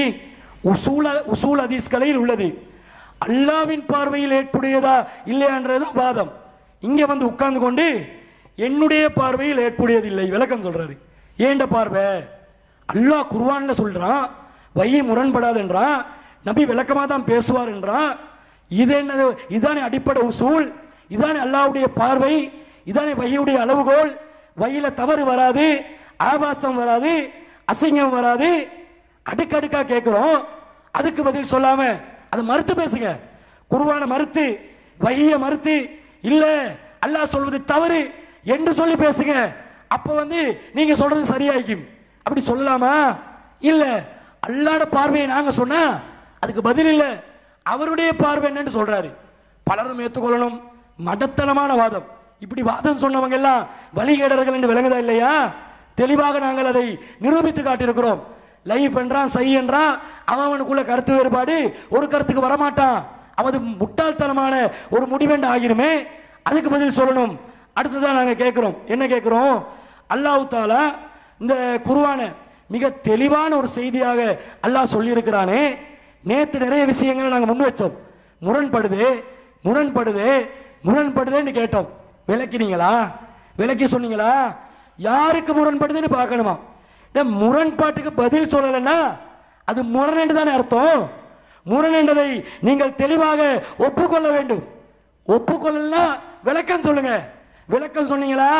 உசூல் ஹதீஸ்களில் உள்ளது, அல்லாவின் பார்வையில் ஏற்புடையதா இல்லையான்றதுதான் வாதம். இங்க உட்கார்ந்து கொண்டு என்னுடைய பார்வையில் ஏற்புடையதில்லை விளக்கம் சொல்றாரு. ஏண்ட பார்வை? அல்லாஹ் குர்ஆன்ல சொல்றான், வஹி முரண்படாதுன்றான், நபி விளக்கமா தான் பேசுவார் என்றான். இது என்னது? இதானே அடிப்படை உசூல், இதானே அல்லாஹ்வுடைய பார்வை, இதானே வஹியுடைய அளவுகோல். வஹியில தவறு வராது, ஆபாசம் வராது, அசிங்கம் வராது. அடுக்கடுக்கா கேட்கிறோம், அதுக்கு பதில் சொல்லாம அதை மறுத்து பேசுங்க. குர்ஆனை மறுத்து, வஹியை மறுத்து, இல்ல அல்லாஹ் சொல்வது தவறு என்று சொல்லி பேசுங்க. அப்ப நீங்க சொல்றது சரியாயிக்கும். அப்படி சொல்லலாமா? இல்ல, அல்லாஹ்வுடைய பார்வையை நாங்க சொன்னா அதுக்கு பதில் இல்ல, அவருடைய பார்வை என்னன்னு சொல்றாரு. பலரும் ஏற்றுக்கொள்ளணும். மடத்தனமான வாதம். இப்படி வாதம் சொன்னவங்க எல்லாம் வழிகேடர்கள் என்று விளங்குதா இல்லையா? தெளிவாக நாங்கள் அதை நிரூபித்து காட்டியிருக்கிறோம். லைஃப் என்றான், சை என்றான், அவனுக்குள்ள கருத்து வேறுபாடு, ஒரு கருத்துக்கு வரமாட்டான், அவது முட்டாள்தனமான ஒரு முடிவென்று ஆகிருமே. அதுக்கு பதில் சொல்லணும். அடுத்ததான் நாங்கள் கேட்கிறோம், என்ன கேட்கிறோம்? அல்லாஹ் தாலா இந்த குர்ஆனை மிக தெளிவான ஒரு செய்தியாக அல்லாஹ் சொல்லியிருக்கிறானே. நேற்று நிறைய விஷயங்களை நாங்கள் முன் வச்சோம். முரண்படுது முரண்படுது முரண்படுதுன்னு கேட்டோம். விளக்கினீங்களா? விளக்கி சொன்னீங்களா? யாருக்கு முரண்படுதுன்னு பார்க்கணுமா? முரண்பாட்டுக்கு பதில் சொல்லலைன்னா அது முரண் என்று தானே அர்த்தம். முரண் என்றதை நீங்கள் தெளிவாக ஒப்புக்கொள்ள வேண்டும். ஒப்புக்கொள்ளலாம், விளக்கம் சொல்லுங்க. விளக்கம் சொன்னீங்களா?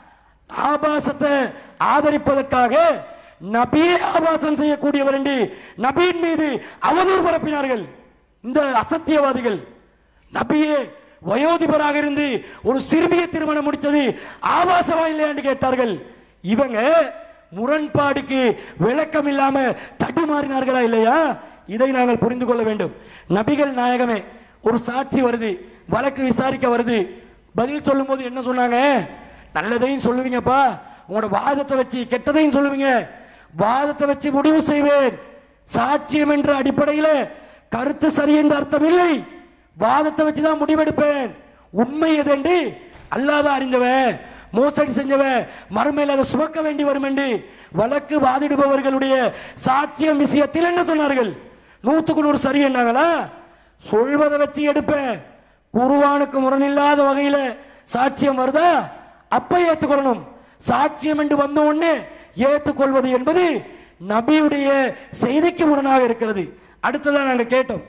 ஆபாசத்தை ஆதரிப்பதற்காக நபியே ஆபாசம் செய்யக்கூடியவர் என்று நபியின் மீது அவதூறு பரப்பினார்கள் இந்த அசத்தியவாதிகள். நபியே வயோதிபராக இருந்து ஒரு சிறுமியை திருமணம் முடித்தது ஆபாசமா இல்லையா என்று கேட்டார்கள். இவங்க முரண்பாடுக்கு விளக்கம் இல்லாம தடுமாறினார்களா இல்லையா? இதை நாங்கள் புரிந்து கொள்ள வேண்டும். நபிகள் நாயகமே, ஒரு சாட்சி வருது, வழக்கு விசாரிக்க வருது, பதில் சொல்லும் போது என்ன சொன்னாங்க? நல்லதையும் சொல்லுவீங்கப்பா, உங்களோட வாதத்தை வச்சு கெட்டதையும் சொல்லுவீங்க, வாதத்தை வச்சு முடிவு செய்வேன். சாட்சியம் என்ற அடிப்படையில் கருத்து சரி என்ற அர்த்தம் இல்லை, வாதத்தை வச்சுதான் முடிவெடுப்பேன். உண்மை எதென்று அல்லாதான் அறிந்தவன், மோசடி செஞ்சவன் மறுமையில் அதை சுமக்க வேண்டி வரும் என்று வழக்கு வாதிடுபவர்களுடைய சாட்சியம் விஷயத்தில் என்ன சொன்னார்கள்? 100க்கு 100 சரி என்னாங்களா? சொல்வதை வச்சு எடுப்பேன். குர்ஆனுக்கு முரணில்லாத வகையில சாட்சியம் வருதா, அப்ப ஏற்றுக்கொள்ளணும். சாட்சியம் என்று வந்த உடனே ஏற்றுக்கொள்வது என்பது நபியுடைய செய்திக்கு முரணாக இருக்கிறது. அடுத்ததான் நாங்கள் கேட்டோம்,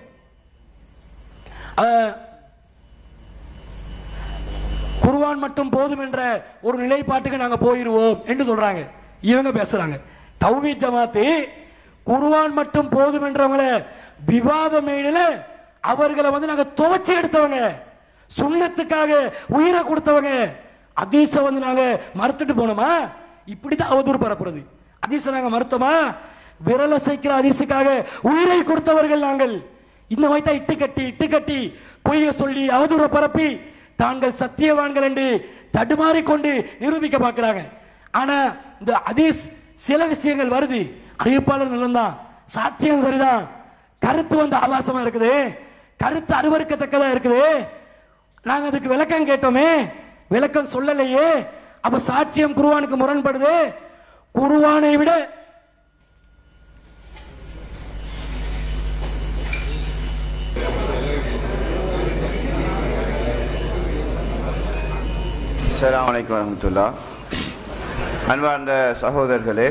குர்ஆன் மட்டும் போதும் என்ற ஒரு நிலைப்பாட்டுக்கு நாங்க போயிருவோம் என்று சொல்றாங்க. இவங்க பேசுறாங்க தௌஹீத் ஜமாத்து குர்ஆன் மட்டும் போதும் என்றவங்கள விவாத மேடையில அவர்களை நாங்க துவச்சி எடுத்தவங்க, சுன்னத்துக்காக உயிரை கொடுத்தவங்க. ஹதீஸை நாங்க மறுத்துட்டு போனோமா? இப்படிதான் அவதூறு பரப்புறது. ஹதீஸை நாங்க மறுத்தோமா? விரல சைக்கிற ஹதீஸுக்காக உயிரை கொடுத்தவர்கள் நாங்கள். இந்த மாதிரி தான் இட்டு கட்டி பொய்ய சொல்லி அவதூறு பரப்பி தாங்கள் சத்தியவான்கள் என்று தடுமாறிக்கொண்டு நிரூபிக்க பார்க்கிறாங்க. ஆனா இந்த ஹதீஸ் சில விஷயங்கள் வருது, அறிவிப்பாளர் நல்லதான், சாட்சியம் சரிதான், கருத்து ஆபாசமா இருக்குது, கருத்து அருவருக்கத்தக்கதா இருக்குது. நாங்க அதுக்கு விளக்கம் கேட்டோமே, விளக்கம் சொல்லலையே. அப்ப சாட்சியம் குர்ஆனுக்கு முரண்படுது. குர்ஆனை விட அஸ்ஸலாமு அலைக்கும் வரஹ்மத்துல்லாஹ். அன்பார்ந்த சகோதரர்களே,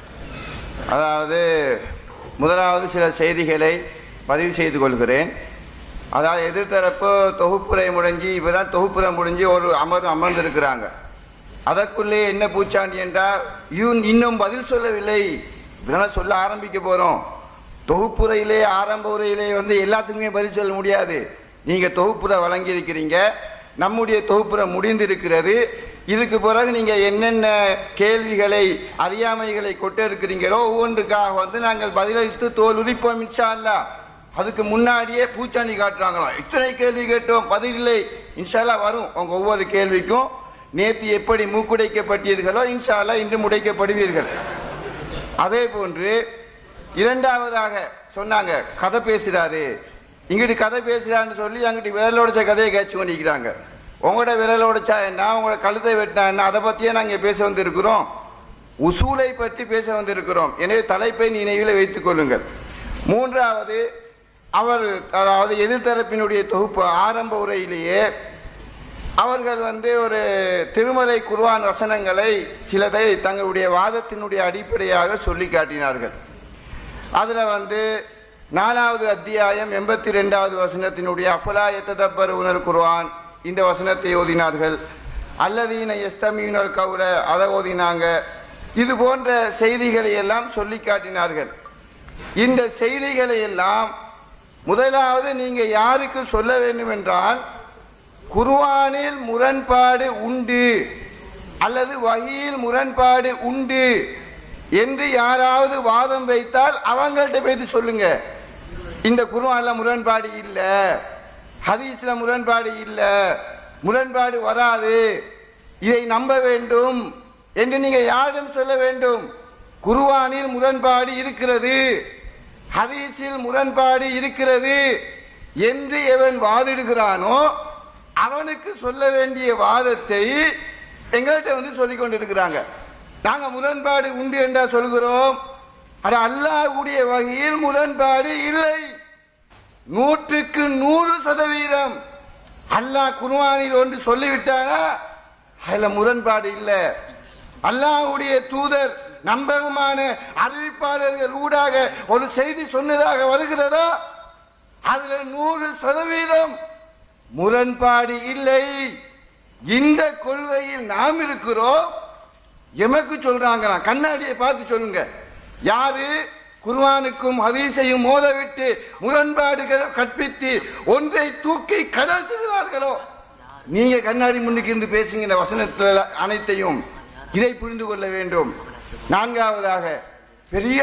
அதாவது முதலாவது சில செய்திகளை பதிவு செய்து கொள்கிறேன். அதாவது எதிர்த்தரப்பு தொகுப்புரை முடிஞ்சு இப்பதான் தொகுப்புரை முடிஞ்சு ஒரு அமர்ந்திருக்கிறாங்க. அதற்குள்ளே என்ன பூச்சாண்டி என்றால் இன்னும் பதில் சொல்லவில்லை, இதெல்லாம் சொல்ல ஆரம்பிக்க போறோம். தொகுப்புரையிலே ஆரம்ப உரையிலே எல்லாத்துக்குமே பதில் சொல்ல முடியாது. நீங்க தொகுப்புரை வழங்கி இருக்கிறீங்க, நம்முடைய தொகுப்புரை முடிந்திருக்கிறது. இதுக்கு பிறகு நீங்க என்னென்ன கேள்விகளை அறியாமைகளை கொண்டு இருக்கிறீங்களோ ஒவ்வொன்றுக்காக நாங்கள் பதிலளித்து தோல் உரிப்போம் இன்ஷா அல்லாஹ். அதுக்கு முன்னாடியே பூச்சாண்டி காட்டுறாங்களாம், இத்தனை கேள்வி கேட்டோம் பதில் இல்லை. இன்ஷா அல்லாஹ் வரும் உங்க ஒவ்வொரு கேள்விக்கும். நேற்று எப்படி மூக்குடைக்கப்பட்டீர்களோ இன்ஷா அல்லாஹ் இன்று முடைக்கப்படுவீர்கள். அதே போன்று இரண்டாவதாக சொன்னாங்க கதை பேசுறாரு, இங்கிட்டு கதை பேசுறான்னு சொல்லி அங்கிட்டு விரலோடச்ச கதையை கேட்சி கொண்டிருக்கிறாங்க. உங்களோட விரலோடச்சா என்ன, உங்களோட கழுத்தை வெட்டினா என்ன, அதை பத்தியே நாங்க பேச வந்திருக்கிறோம். உசூலை பற்றி பேச வந்திருக்கிறோம். எனவே தலைப்பை நினைவில் வைத்துக் கொள்ளுங்கள். மூன்றாவது, அவர் அதாவது எதிர்த்தரப்பினுடைய தொகுப்பு ஆரம்ப உரையிலேயே அவர்கள் ஒரு திருமறை குர்ஆன் வசனங்களை சிலதை தங்களுடைய வாதத்தினுடைய அடிப்படையாக சொல்லி காட்டினார்கள். அதுல 4வது அத்தியாயம் 82வது வசனத்தினுடைய அஃபலா யததப்பருனல் குர்ஆன் இந்த வசனத்தை ஓதினார்கள். அல்லதீன யஸ்தமீனுல் கௌல அதை ஓதினாங்க. இது போன்ற செய்திகளை எல்லாம் சொல்லி காட்டினார்கள். இந்த செய்திகளை எல்லாம் முதலாவது நீங்க யாருக்கு சொல்ல வேண்டும் என்றால், குர்ஆனில் முரண்பாடு உண்டு அல்லது வஹீயில் முரண்பாடு உண்டு என்று யாராவது வாதம் வைத்தால் அவங்கள்ட்ட போய் சொல்லுங்க, இந்த குர்ஆன்ல முரண்பாடு இல்ல, ஹதீஸ்ல முரண்பாடு இல்ல, முரண்பாடு வராது, இதை நம்ப வேண்டும் என்று நீங்க யாரிடம் சொல்ல வேண்டும்? குர்ஆனில் முரண்பாடு இருக்கிறது, ஹதீஸில் முரண்பாடு இருக்கிறது என்று எவன் வாதிடுகிறானோ அவனுக்கு சொல்ல வேண்டிய வாதத்தை எங்கள்கிட்ட சொல்லிக் கொண்டிருக்கிறாங்க. நாங்க முரண்பாடு உண்டு என்றா சொல்கிறோம். அல்லாஹ்வுடைய வகையில் முரண்பாடு இல்லை. 100க்கு 100% அல்லாஹ் குர்ஆனில் ஒன்று சொல்லிவிட்டானா அதுல முரண்பாடு இல்லை. அல்லாஹ்வுடைய தூதர் நம்பகமான அறிவிப்பாளர்கள் ஊடாக ஒரு செய்தி சொன்னதாக வருகிறதா, அதுல 100% முரண்பாடு இல்லை. இந்த கொள்கையில் நாம் இருக்கிறோம். எமக்கு சொல்றாங்க, கண்ணாடியை பார்த்து சொல்லுங்க, யாரு குர்ஆனுக்கும் ஹதீஸையும் மோதவிட்டு முரண்பாடுகளை கற்பித்து ஒன்றை தூக்கி கடைசுகிறார்களோ, நீங்க கண்ணாடி முன்னுக்கு இருந்து பேசுங்க இந்த வசனத்தில் அனைத்தையும். இதை புரிந்து கொள்ள வேண்டும். 4வதாக பெரிய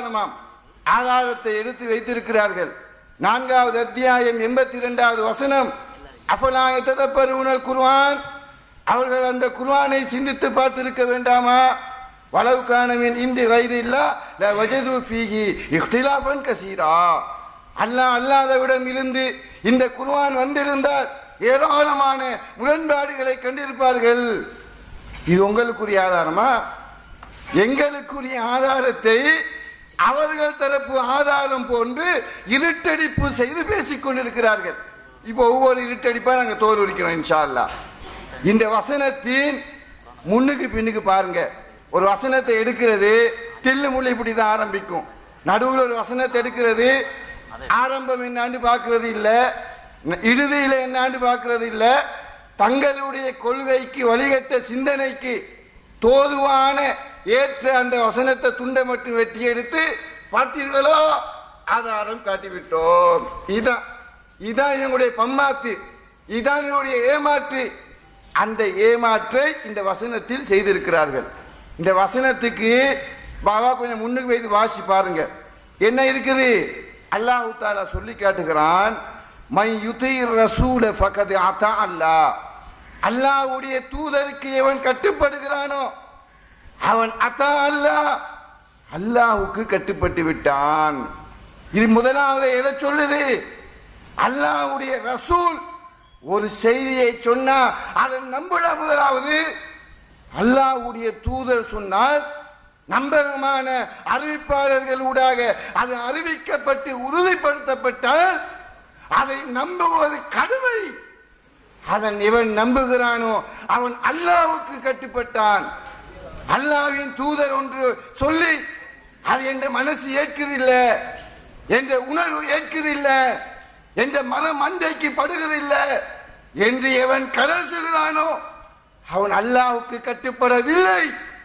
ஆதாரத்தை எடுத்து வைத்திருக்கிறார்கள். 4வது அத்தியாயம் 82வது வசனம், அஃபலா யததப்பருனல் குர்ஆன், அவர்கள் அந்த குர்ஆனை சிந்தித்து பார்த்திருக்க வேண்டாமா? வலவ் கான மின் இந்தி கைரில்லா லவஜது ஃபீஹி இக்திலாஃபன் கஸீரா, அல்லாஹ் அல்லாஹ்விடம் இருந்து இந்த குர்ஆன் வந்திருந்தால் ஏராளமான முரண்பாடுகளை கண்டிருப்பார்கள். இது உங்களுக்குரிய ஆதாரமா? எங்களுக்குரிய ஆதாரத்தை அவர்கள் தரப்பு ஆதாரம் போன்று இருட்டடிப்பு செய்து பேசிக் கொண்டிருக்கிறார்கள். இப்போ ஒவ்வொரு இருட்டடிப்பா நாங்க தோல் உரிக்கிறோம் இன்ஷா அல்லாஹ். இந்த வசனத்தின் முன்னுக்கு பின்னுக்கு பாருங்க. ஒரு வசனத்தை எடுக்கிறது, தில்லு முள்ளு இப்படி தான் ஆரம்பிக்கும். நடுவில் ஒரு வசனத்தை எடுக்கிறது, ஆரம்பம் என்னான்னு பார்க்கறது இல்லை, இறுதியில் என்னான்னு பார்க்கறது இல்லை. தங்களுடைய கொள்கைக்கு வழிகட்ட சிந்தனைக்கு தோதுவான ஏற்ற அந்த வசனத்தை துண்டை மட்டும் வெட்டி எடுத்து பார்த்தீர்களோ ஆதாரம் காட்டிவிட்டோம். இதான் எங்களுடைய பம்மாத்து, இதான் எங்களுடைய ஏமாற்று. அந்த ஏமாற்றை இந்த வசனத்தில் செய்திருக்கிறார்கள். இந்த வசனத்துக்கு பாபா கொஞ்சம் முன்னுக்கு வைத்து வாசி பாருங்க என்ன இருக்குது. அல்லாஹ் தஆலா சொல்லி காட்டுகிறான், மை யுதீர் ரசூல ஃபகத் அத்தா அல்லாஹ். அல்லாஹ்வுடைய தூதருக்கு எவன் கட்டுப்படுகிறானோ அவன் அத்தா அல்லாஹ், அல்லாஹ்வுக்கு கட்டுப்பட்டு விட்டான். இது முதலாவது எதை சொல்லுது? அல்லாஹ்வுடைய ரசூல் ஒரு செய்தியை சொன்னா அதை நம்புற. முதலாவது அல்லாஹ்வுடைய தூதர் சொன்னால் நம்பகமான அறிவிப்பாளர்கள் ஊடாக அது அறிவிக்கப்பட்டு உறுதிப்படுத்தப்பட்டால் அதை நம்புவது கடமை. அதன் எவன் நம்புகிறானோ அவன் அல்லாஹ்வுக்கு கட்டுப்பட்டான். அல்லாஹ்வின் தூதர் ஒன்று சொல்லி அது என்ற மனசு ஏற்குதில்லை, என்ற உணர்வு ஏற்குதில்லை, என்ற மனம் அண்டைக்கு படுவதில்லை என்று எவன் கலசுகிறானோ அவன் அல்லாஹ்வுக்கு கட்டுப்படவில்லை.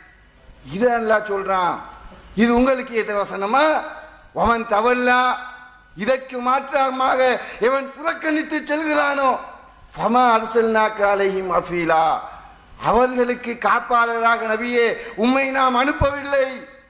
இது அல்லாஹ் சொல்றான். இது உங்களுக்கு ஏத்த வசனமா? அவன் தவல்லா, இதற்கு மாற்றமாக எவன் புறக்கணித்து செல்கிறானோ ஃபமா அர்சல்னாக அலைஹிம் அஃபீலா, அவர்களுக்கு காப்பாளராக நபியே உம்மை நாம் அனுப்பவில்லை.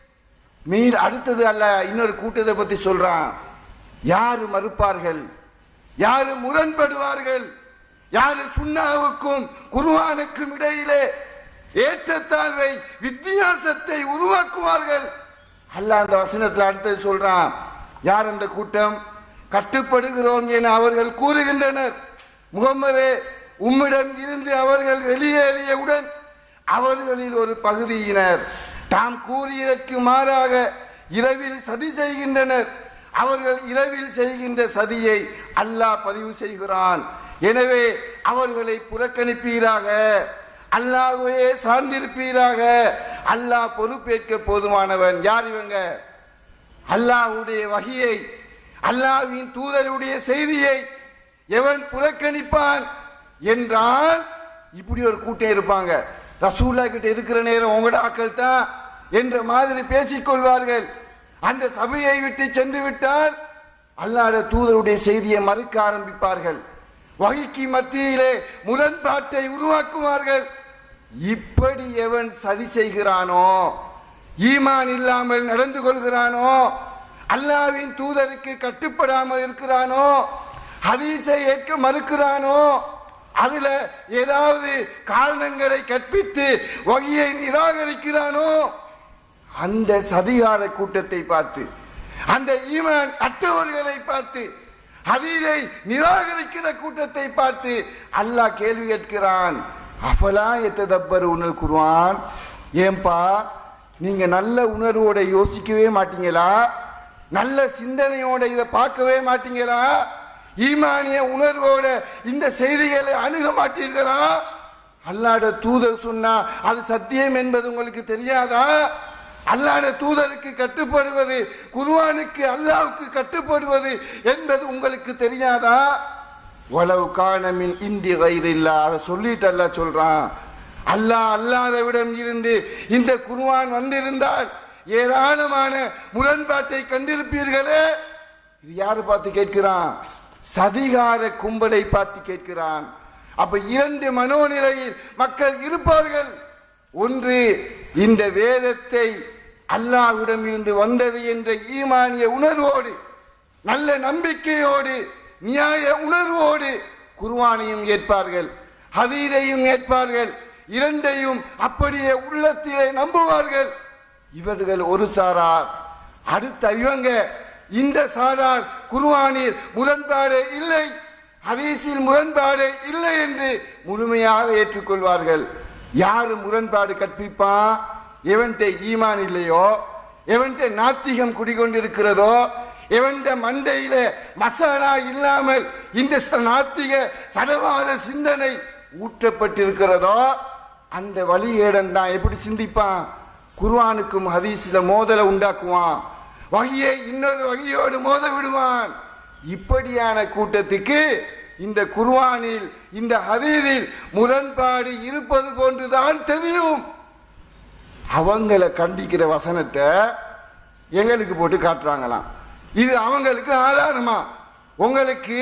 மீள் அடுத்தது அல்ல, இன்னொரு கூட்டத்தை பத்தி சொல்றான். யாரு மறுப்பார்கள், யாரு முரண்படுவார்கள், யாரு சுன்னாவுக்கும் குர்ஆனுக்கும் இடையிலே ஏற்றத்தாழ்வை வித்தியாசத்தை உருவாக்குவார்கள். அல்லாஹ் அந்த வசனத்தில் அடுத்தது சொல்றான். யார் அந்த கூட்டம்? கட்டுப்படுகிறோம் என அவர்கள் கூறுகின்றனர். முகம்மதே, உம்மிடம் இருந்து அவர்கள் வெளியேறியவுடன் அவர்களில் ஒரு பகுதியினர் தாம் கூறியதற்கு மாறாக இரவில் சதி செய்கின்றனர். அவர்கள் இரவில் செய்கின்ற சதியை அல்லாஹ் பதிவு செய்கிறான். எனவே அவர்களை புறக்கணிப்பீராக, அல்லாஹ்வையே சார்ந்திருப்பீராக. அல்லாஹ் பொறுப்பேற்க போதுமானவன். யார் இவங்க? அல்லாஹ்வுடைய வஹியை, அல்லாஹ்வின் தூதருடைய செய்தியை எவன் புறக்கணிப்பான் என்றால் இப்படி ஒரு கூட்டம் இருப்பாங்க. ரசூல்லா கிட்ட இருக்கிற நேரம் உங்களோட ஆக்கள் தான் என்ற மாதிரி பேசிக்கொள்வார்கள். அந்த சபையை விட்டு சென்று விட்டால் அல்லாஹ்வுடைய தூதருடைய செய்தியை மறுக்க ஆரம்பிப்பார்கள். வஹிக்கு மத்தியிலே முரண்பாட்டை உருவாக்குவார்கள். இப்படி எவன் சதி செய்கிறானோ, ஈமான் இல்லாமல் நடந்து கொள்கிறானோ, அல்லாஹ்வின் தூதருக்கு கட்டுப்படாமல் இருக்கிறானோ, ஹதீஸை ஏற்க மறுக்கிறானோ, அதுல ஏதாவது காரணங்களை கற்பித்து வகையை நிராகரிக்கிறானோ, அந்த சதிகார கூட்டத்தை பார்த்து, அந்த ஈமான் அற்றவர்களை பார்த்து, ஹதீஸை நிராகரிக்கிற கூட்டத்தை பார்த்து அல்லாஹ் கேள்வி கேட்கிறான். அஃபலா யததப்பருனல் குர்ஆன், ஏன்பா நீங்க நல்ல உணர்வோட யோசிக்கவே மாட்டீங்களா? நல்ல சிந்தனையோட இதை பார்க்கவே மாட்டீங்களா? ஈமானிய உணர்வோட இந்த செய்திகளை அணுக மாட்டீர்களா? அல்லாஹ்வுடைய தூதர் சொன்னா அது சத்தியம் என்பது உங்களுக்கு தெரியாதா? அல்லாஹ்வுடைய தூதருக்கு கட்டுப்படுவது, குர்ஆனுக்கு அல்லாஹ்வுக்கு கட்டுப்படுவது என்பது உங்களுக்கு தெரியாதா? வலவ் கான மின் இந்தி கைரில்லா, அதை சொல்லிட்டு அல்லாஹ் சொல்றான். அல்லாஹ் அல்லாதவிடம் இருந்து இந்த குர்ஆன் வந்திருந்தால் ஏராளமான முரண்பாட்டை கண்டிருப்பீர்களே. இது யாரு பார்த்து கேட்கிறான்? சதிகார கும்பலை பார்த்து கேட்கிறான். அப்ப இரண்டு மனோநிலையில் மக்கள் இருப்பார்கள். ஒன்று, இந்த வேதத்தை அல்லாஹ்விடம் இருந்து வந்தது என்ற ஈமானிய உணர்வோடு, நல்ல நம்பிக்கையோடு, நியாய உணர்வோடு குர்ஆனையும் ஏற்பார்கள், ஹதீஸையும் ஏற்பார்கள். இரண்டையும் அப்படியே உள்ளத்திலே நம்புவார்கள். இவர்கள் ஒரு சாரார். அடுத்த இவங்க இந்த சாரார் குர்ஆனில் முரண்பாடு இல்லை, ஹதீஸில் முரண்பாடு இல்லை என்று முழுமையாக ஏற்றுக்கொள்வார்கள். யாரு முரண்பாடு கற்பிப்பான்? எவன்ட ஈமான் இல்லையோ, எவன்ட நாத்திகம் குடிகொண்டிருக்கிறதோ, எவன்ட மண்டையில மசாலா இல்லாமல் இந்த நாத்திக சடவாத சிந்தனை ஊற்றப்பட்டிருக்கிறதோ அந்த வழியேடன் தான் எப்படி சிந்திப்பான்? குர்ஆனுக்கும் ஹதீஸ்ல மோதலை உண்டாக்குவான், வஹியை இன்னொரு வஹியோடு மோத விடுவான். இப்படியான கூட்டத்துக்கு இந்த குர்ஆனில் இந்த ஹதீஸில் முரண்பாடு இருப்பது போன்றுதான் தெரியும். அவங்களை கண்டிக்கிற வசனத்தை எங்களுக்கு போட்டு காட்டுறாங்களாம். இது அவங்களுக்கு ஆதாரமா? உங்களுக்கு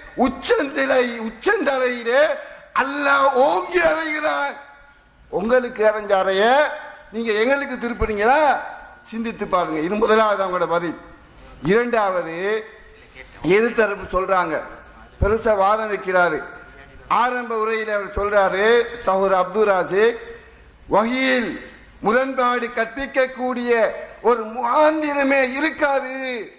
உச்சந்தலையிலே அல்லாஹ் ஓங்கி அறைகிறான். உங்களுக்கு அறைஞ்ச அறைய நீங்க எங்களுக்கு திருப்பினீங்களா? சிந்தித்து பாருங்க. இது முதலாவது அவங்களோட பதில். இரண்டாவது, எதிர்த்தரப்பு சொல்றாங்க, பெருசா வாதம் வைக்கிறாரு. ஆரம்ப உரையில் அவர் சொல்றாரு, சஹூர் அப்துல் ராசிக், வஹீல் முரண்பாடு கற்பிக்கக்கூடிய ஒரு முகாந்திரமே இருக்காது.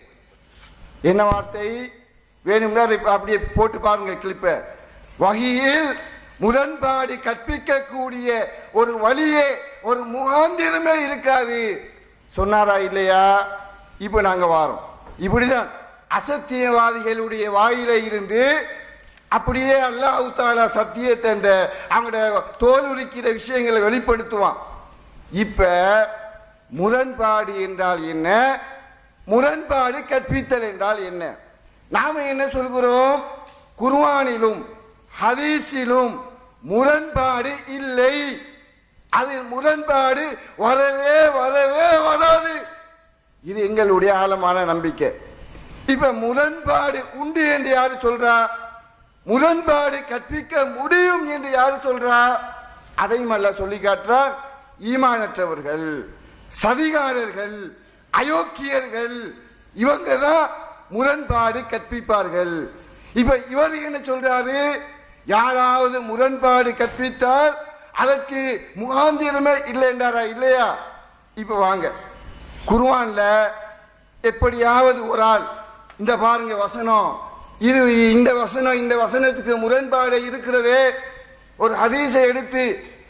என்ன வார்த்தை? வேணும்னா அப்படியே போட்டு பாருங்க கிளிப்ப. வஹீல் முரண்பாடு கற்பிக்கக்கூடிய ஒரு வழியே ஒரு முகாந்திரமே இருக்காது சொன்னாரா இல்லையா? இப்ப நாங்க வாரோம். இப்படிதான் அசத்தியவாதிகளுடைய வாயில இருந்து அப்படியே அல்லாஹ் தஆலா சத்தியத்தை அந்த அவங்களோட தோலுரிக்கிற விஷயங்களை வெளிப்படுத்துவான். இப்ப முரண்பாடு என்றால் என்ன, முரண்பாடு கற்பித்தல் என்றால் என்ன? நாம என்ன சொல்கிறோம்? குர்ஆனிலும் ஹதீஸிலும் முரண்பாடு இல்லை, அதில் முரண்பாடு வரவே வரவே வராது. இது எங்களுடைய ஆழமான நம்பிக்கை. இப்ப முரண்பாடு உண்டு என்று யாரு சொல்றா? முரண்பாடு கற்பிக்க முடியும் என்று யாரு சொல்றா? அதையும் அல்லாஹ் சொல்லி காட்டுறான். ஈமானற்றவர்கள், சதிகாரர்கள், அயோக்கியர்கள், இவங்க தான் முரண்பாடு கற்பிப்பார்கள். இப்ப இவர் என்ன சொல்றாரு? யாராவது முரண்பாடு கற்பித்தால் அதற்கு முகாந்திரமே இல்லை என்றாரா? இல்லையா? இப்ப வாங்க, குர்ஆன்ல எப்படியாவது ஒரு ஆள் இந்த பாருங்க வசனம், இது இந்த வசனம் இந்த வசனத்துக்கு முரண்பாடு இருக்கிறதே, ஒரு ஹதீஸை எடுத்து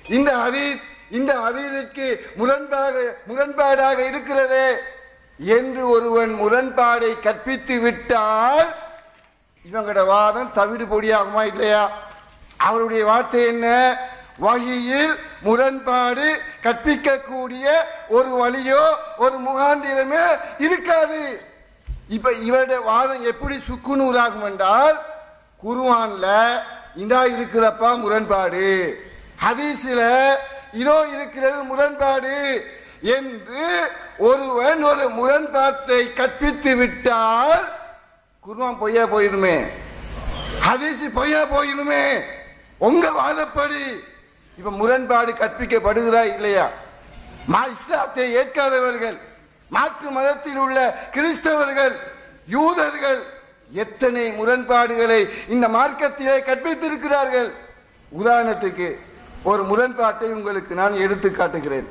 இந்த ஹதீஸிற்கு முரண்பாடாக இருக்கிறதே என்று ஒருவன் முரண்பாடை கற்பித்து விட்டால் இவங்களோட வாதம் தவிடு பொடியாகுமா இல்லையா? அவருடைய வார்த்தை என்ன? வஹீயில் முரண்பாடு கற்பிக்கக்கூடிய ஒரு வழியோ ஒரு முகாந்திரமே இருக்காது. இப்ப இவருடைய வாதம் எப்படி சுக்குநூறாகும் என்றால், குர்ஆன்ல இதா இருக்குதப்பா முரண்பாடு, ஹதீஸ்ல இதோ இருக்கிறது முரண்பாடு என்று ஒருவன் ஒரு முரண்பாட்டை கற்பித்து விட்டால் குர்ஆன் பொய்யா போயிருமே, ஹதீஸ் பொய்யா போயிருமே. உங்க வாதப்படி இப்ப முரண்பாடு கற்பிக்கப்படுகிறதா இல்லையா? இஸ்லாத்தை ஏற்காதவர்கள், மாற்று மதத்தில் உள்ள கிறிஸ்தவர்கள், யூதர்கள் எத்தனை முரண்பாடுகளை இந்த மார்க்கத்திலே கற்பித்திருக்கிறார்கள். உதாரணத்துக்கு ஒரு முரண்பாட்டை உங்களுக்கு நான் எடுத்து காட்டுகிறேன்.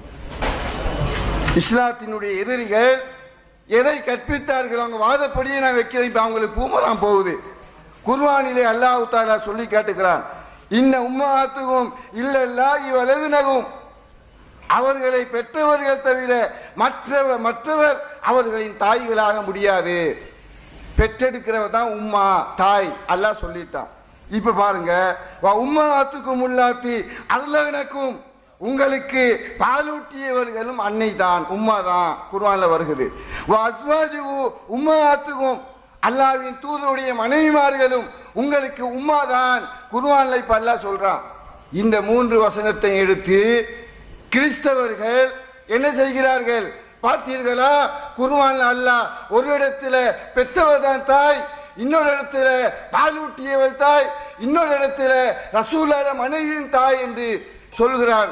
இஸ்லாத்தினுடைய எதிரிகள் எதை கற்பித்தார்கள் அவங்க வாதப்படியே நான் வைக்கிறேன். இப்ப அவங்களுக்கு பூமலாம் போகுது. குர்ஆனிலே அல்லாஹ் தஆலா சொல்லி காட்டுகிறான், இன்ன உம்மஹாத்துஹும் இல்லல்லாஹி வலதுனஹும், அவர்களை பெற்றவர்கள் தவிர மற்றவர் அவர்களின் தாய்களாக முடியாது. பெற்றெடுக்கிறவர் தான் உம்மா, தாய். அல்லாஹ் சொல்லிட்டான். இப்ப பாருங்க, உம்மஹாத்துக்கும் உள்ளாத்தி அல்லாஹ்னக்கும், உங்களுக்கு பாலூட்டியவர்களும் அன்னை தான், உம்மா தான். குர்ஆன்ல வருகிறது. அஸ்வாஜுஹு உம்மஹாத்துக்கும், அல்லாஹ்வின் தூதருடைய மனைவிமார்களும் உங்களுக்கு உம்மா தான். குர்ஆன்ல இப்ப அல்லாஹ் சொல்றான். இந்த 3 வசனத்தை எடுத்து கிறிஸ்தவர்கள் என்ன செய்கிறார்கள் பார்த்தீர்களா? குர்ஆன்ல அல்லாஹ் ஒரு இடத்துல பெற்றவர் தான் தாய், இன்னொரு இடத்துல பாலூட்டியவள் தாய், இன்னொரு இடத்துல ரசூலுல்லாஹ் மனைவியின் தாய் என்று சொல்கிறான்.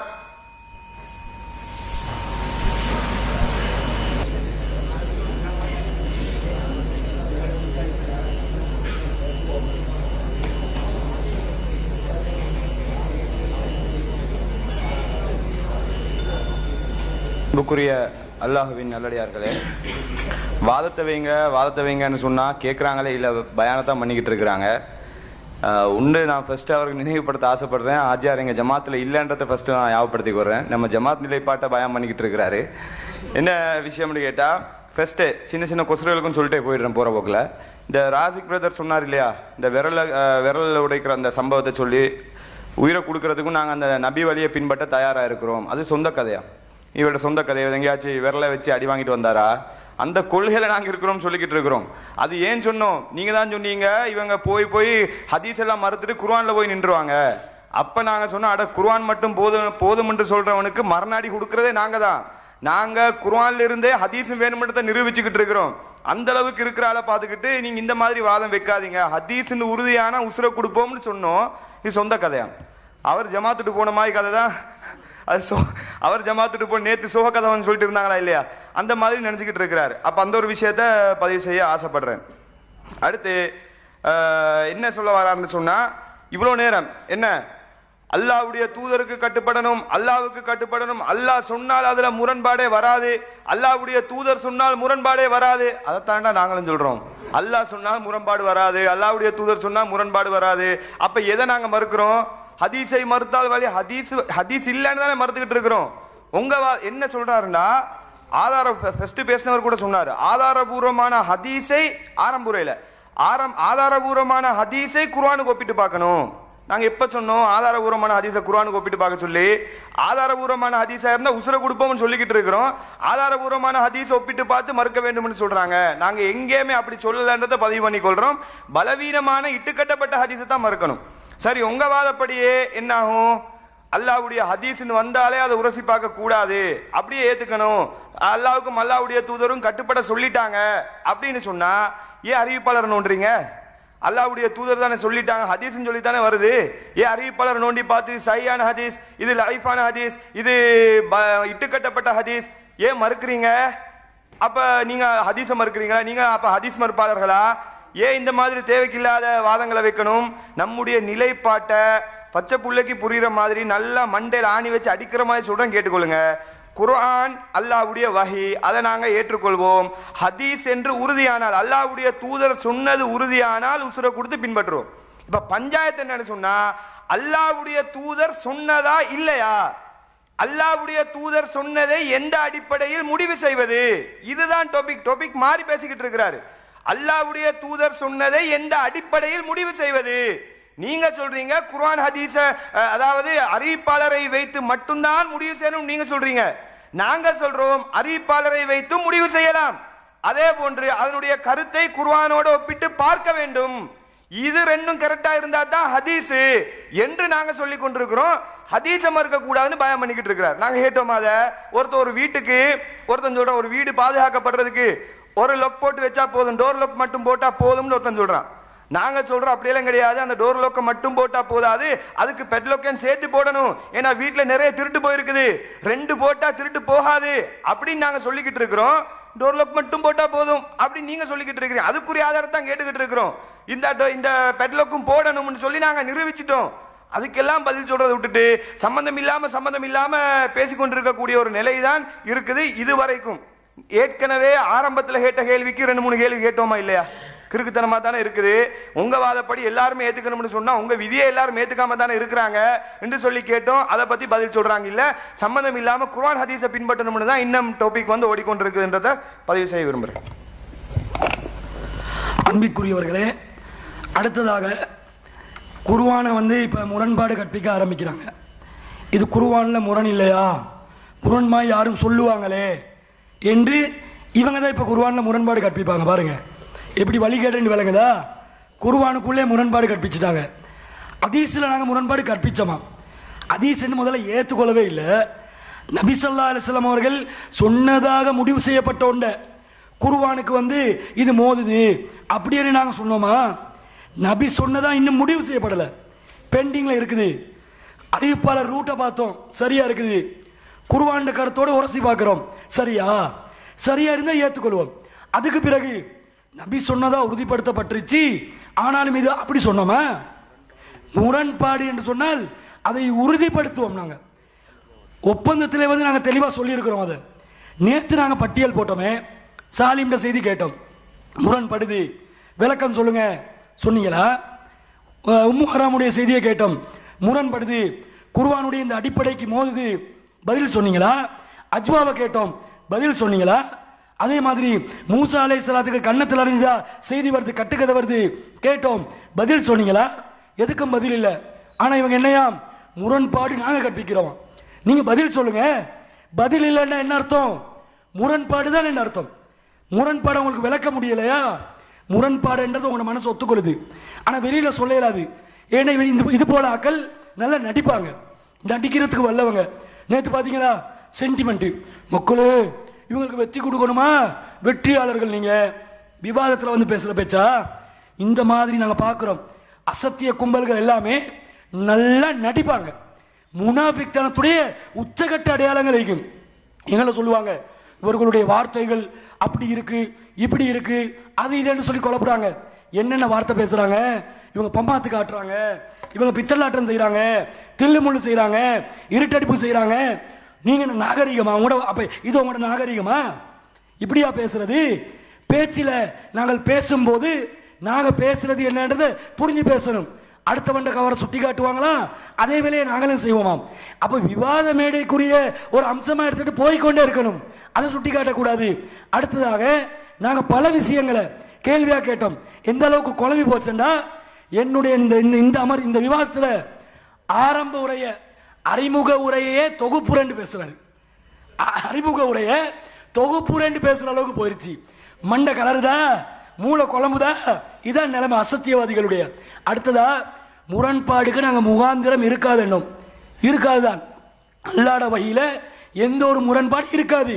அன்புக்குரிய அல்லாஹுவின் நல்லடியார்களே, வாதத்தை வைங்கன்னு சொன்னா கேட்கறாங்களே இல்ல, பயானத்தான் பண்ணிக்கிட்டு இருக்கிறாங்க. உண்டு. நான் ஃபர்ஸ்ட் அவருக்கு நினைவுபடுத்த ஆசைப்படுறேன். ஆஜியார் எங்க ஜமாத்துல இல்லைன்றதை ஃபர்ஸ்ட் நான் ஞாபகப்படுத்திக்கிறேன். நம்ம ஜமாத் நிலைப்பாட்டை பயம் பண்ணிக்கிட்டு இருக்கிறாரு. என்ன விஷயம்னு கேட்டா, ஃபர்ஸ்ட் சின்ன கொசுகளுக்கும் சொல்லிட்டே போயிடுறேன் போற போக்குல. இந்த ராசிக் பிரதர் சொன்னார் இல்லையா, இந்த விரல் உடைக்கிற அந்த சம்பவத்தை சொல்லி உயிரை கொடுக்கறதுக்கும் நாங்கள் அந்த நபி வழியை பின்பற்ற தயாரா இருக்கிறோம். அது சொந்த கதையா? இவரோட சொந்த கதையை எங்கேயாச்சும் விரலை வச்சு அடி வாங்கிட்டு வந்தாரா? அந்த கொள்கையில நாங்க இருக்கிறோம் சொல்லிக்கிட்டு இருக்கிறோம். அது ஏன் சொன்னோம்? நீங்க தான் சொன்னீங்க இவங்க போய் போய் ஹதீஸ் எல்லாம் மறுத்துட்டு குர்ஆன்ல போய் நின்றுவாங்க. அப்ப நாங்க சொன்னோம், அட குர்ஆன் மட்டும் போதும் என்று சொல்றவனுக்கு மரணாடி கொடுக்கறதே நாங்க தான். நாங்க குர்ஆன்ல இருந்தே ஹதீஸும் வேணும்ன்றத நிரூபிச்சுக்கிட்டு இருக்கிறோம். அந்த அளவுக்கு இருக்கிற ஆளை பார்த்துக்கிட்டு நீங்க இந்த மாதிரி வாதம் வைக்காதீங்க. ஹதீஸ்னு உறுதியான உசுர கொடுப்போம்னு சொன்னோம். இது சொந்த கதையா? அவர் ஜமாத்துட்டு போன மாதிரி கதை தான் அது. அவர் ஜமாத்துட்டு போன நேத்து சோக கதைன்னு சொல்லிட்டு இருந்தாங்களா இல்லையா? அந்த மாதிரி நினைச்சுக்கிட்டு இருக்கிறாரு. அப்ப அந்த ஒரு விஷயத்த பதிவு செய்ய ஆசைப்படுறேன். அடுத்து என்ன சொல்ல வராருன்னு சொன்னா, இவ்வளவு நேரம் என்ன அல்லாஹ்வுடைய தூதருக்கு கட்டுப்படணும், அல்லாஹ்வுக்கு கட்டுப்படணும், அல்லாஹ் சொன்னால் அதுல முரண்பாடே வராது, அல்லாஹ்வுடைய தூதர் சொன்னால் முரண்பாடே வராது. அதைத்தாண்டா நாங்களும் சொல்றோம். அல்லாஹ் சொன்னால் முரண்பாடு வராது, அல்லாஹ்வுடைய தூதர் சொன்னால் முரண்பாடு வராது. அப்ப எதை நாங்க மறுக்கிறோம்? ஹதீஸை மறுத்தால் வழி ஹதீஸ் இல்லைன்னு தானே மறுத்துக்கிட்டு இருக்கிறோம். உங்க என்ன சொல்றாருன்னா, ஃபர்ஸ்ட் பேசினவர் கூட சொன்னாரு, ஆதாரபூர்வமான ஹதீஸை ஆதாரபூர்வமான ஹதீஸை குர்ஆனுக்கு ஒப்பிட்டு பார்க்கணும். நாங்க எப்ப சொன்னோம் ஆதாரபூர்வமான ஹதீஸை குர்ஆனுக்கு ஒப்பிட்டு பார்க்க சொல்லி? ஆதாரபூர்வமான ஹதீஸா இருந்தா உசுர கொடுப்போம்னு சொல்லிக்கிட்டு இருக்கிறோம். ஆதாரபூர்வமான ஹதீஸ் ஒப்பிட்டு பார்த்து மறுக்க வேண்டும்னு சொல்றாங்க. நாங்க எங்கேயுமே அப்படி சொல்லலன்றதை பதிவு பண்ணி கொள்றோம். பலவீனமான இட்டுக்கட்டப்பட்ட ஹதீஸை தான் மறுக்கணும். சரி, உங்க வாதப்படியே என்ன ஆகும்? அல்லாஹ்வுடைய ஹதீஸ்னு வந்தாலே அதை உரசி பார்க்க கூடாது, அப்படியே ஏத்துக்கணும், அல்லாஹ்வுக்கும் அல்லாஹ்வுடைய தூதரும் கட்டுப்பட சொல்லிட்டாங்க அப்படின்னு சொன்னா ஏன் அறிவிப்பாளர் நோன்றீங்க? அல்லாஹ்வுடைய தூதர் தானே சொல்லிட்டாங்க, ஹதீஸ்னு சொல்லி தானே வருது. ஏன் அறிவிப்பாளர் நோண்டி பார்த்து சஹீஹான ஹதீஸ், இது லைஃபான ஹதீஸ், இது இட்டுக்கட்டப்பட்ட ஹதீஸ் ஏன் மறுக்கிறீங்க? அப்ப நீங்க ஹதீஸை மறுக்கிறீங்களா? நீங்க அப்ப ஹதீஸ் மறுப்பாளர்களா? ஏன் இந்த மாதிரி தேவைக்கில்லாத வாதங்களை வைக்கணும்? நம்முடைய நிலைப்பாட்டை பச்சை புள்ளைக்கு புரியுற மாதிரி நல்லா மண்டையில் ஆணி வச்சு அடிக்கிற மாதிரி சொல்றேன், கேட்டுக்கொள்ளுங்க. குர்ஆன் அல்லாஹ்வுடைய வஹி, அதை நாங்க ஏற்றுக்கொள்வோம். ஹதீஸ் என்று உறுதியானால், அல்லாஹ்வுடைய தூதர் சொன்னது உறுதியானால் உசுர கொடுத்து பின்பற்றுவோம். இப்ப பஞ்சாயத்து என்னன்னு சொன்னா, அல்லாஹ்வுடைய தூதர் சொன்னதா இல்லையா, அல்லாஹ்வுடைய தூதர் சொன்னதை எந்த அடிப்படையில் முடிவு செய்வது, இதுதான் டாபிக் மாறி பேசிக்கிட்டு இருக்கிறாரு. அல்லாஹ்வுடைய தூதர் சொன்னதை எந்த அடிப்படையில் முடிவு செய்வது? நீங்க சொல்றீங்க குர்ஆன் ஹதீஸ, அதாவது அறிவிப்பாளரை வைத்து மட்டும்தான் முடிவு செய்யணும் நீங்க சொல்றீங்க. நாங்க சொல்றோம் அறிவிப்பாளரை வைத்து முடிவு செய்யலாம். அதே போன்று அதனுடைய கருத்தை குர்ஆனோடு ஒப்பிட்டு பார்க்க வேண்டும். இது ரெண்டும் கரெக்டா இருந்தா தான் ஹதீஸ் என்று நாங்க சொல்லி கொண்டிருக்கிறோம். ஹதீஸ மறுக்க கூடாதுன்னு பயம் பண்ணிக்கிட்டு இருக்கிறார். நாங்க கேட்டோம் அதை. ஒரு வீட்டுக்கு ஒருத்தன் சொல்றான், ஒரு வீடு பாதுகாக்கப்படுறதுக்கு ஒரு லொக் போட்டு வச்சா போதும், டோர் லொக் மட்டும் போட்டா போதும்னு ஒருத்தன் சொல்றான். நாங்க சொல்றோம் அப்படியெல்லாம் கிடையாது, அந்த டோர் லோக்க மட்டும் போட்டா போதாது, அதுக்கு பெட் லோக்கன் சேர்த்து போடணும். ஏன்னா வீட்டுல நிறைய திருட்டு போயிருக்குது, 2 போட்டா திருட்டு போகாது அப்படின்னு நாங்க சொல்லிக்கிட்டு இருக்கிறோம். டோர் லோக் மட்டும் போட்டா போதும் அப்படின்னு நீங்க சொல்லிக்கிட்டு இருக்கிறீங்க. அதுக்குரிய ஆதாரத்தான் கேட்டுக்கிட்டு இருக்கிறோம். இந்த பெட் லோக்கும் போடணும்னு சொல்லி நாங்க நிரூபிச்சிட்டோம். அதுக்கெல்லாம் பதில் சொல்றதை விட்டுட்டு சம்பந்தம் இல்லாம பேசிக்கொண்டிருக்கக்கூடிய ஒரு நிலை தான் இருக்குது இதுவரைக்கும். ஏற்கனவே ஆரம்பத்தில் கேட்ட கேள்விக்கு 2-3 கேள்வி கேட்டோமா இல்லையா? கிறுக்குத்தனமா தானே இருக்குது. உங்க வாதப்படி எல்லாருமே ஏத்துக்கணும்னு சொன்னா உங்க விதியை எல்லாரும் ஏத்துக்காம தானே இருக்கிறாங்க என்று சொல்லி கேட்டோம். அதை பத்தி பதில் சொல்றாங்க இல்ல. சம்பந்தம் இல்லாம குர்ஆன் ஹதீஸை பின்பற்றணும்னு தான் இன்னும் டாபிக் வந்து ஓடிக்கொண்டிருக்குன்றத பதிவு செய்ய விரும்புறேன். அன்பிற்குரியவர்களே, அடுத்ததாக குர்ஆனை இப்ப முரண்பாடு கற்பிக்க ஆரம்பிக்கிறாங்க. இது குர்ஆன்ல முரண் இல்லையா, முரண்மா யாரும் சொல்லுவாங்களே என்று இவங்க தான் இப்ப குர்ஆன்ல முரண்பாடு கற்பிப்பாங்க. பாருங்க எப்படி வழிகேடு விளங்குதா? குர்ஆனுக்குள்ளே முரண்பாடு கற்பிச்சுட்டாங்க. ஹதீஸ்ல நாங்கள் முரண்பாடு கற்பிச்சோமா? ஹதீஸ் முதல்ல ஏற்றுக்கொள்ளவே இல்லை. நபி ஸல்லல்லாஹு அலைஹி வஸல்லம் அவர்கள் சொன்னதாக முடிவு செய்யப்பட்ட ஒன்றை குர்ஆனுக்கு இது மோதுது அப்படின்னு நாங்கள் சொன்னோமா? நபி சொன்னதா இன்னும் முடிவு செய்யப்படலை, பெண்டிங்ல இருக்குது. அறிவிப்பாளர் ரூட்டை பார்த்தோம், சரியா இருக்குது. குர்ஆன் கருத்தோடு உரசி பார்க்கிறோம், சரியா இருந்தா ஏற்றுக்கொள்வோம். அதுக்கு பிறகு நபி சொன்னதா உறுதிப்படுத்தப்பட்டுருச்சு, ஆனாலும் இது அப்படி சொன்னோமா? முரண்பாடு என்று சொன்னால் அதை உறுதிப்படுத்துவோம். நாங்க ஒப்பந்தத்திலே நாங்க தெளிவா சொல்லி இருக்கிறோம். அதை நேற்று நாங்க பட்டியல் போட்டோமே, சாலிம்ட செய்தி கேட்டோம், முரண்படுது, விளக்கம் சொல்லுங்க சொன்னீங்களா? உம்மு ஹராமுடைய செய்தியை கேட்டோம், முரண்படுது, குர்ஆனுடைய இந்த அடிப்படைக்கு மோதுது, பதில் சொன்னீங்களா? அஜ்வாவை கேட்டோம், பதில் சொன்னீங்களா? அதே மாதிரி மூசா அலைஹிஸ்ஸலாத்துக்கு கன்னத்தில் அறிந்ததா செய்தி வருது, கட்டுக்கதை வருது, கேட்டோம், பதில் சொன்னீங்களா? எதுக்கும் பதில் இல்லை. ஆனா இவங்க என்னையா முரண்பாடு நாங்க கற்பிக்கிறோம், நீங்க பதில் சொல்லுங்க. பதில் இல்லைன்னா என்ன அர்த்தம்? முரண்பாடு தான் என்ன அர்த்தம்? முரண்பாடு உங்களுக்கு விளக்க முடியலையா? முரண்பாடுன்றது உங்களோட மனசு ஒத்துக்கொள்ளுது, ஆனால் வெளியில் சொல்ல இயலாது. ஏன்னா இது போல ஆக்கள் நல்லா நடிப்பாங்க, நடிக்கிறதுக்கு வல்லவங்க. நேற்று பார்த்தீங்களா சென்டிமெண்ட், மக்களே இவங்களுக்கு வெற்றி கொடுக்கணுமா, வெற்றியாளர்கள் நீங்கள் விவாதத்தில் வந்து பேசுகிற பேச்சா? இந்த மாதிரி நாங்கள் பார்க்குறோம். அசத்திய கும்பல்கள் எல்லாமே நல்லா நடிப்பாங்க. முனாஃபிக் தனத்துடைய உச்சகட்ட அடையாளங்கள் இருக்கும். எங்களை சொல்லுவாங்க இவர்களுடைய வார்த்தைகள் அப்படி இருக்கு இப்படி இருக்கு அது இதுன்னு சொல்லி குழப்புறாங்க. என்னென்ன வார்த்தை பேசுறாங்க? இவங்க பம்பாத்து காட்டுறாங்க, இவங்க பித்தலாட்டம் செய்யறாங்க, தில்லு முள்ளு செய்யறாங்க, இருட்டடிப்பு செய்யறாங்க. நீங்க நாகரிகமா? உங்களோட அப்ப இது உங்களோட நாகரிகமா? இப்படியா பேசுறது? பேச்சில் நாங்கள் பேசும்போது நாங்கள் பேசுறது என்னன்றது புரிஞ்சு பேசணும். அடுத்தவண்ட கவரை சுட்டி காட்டுவாங்களா, அதே வேலையை நாங்களும் செய்வோமாம். அப்போ விவாத மேடைக்குரிய ஒரு அம்சமாக எடுத்துட்டு போய்கொண்டே இருக்கணும், அதை சுட்டி காட்டக்கூடாது. அடுத்ததாக நாங்கள் பல விஷயங்களை கேள்வியாக கேட்டோம். எந்த அளவுக்கு குழம்பி போச்சுன்னா, என்னுடைய இந்த விவாதத்தில் ஆரம்ப உரைய அறிமுக உரையே தொகுப்புரண்டு பேசுவார். அறிமுக உரைய தொகுப்புரண்டு பேசுற அளவுக்கு போயிருச்சு. மண்டை கலருதா, மூளை குழம்புதா, இதான் நிலைமை அசத்தியவாதிகளுடைய. அடுத்ததா முரண்பாடுக்கு நாங்கள் முகாந்திரம் இருக்காது, என்னும் இருக்காதுதான். அல்லாட வகையில் எந்த ஒரு முரண்பாடு இருக்காது.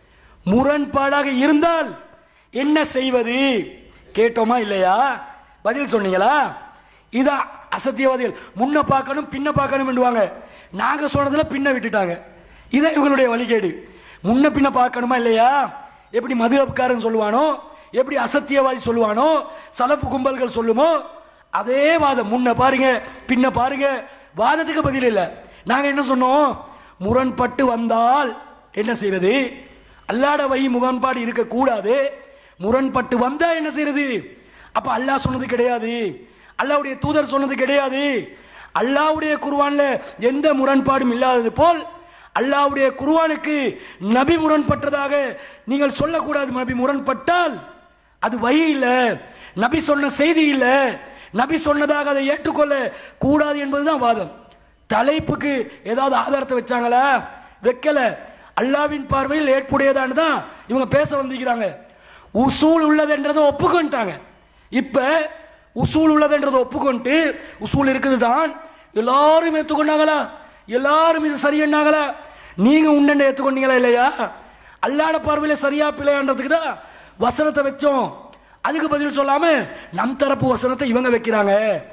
முரண்பாடாக இருந்தால் என்ன செய்வது கேட்டோமா இல்லையா? பதில் சொன்னீங்களா? இதான் அசத்தியவாதிகள். முன்ன பார்க்கணும் பின்ன பார்க்கணும் என்றுவாங்க. நாங்கள் சொன்னதுல பின்ன விட்டுட்டாங்க. இதான் இவங்களுடைய வழிகேடு. முன்ன பின்ன பார்க்கணுமா இல்லையா? எப்படி மதுஹப்காரன் சொல்லுவானோ, எப்படி அசத்தியவாதி சொல்லுவானோ, சலப்பு கும்பல்கள் சொல்லுமோ, அதே வாதம். முன்ன பாருங்க பின்ன பாருங்க, வாதத்துக்கு பதில் இல்லை. நாங்கள் என்ன சொன்னோம்? முரண்பட்டு வந்தால் என்ன செய்யறது? அல்லாட வகை முரண்பாடு இருக்கக்கூடாது. முரண்பட்டு வந்தா என்ன செய்யறது? அப்ப அல்லாஹ் சொன்னது கிடையாது, அல்லாஹ்வுடைய தூதர் சொன்னது கிடையாது. அல்லாஹ்வுடைய குர்ஆன்ல எந்த முரண்பாடும் இல்லாதது போல் அல்லாஹ்வுடைய குர்ஆனுக்கு நபி முரண்பட்டதாக நீங்கள் சொல்லக்கூடாது. நபி முரண்பட்டால் அது வஹி இல்லை, நபி சொன்ன செய்தி இல்லை, நபி சொன்னதாக அதை ஏற்றுக்கொள்ள கூடாது என்பதுதான் வாதம். தலைப்புக்கு ஏதாவது ஆதாரத்தை வச்சாங்களா? வைக்கல. அல்லாஹ்வின் பார்வையில் ஏற்புடையதான்னு தான் இவங்க பேச வந்திருக்கிறாங்க. உசூல் உள்ளதுன்றதை ஒப்புக்கொண்டாங்க. இப்ப உசூல் உள்ளதுன்றதை ஒப்புக்கொண்டு உசூல் இருக்குது தான் எல்லாரும் ஏற்றுக்கொண்டாங்களா? எல்லாரும் இது சரியன்னாங்களா? நீங்க உன்ன ஏற்றுக்கொண்டீங்களா இல்லையா? அல்லாஹ்வுடைய பார்வையில் சரியா பிழையான்றதுக்கு தான் வசனத்தை வச்சோம். அதுக்கு பதில் சொல்லாம நம் தரப்பு வசனத்தை இவங்க வைக்கிறாங்க.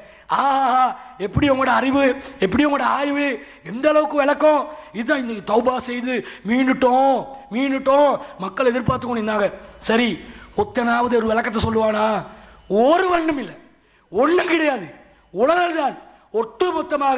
ஆஹா, எப்படி உங்களோட அறிவு, எப்படி உங்களோட ஆய்வு, எந்த அளவுக்கு விளக்கம்? இதுதான் இந்த தௌபா செய்து மீண்டுட்டோம் மக்கள் எதிர்பார்த்து கொண்டு இருந்தாங்க. சரி, ஒத்தனாவது ஒரு விளக்கத்தை சொல்லுவானா? ஒரு வண்ணம் இல்லை, ஒன்றும் கிடையாது. உளறல் தான். ஒட்டு மொத்தமாக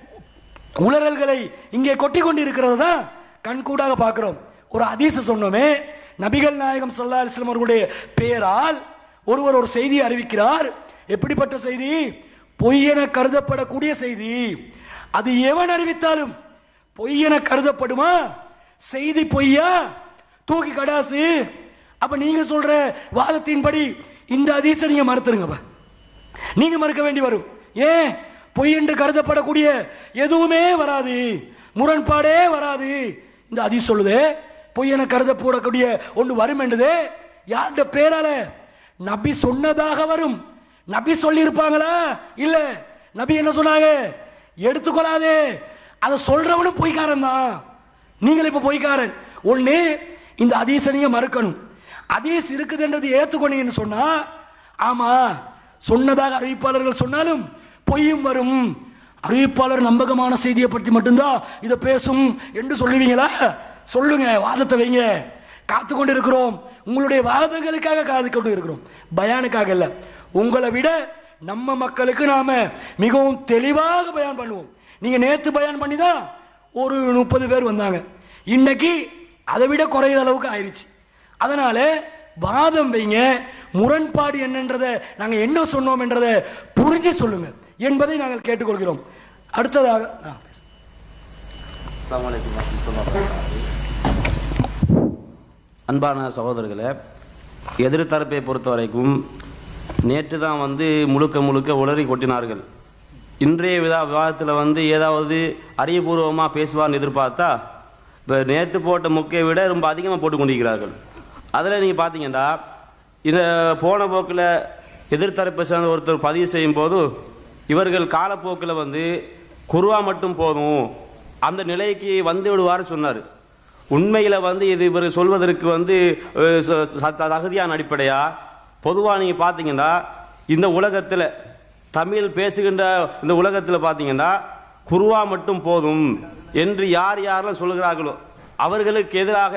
உளறல்களை இங்கே கொட்டி கொண்டு இருக்கிறது தான் கண்கூடாக பார்க்கிறோம். ஒரு ஹதீஸ் சொன்னோமே, நபிகள் நாயகம் ஸல்லல்லாஹு அலைஹி வஸல்லம் அவர்களுடைய பெயரால் ஒருவர் ஒரு செய்தியை அறிவிக்கிறார். எப்படிப்பட்ட செய்தி? பொய்யென கருதப்படக்கூடிய செய்தி. அது எவன் அறிவித்தாலும் பொய்யென கருதப்படுமா? செய்தி பொய்யா? தூக்கி கடாசு. அப்ப நீங்க சொல்ற வாதத்தின்படி இந்த ஹதீஸை நீங்க மறுத்துருங்க. நீங்க மறுக்க வேண்டி வரும். ஏன்? பொய் என்று கருதப்படக்கூடிய எதுவுமே வராது, முரண்பாடே வராது. இந்த ஹதீஸ் சொல்லுது பொய் என கருதப்படக்கூடிய ஒன்று வரும் என்றது. யாருடைய பேரால? நபி சொன்னதாக வரும். நபி சொல்லி இருப்பாங்களா? இல்ல. நபி என்ன சொன்னாங்க? எடுத்துக்கொள்ளாதே. அதை சொல்றவனும் பொய்க்காரன் தான். நீங்கள் இப்ப பொய்க்காரன். ஒண்ணு, இந்த ஹதீஸை நீங்க மறுக்கணும். ஹதீஸ் இருக்குதுன்றது ஏத்துக்கொண்டீங்கன்னு சொன்னா, ஆமா சொன்னதாக அறிவிப்பாளர்கள் சொன்னாலும் பொய்யும் வரும். அறிவிப்பாளர் நம்பகமான செய்தியை பற்றி மட்டும்தான் இதை பேசும் என்று சொல்லுவீங்களா? சொல்லுங்க, வாதத்தை வைங்க. காத்து கொண்டு இருக்கிறோம். உங்களுடைய வாதங்களுக்காக காத்து கொண்டு இருக்கிறோம், பயானுக்காக இல்ல. உங்களை விட நம்ம மக்களுக்கு நாம மிகவும் தெளிவாக பயான் பண்ணுவோம். நீங்க நேத்து பயான் பண்ணி தான் ஒரு 30 பேர் வந்தாங்க. இன்னைக்கு அதை விட குறையிற அளவுக்கு ஆயிடுச்சு. அதனால வாதம் வைங்க. முரண்பாடு என்னன்றதை நாங்க என்ன சொன்னோம் என்றதை புரிஞ்சு சொல்லுங்க என்பதை நாங்கள் கேட்டுக்கொள்கிறோம். அடுத்ததாக அன்பான சகோதரர்களே, எதிர்த்தரப்பை பொறுத்த வரைக்கும் நேற்று தான் முழுக்க உளறி கொட்டினார்கள். இன்றைய விவாதத்தில் ஏதாவது அறிவுபூர்வமாக பேசுவார்னு எதிர்பார்த்தா இப்போ நேற்று போட்ட முக்கையை விட ரொம்ப அதிகமாக போட்டு கொண்டிருக்கிறார்கள். அதில் நீங்கள் பார்த்தீங்கன்னா இந்த போன போக்கில் எதிர்த்தரப்பை சேர்ந்த ஒருத்தர் பதிவு செய்யும் போது இவர்கள் காலப்போக்கில் வந்து குர்ஆ மட்டும் போதும் அந்த நிலைக்கு வந்து விடுவார் சொன்னார். உண்மையில் வந்து இது இவர் சொல்வதற்கு வந்து தகுதியான அடிப்படையா? பொதுவாக நீங்கள் பார்த்தீங்கன்னா இந்த உலகத்தில் தமிழ் பேசுகின்ற இந்த உலகத்தில் பார்த்தீங்கன்னா குர்ஆ மட்டும் போதும் என்று யார் யாரெல்லாம் சொல்கிறார்களோ அவர்களுக்கு எதிராக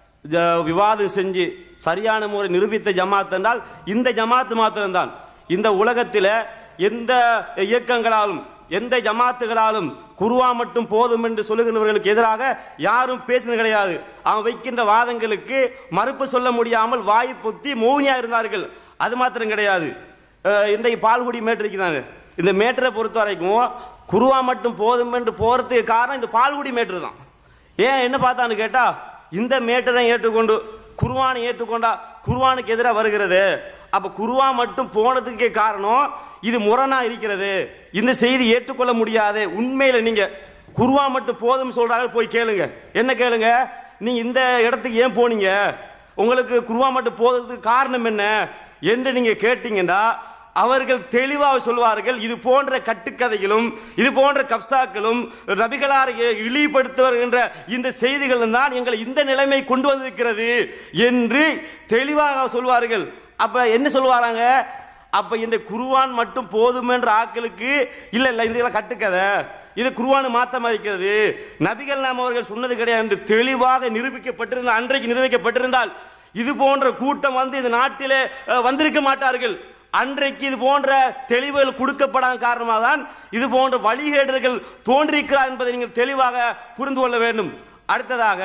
விவாதம் செஞ்சு சரியான முறை நிரூபித்த ஜமாத் என்றால் இந்த ஜமாத்து மாத்திரம்தான். இந்த உலகத்தில் எந்த இயக்கங்களாலும் எந்த ஜமாத்துகளாலும் குர்ஆ மட்டும் போதும் என்று சொல்லுகின்றவர்களுக்கு எதிராக யாரும் பேசினது கிடையாது. அவன் வைக்கின்ற வாதங்களுக்கு மறுப்பு சொல்ல முடியாமல் வாய் பொத்தி மௌனியா இருந்தார்கள். அது மாத்திரம் கிடையாது. இன்றைக்கு பால்குடி மேட்டர் இருக்கிறாங்க. இந்த மேட்டரை பொறுத்த வரைக்கும் குர்ஆ மட்டும் போதும் என்று போறதுக்கு காரணம் இந்த பால்குடி மேட்டர் தான். ஏன் என்ன பார்த்தான்னு கேட்டா இந்த மேட்டரை ஏற்றுக்கொண்டு குர்ஆனை ஏற்றுக்கொண்டா குர்ஆனுக்கு எதிராக வருகிறது. அப்ப குர்ஆ மட்டும் போனதுக்கு காரணம் இது முரணா இருக்கிறது, இந்த செய்தி ஏற்றுக்கொள்ள முடியாது. உண்மையில நீங்க குர்ஆ மட்டும் போதும் சொல்றாங்க, போய் கேளுங்க. என்ன கேளுங்க? நீங்க இந்த இடத்துக்கு ஏன் போனீங்க, உங்களுக்கு குர்ஆ மட்டும் போறதுக்கு காரணம் என்ன என்று நீங்க கேட்டீங்கன்னா அவர்கள் தெளிவாக சொல்வார்கள். இது போன்ற கட்டுக்கதைகளும் இது போன்ற கப்சாக்களும் நபிகளாரை இழிவுபடுத்துகின்ற இந்த செய்திகள் தான் எங்களை இந்த நிலைமை கொண்டு வந்திருக்கிறது என்று தெளிவாக சொல்வார்கள். அப்ப என்ன சொல்வாராங்க? அப்ப இந்த குர்ஆன் மட்டும் போதும் என்ற ஆட்களுக்கு இல்ல இல்ல இந்த கட்டுக்கதை, இது குர்ஆன் மாத்தமா இருக்கிறது, நபிகள் நாம அவர்கள் சொன்னது கிடையாது என்று தெளிவாக நிரூபிக்கப்பட்டிருந்தால், அன்றைக்கு நிரூபிக்கப்பட்டிருந்தால் இது போன்ற கூட்டம் வந்து இந்த நாட்டிலே வந்திருக்க மாட்டார்கள். அன்றைக்கு இது போன்ற தெளிவுகள் கொடுக்கப்படாத காரணமாக தான் இது போன்ற வழிகேடர்கள் தோன்றிருக்கிறார் என்பதை நீங்கள் தெளிவாக புரிந்து கொள்ள வேண்டும். அடுத்ததாக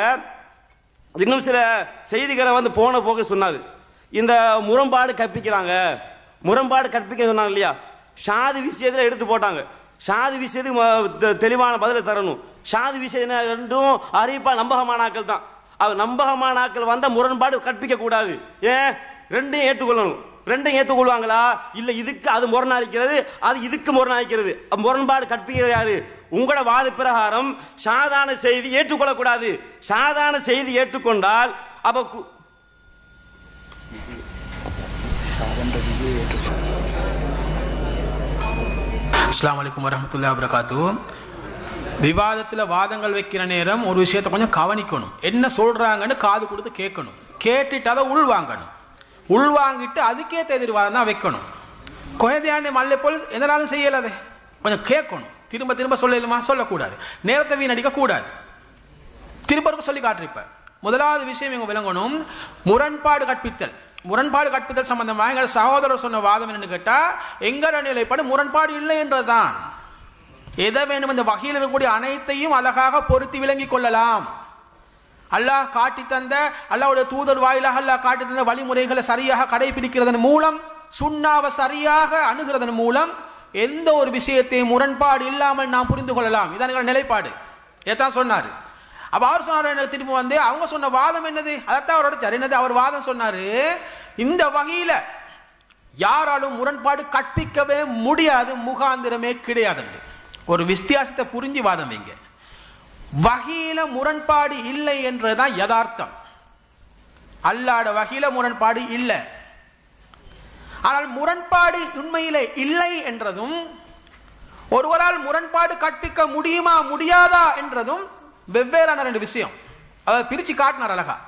இன்னும் சில செய்திகளை வந்து போன போக சொன்னாங்க. இந்த முரண்பாடு கற்பிக்கிறாங்க, முரண்பாடு கற்பிக்க சொன்னாங்க இல்லையா? ஷாதி விஷயத்தில் எடுத்து போட்டாங்க. ஷாதி விஷயத்துக்கு தெளிவான பதிலை தரணும். ஷாதி விஷயம் ரெண்டும் அறிவிப்பா நம்பகமானாக்கள் தான். நம்பகமானாக்கள் வந்த முரண்பாடு கற்பிக்க கூடாது. ஏன்? ரெண்டையும் ஏற்றுக்கொள்ளணும். ரெண்டையும் ஏற்றுக்கொள்வாங்களா? இல்ல இதுக்கு அது முரணாக்கிறது, அது இதுக்கு முரணாக்கிறது. முரண்பாடு கற்பிக்கிறது யாரு? உங்களோட வாத பிரகாரம் சாதாரண செய்தி ஏற்றுக்கொள்ளக்கூடாது. சாதாரண செய்தி ஏற்றுக்கொண்டால் அப்ப அஸ்ஸலாமு அலைக்கும் வரஹ்மத்துல்லாஹி வபரகாத்துஹு. விவாதத்தில் வாதங்கள் வைக்கிற நேரம் ஒரு விஷயத்தை கொஞ்சம் கவனிக்கணும். என்ன சொல்றாங்கன்னு காது கொடுத்து கேட்கணும். கேட்டுட்டு அதை உள்வாங்கணும். உள்வாங்கிட்டு அதுக்கேற்ற எதிர்வாதம் தான் வைக்கணும். கொயதையாண்டி மல்லை போல் எதனாலும் செய்யலாதே, கொஞ்சம் கேட்கணும். திரும்ப திரும்ப சொல்லலுமா? சொல்லக்கூடாது. நேரத்தை வீணடிக்க கூடாது. திரும்ப சொல்லி காட்டிருப்ப. முதலாவது விஷயம் இவங்க விளங்கணும், முரண்பாடு கற்பித்தல். முரண்பாடு கற்பித்தல் சம்பந்தமாக எங்கள் சகோதரர் சொன்ன வாதம் என்னன்னு கேட்டா எங்கட நிலைப்பாடு முரண்பாடு இல்லை என்றுதான். எதை வேணும் இந்த வகையில் இருக்கக்கூடிய அனைத்தையும் அழகாக பொருத்தி விளங்கி கொள்ளலாம். அல்லாஹ் காட்டி தந்த, அல்லாஹ்வுடைய தூதர் வாயிலாக அல்லாஹ் காட்டி தந்த வழிமுறைகளை சரியாக கடைபிடிக்கிறதன் மூலம், சுன்னாவை சரியாக அணுகிறதன் மூலம் எந்த ஒரு விஷயத்தையும் முரண்பாடு இல்லாமல் நாம் புரிந்து கொள்ளலாம். இதான் எங்கள் நிலைப்பாடு. ஏதான் சொன்னாரு. அப்ப அவர் சொன்னார், எனக்கு திரும்ப வந்து அவங்க சொன்ன வாதம் என்னது, அதைத்தான் அவரோட சரினது. அவர் வாதம் சொன்னாரு, இந்த வகையில யாராலும் முரண்பாடு கற்பிக்கவே முடியாது, முகாந்திரமே கிடையாது. ஒரு வித்தியாசத்தை புரிஞ்சு வாதம் வைங்க. வகையில முரண்பாடு இல்லை என்றுதான் யதார்த்தம். அல்லாஹ்வுடைய வகையில முரண்பாடு இல்லை. ஆனால் முரண்பாடு உண்மையிலே இல்லை என்றதும், ஒருவரால் முரண்பாடு கற்பிக்க முடியுமா முடியாதா என்றதும் வெவ்வேறான ரெண்டு விஷயம். அதை பிரிச்சு காட்டினார் அழகா.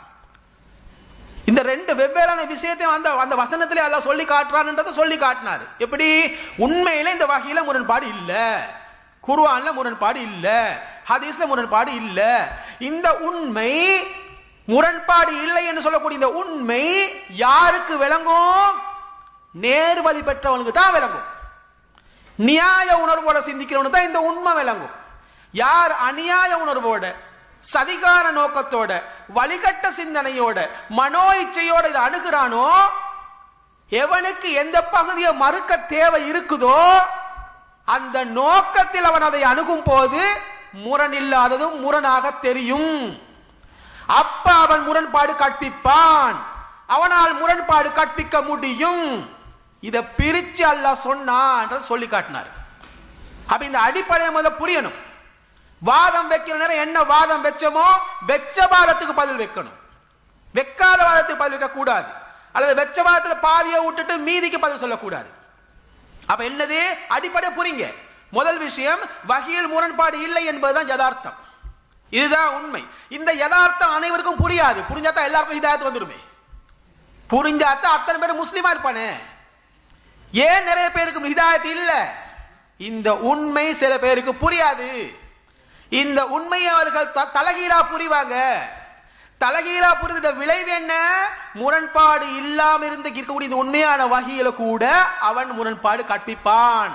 இந்த ரெண்டு வெவ்வேறான விஷயத்தையும் அந்த வசனத்திலே அல்லாஹ் சொல்லி காட்டுறான்ன்றதை சொல்லி காட்டினார். எப்படி? உண்மையிலே இந்த வகையில முரண்பாடு இல்லை, குர்ஆன்ல முரண்பாடு இல்ல, ஹதீஸ்ல முரண்பாடு இல்ல. இந்த உண்மை முரண்பாடு இல்லை என்று சொல்லக்கூடிய இந்த உண்மை யாருக்கு விளங்கும்? நேர்வழி பெற்றவனுக்கு தான் விளங்கும். நியாய உணர்வோட சிந்திக்கிறவனுக்கு தான் இந்த உண்மை விளங்கும். யார் அநியாய உணர்வோட, சதிகார நோக்கத்தோட, வழிகட்ட சிந்தனையோட, மனோ இச்சையோட இதை அணுகிறானோ, எவனுக்கு எந்த பகுதியை மறுக்க தேவை இருக்குதோ அந்த நோக்கத்தில் அவன் அதை அணுகும் போது முரணில்லாததும் முரணாக தெரியும். அப்ப அவன் முரண்பாடு கற்பிப்பான், அவனால் முரண்பாடு கற்பிக்க முடியும். இதை பிரிச்சு அல்லாஹ் சொன்னான் சொல்லி காட்டினார். அப்ப இந்த அடிப்படையை முதல்ல புரியணும். வாதம் வைக்கிற நேரம் என்ன வாதம் வெச்சமோ வெச்ச வாதத்துக்கு பதில் வைக்கணும், வெக்காத வாதத்துக்கு பதில் வைக்க கூடாது, அல்லது வெச்ச வாதத்துல பாதியை விட்டுட்டு மீதிக்கு பதில் சொல்லக்கூடாது. அப்ப என்னது அடிப்படை புரிங்க. முதல் விஷயம், வஹீல் முரண்பாடு இல்லை என்பதுதான் யதார்த்தம், இதுதான் உண்மை. இந்த யதார்த்தம் அனைவருக்கும் புரியாது, புரிஞ்சாதான் எல்லாருக்கும் ஹிதாயத் வந்துடுமே, புரிஞ்சாதான் அத்தனை பேர் முஸ்லிமா இருப்பானே. ஏன் நிறைய பேருக்கு ஹிதாயத் இல்ல? இந்த உண்மை சில பேருக்கு புரியாது. இந்த உண்மையை அவர்கள் தலகீழா புரிவாங்க. தலகீழா புரிந்த விளைவு என்ன? முரண்பாடு இல்லாம இருந்து இருக்கக்கூடிய இந்த உண்மையான வகையில கூட அவன் முரண்பாடு கற்பிப்பான்.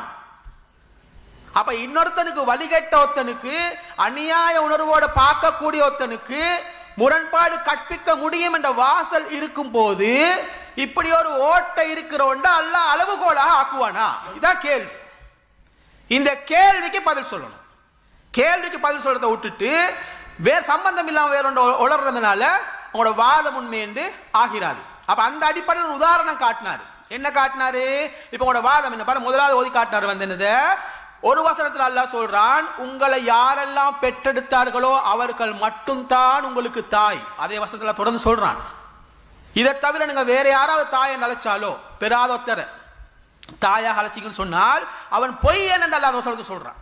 அப்ப இன்னொருத்தனுக்கு வழிகட்ட ஒருத்தனுக்கு, அநியாய உணர்வோட பார்க்கக்கூடிய ஒருத்தனுக்கு முரண்பாடு கற்பிக்க முடியும் என்ற வாசல் இருக்கும் போது இப்படி ஒரு ஓட்டை இருக்கிறோண்ட அல்லாஹ் அளவுகோலாக ஆக்குவானா? இதான் கேள்வி. இந்த கேள்விக்கு பதில் சொல்லணும். கேள்விக்கு பதில் சொல்றதை விட்டுட்டு வேற சம்பந்தம் இல்லாம வேற உளர்றதுனால உங்களோட வாதம் உண்மை என்று ஆகிறாது. அப்ப அந்த அடிப்படையில் ஒரு உதாரணம் காட்டினாரு. என்ன காட்டினாரு? இப்ப உங்களோட வாதம் என்ன பாரு, முதலாவது ஓதி காட்டினாரு. வந்து என்னது, ஒரு வசனத்தில் அல்லாஹ் சொல்றான், உங்களை யாரெல்லாம் பெற்றெடுத்தார்களோ அவர்கள் மட்டும்தான் உங்களுக்கு தாய். அதே வசனத்தில் தொடர்ந்து சொல்றான், இதை தவிர நீங்க வேற யாராவது தாயை அழைச்சாலோ, பெறாத ஒருத்தர தாயாக அழைச்சிங்கன்னு சொன்னால் அவன் பொய் என்று அல்லாஹ் வசனத்தை சொல்றான்.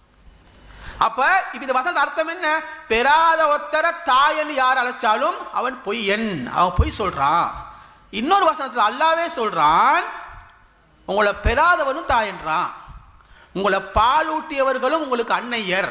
அப்ப இப்ப இந்த வசனத்து அர்த்தம் என்ன? பெறாத ஒருத்தர தாயன்னு யார் அழைச்சாலும் அவன் பொய்யன், அவன் பொய் சொல்றான். இன்னொரு வசனத்தில் அல்லாவே சொல்றான், உங்களை பெறாதவனும் தாயன்றான், உங்களை பாலூட்டியவர்களும் உங்களுக்கு அன்னையர்.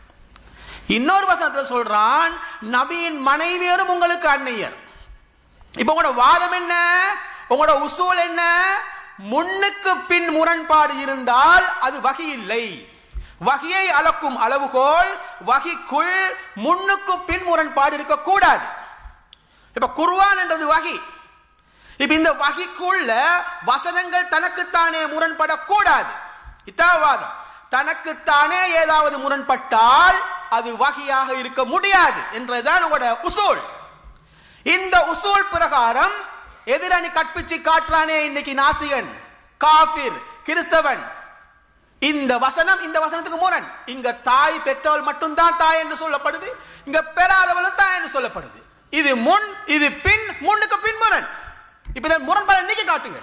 இன்னொரு வசனத்தில் சொல்றான், நபியின் மனைவியரும் உங்களுக்கு அன்னையர். இப்ப உங்களோட வாதம் என்ன? உங்களோட உசூல் என்ன? முன்னுக்கு பின் முரண்பாடு இருந்தால் அது வகி இல்லை. வகியை அளக்கும் அளவுகோல் வகிக்குள் முன்னுக்கு பின் முரண்பாடு இருக்க கூடாது. இப்ப குர்ஆன் என்றது வகி. இப்ப இந்த வகிக்குள்ள வசனங்கள் தனக்குத்தானே முரண்படக்கூடாது. இத்தாவாதம். தனக்குத்தானே ஏதாவது முரண்பட்டால் அது வகியாக இருக்க முடியாது என்றதுதான் உங்களோட உசூல். இந்த உசூல் பிரகாரம் எதிரணி கற்பிச்சு காட்டுறானே இன்னைக்கு நாஸ்திகன், காபிர், கிறிஸ்தவன், இந்த வசனம் இந்த வசனத்துக்கு முரண். இங்க தாய் பெற்றவள் மட்டும்தான் தாய் என்று சொல்லப்படுது, இங்க பெறாதவளும் தாய் என்று சொல்லப்படுது. இது முன், இது பின், முன்னுக்கு பின் முரண். இப்ப இந்த முரண்பாடு நீங்க காட்டுங்க.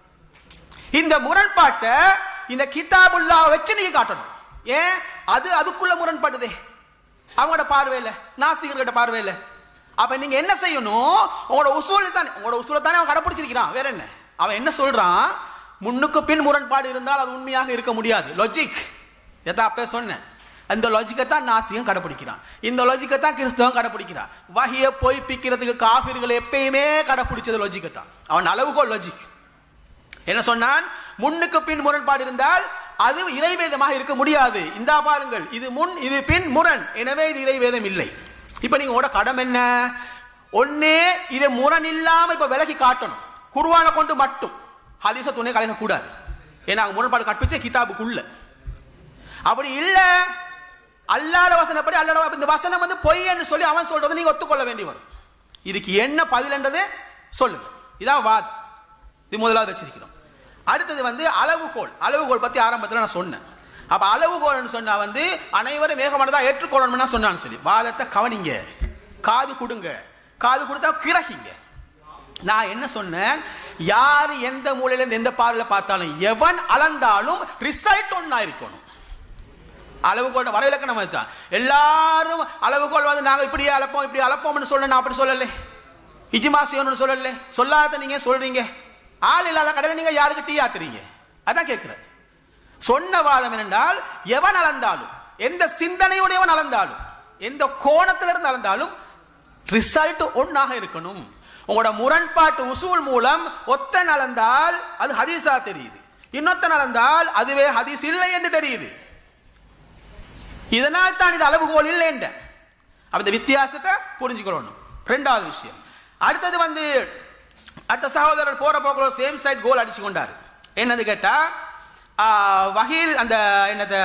இந்த முரண்பாட்டை இந்த கிதாபுல்லா வச்சு நீங்க காட்டணும். ஏன்? அது அதுக்குள்ள முரண்படுதே அவங்களோட பார்வையில, நாஸ்திகர்கிட்ட பார்வையில. அப்ப நீங்க என்ன செய்யணும்? உங்களோட உசூல் தான், உங்களோட உசூலை தானே அவன் கடைப்பிடிச்சிருக்கிறான். வேற என்ன? அவன் என்ன சொல்றான்? முன்னுக்கு பின் முரண்பாடு இருந்தால் அது உண்மையாக இருக்க முடியாது. லாஜிக் எதா அப்ப சொன்னேன். அந்த லாஜிக்கை தான் நாஸ்திகம் கடைப்பிடிக்கிறான், இந்த லாஜிக்கை தான் கிறிஸ்தவம் கடைப்பிடிக்கிறான். வஹியை பொய்ப்பிக்கிறதுக்கு காபிர்கள் எப்பயுமே கடைப்பிடிச்சது லாஜிக்கை தான். அவன் அளவுகோல் லாஜிக். என்ன சொன்னான்? முன்னுக்கு பின் முரண்பாடு இருந்தால் அது இறைவேதமாக இருக்க முடியாது. இந்த பாருங்கள், இது முன் இது பின் முரண், எனவே இது இறைவேதம் இல்லை. இப்ப நீங்க உங்களோட கடமை என்ன? ஒன்னே இதை முரண் இல்லாம இப்ப விலகி காட்டணும். குர்ஆனை கொண்டு மட்டும், ஹதீஸ துணை கலக்க கூடாது. ஏன்னா முரண்பாடு கற்பிச்ச கிதாபுக்குள்ள. அப்படி இல்ல, அல்லாஹ்வுடைய வசனப்படி அல்லாஹ் இந்த வசனம் வந்து பொய் என்று சொல்லி அவன் சொல்றதை நீங்க ஒத்துக்கொள்ள வேண்டி வரும். இதுக்கு என்ன பதில் என்றது சொல்லுங்க. இதான் வாதம். இது முதலாவது வச்சிருக்கிறோம். அடுத்தது வந்து அளவுகோல். அளவுகோல் பத்தி ஆரம்பத்தில் நான் சொன்னேன். அப்ப அளவுகோல்னு சொன்னா வந்து அனைவரும் வேகமானதா ஏற்றுக்கொள்ளணும்னா சொன்னான்னு சொல்லி வாதத்தை கவனிங்க, காது கொடுங்க, காது கொடுத்தா கிரகிங்க. நான் என்ன சொன்னேன்? யாரு எந்த மூலையில இருந்து எந்த பார்வையில பார்த்தாலும் எவன் அளந்தாலும் ரிசல்ட் ஒன்னா இருக்கணும். அளவுகோல் வரைவிலக்கணம் தான். எல்லாரும் அளவுகோல் வந்து நாங்க இப்படியே அளப்போம் இப்படி அளப்போம்னு சொல்ல, நான் அப்படி சொல்லல. இஜ்மா செய்யணும்னு சொல்லல. சொல்லாத நீங்க சொல்றீங்க. ஆள் இல்லாத கடையில் நீங்க யாருக்கு டீ ஆத்துறீங்க? அதான் கேட்கிறேன். சொன்ன வாதம் என்னென்றால், எவன் அளந்தாலும், எந்த சிந்தனையுடையவன் அளந்தாலும், எந்த கோணத்திலிருந்து அளந்தாலும் ரிசல்ட் ஒன்னாக இருக்கணும். உங்களோட முரண்பாட்டு உசூல் மூலம் ஒத்தன் அளந்தால் அது ஹதீஸா தெரியுது, இன்னொத்தன் அளந்தால் அதுவே ஹதீஸ் இல்லை என்று தெரியுது. இதனால் தான் இது அளவுகோல் இல்லை என்ற அந்த வித்தியாசத்தை புரிஞ்சுக்கணும். ரெண்டாவது விஷயம். அடுத்தது வந்து அடுத்த சகோதரர் போற போக்குல சேம் சைட் கோல் அடிச்சு கொண்டாரு. என்னது கேட்டா, வகீல் அந்த என்னது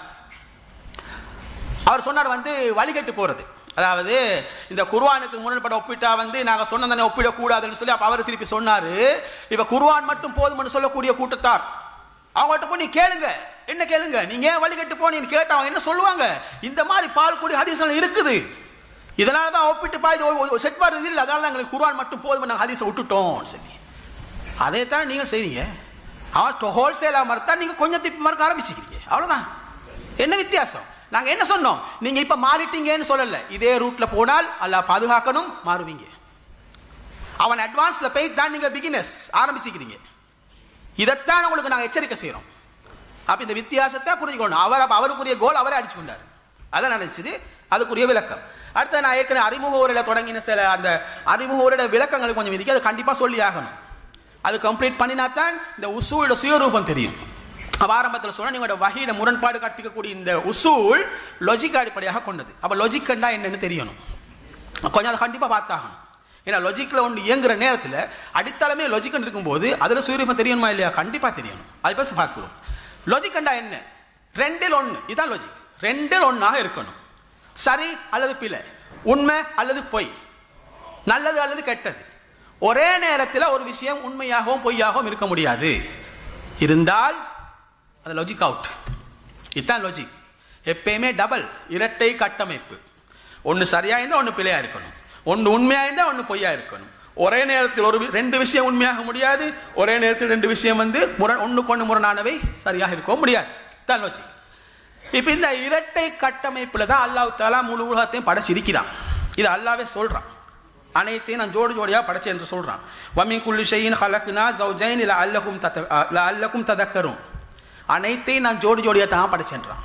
அவர் சொன்னார் வந்து வழிகட்டு போறது. அதாவது இந்த குர்ஆனுக்கு முரண்பட ஒப்பிட்டா வந்து நாங்க சொன்னதானே ஒப்பிடக்கூடாதுன்னு சொல்லி அப்ப அவர் திருப்பி சொன்னாரு, இப்ப குர்ஆன் மட்டும் போதும்னு சொல்லக்கூடிய கூட்டத்தார் அவங்கள்ட்ட போய் நீ கேளுங்க, என்ன கேளுங்க, நீங்க ஏன் வழிகட்டு போனீங்க கேட்டா அவங்க என்ன சொல்லுவாங்க? இந்த மாதிரி பால் குடி ஹதீஸ்ல இருக்குது, இதனால தான் ஒப்பிட்டு பாய் செட் வருது இல்லை, அதனால தான் எங்களுக்கு குர்ஆன் மட்டும் போதும், நாங்கள் ஹதீஸை விட்டுட்டோம் சரி. அதே தான் நீங்கள் செய்றீங்க. அவன் ஹோல்சேலாக மறுத்தா நீங்கள் கொஞ்சம் திப்பி மறுக்க ஆரம்பிச்சுக்கிறீங்க, அவ்வளோதான். என்ன வித்தியாசம்? நாங்கள் என்ன சொன்னோம்? நீங்கள் இப்போ மாறிட்டீங்கன்னு சொல்லலை, இதே ரூட்டில் போனால் அல்லாஹ் பாதுகாக்கணும், மாறுவீங்க. அவன் அட்வான்ஸில் போய் தான் நீங்கள் பிகினர்ஸ் ஆரம்பிச்சுக்கிறீங்க. இதைத்தான் உங்களுக்கு நாங்கள் எச்சரிக்கை செய்கிறோம். அப்போ இந்த வித்தியாசத்தை புரிஞ்சுக்கணும். அவருக்குரிய கோல் அவரே அடிச்சு கொண்டார், அதான் நினைச்சது, அதுக்குரிய விளக்கம். அடுத்த நான் ஏற்கனவே அறிமுக உரையில் தொடங்கின சில அந்த அறிமுக உரையோட விளக்கங்களுக்கு கொஞ்சம் இருக்கு, அது கண்டிப்பாக சொல்லி ஆகணும். அது கம்ப்ளீட் பண்ணினா தான் இந்த உசூலோட சுயரூபம் தெரியும். ஆரம்பத்தில் சொன்னால் நீங்களோட வகையில முரண்பாடு கற்பிக்கக்கூடிய இந்த உசூல் லொஜிக் அடிப்படையாக கொண்டது. அப்போ லொஜிக்னா என்னன்னு தெரியணும், கொஞ்சம் அதை கண்டிப்பாக பார்த்தாகணும். ஏன்னா லொஜிக்கில் ஒன்று இயங்குற நேரத்தில் அடித்தளமே லொஜிக்னு இருக்கும்போது அதில் சுயரூபம் தெரியணுமா இல்லையா? கண்டிப்பாக தெரியணும். அதை பற்றி பார்த்துக்கிறோம். லொஜிக்னா என்ன? ரெண்டில் ஒன்று, இதுதான் லொஜிக். ரெண்டில் ஒன்றாக இருக்கணும். சரி அல்லது பிழை, உண்மை அல்லது பொய், நல்லது அல்லது கெட்டது. ஒரே நேரத்தில் ஒரு விஷயம் உண்மையாகவும் பொய்யாகவும் இருக்க முடியாது. இருந்தால் அது லாஜிக் அவுட். இதுதான் லாஜிக். எப்பயுமே டபுள், இரட்டை கட்டமைப்பு. ஒன்று சரியா இருந்தால் ஒன்று பிழையா இருக்கணும், ஒன்று உண்மையா இருந்தால் ஒன்று பொய்யா இருக்கணும். ஒரே நேரத்தில் ரெண்டு விஷயம் உண்மையாக முடியாது, ஒரே நேரத்தில் ரெண்டு விஷயம் ஒன்றுக்கு ஒன்று முரணானவை சரியாக இருக்க முடியாது. தான் லாஜிக். இப்ப இந்த இரட்டை கட்டமைப்புல தான் அல்லாஹ் தஆலா முழு உலகத்தையும் படைச்சிருக்கிறான். இது அல்லாஹ்வே சொல்றான். அனைத்தையும் நான் ஜோடி ஜோடியா படைச்சேன் என்று சொல்றான். வமின் குல்லி ஷைஇன் ஹலக்னா ஸௌஜைன் லஅல்லகும் ததக்கரும். அனைத்தையும் நான் ஜோடி ஜோடியா தான் படைச்சேன்றான்.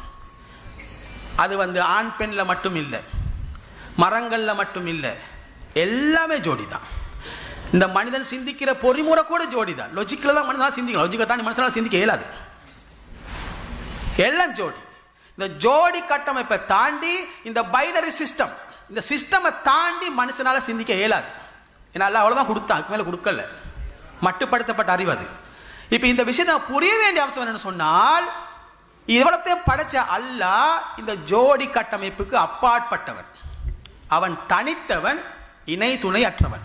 அது ஆண் பெண்ல மட்டும் இல்லை, மரங்கள்ல மட்டும் இல்லை, எல்லாமே ஜோடி தான். இந்த மனிதன் சிந்திக்கிற பொறிமுறை கூட ஜோடி தான். லொஜிக்கில் தான் மனிதனால் சிந்திக்கலாம், லொஜிக்கை தான் மனுஷனால் சிந்திக்க இயலாது. எல்லாம் ஜோடி. இந்த ஜோடி கட்டமைப்பை தாண்டி இந்த பைனரி சிஸ்டம், இந்த சிஸ்டமை தாண்டி மனுஷனால சிந்திக்க இயலாது. ஏன்னா அல்லாஹ் அவ்வளவுதான் கொடுத்தான், மேல கொடுக்கல, மட்டுப்படுத்தப்பட்ட அறிவு அது. இப்ப இந்த விஷயத்தை புரிய வேண்டிய அம்சம் என்னன்னு சொன்னால், இவ்வளத்தையும் படைச்ச அல்லாஹ் இந்த ஜோடி கட்டமைப்புக்கு அப்பாற்பட்டவன். அவன் தனித்தவன், இணை துணை அற்றவன்.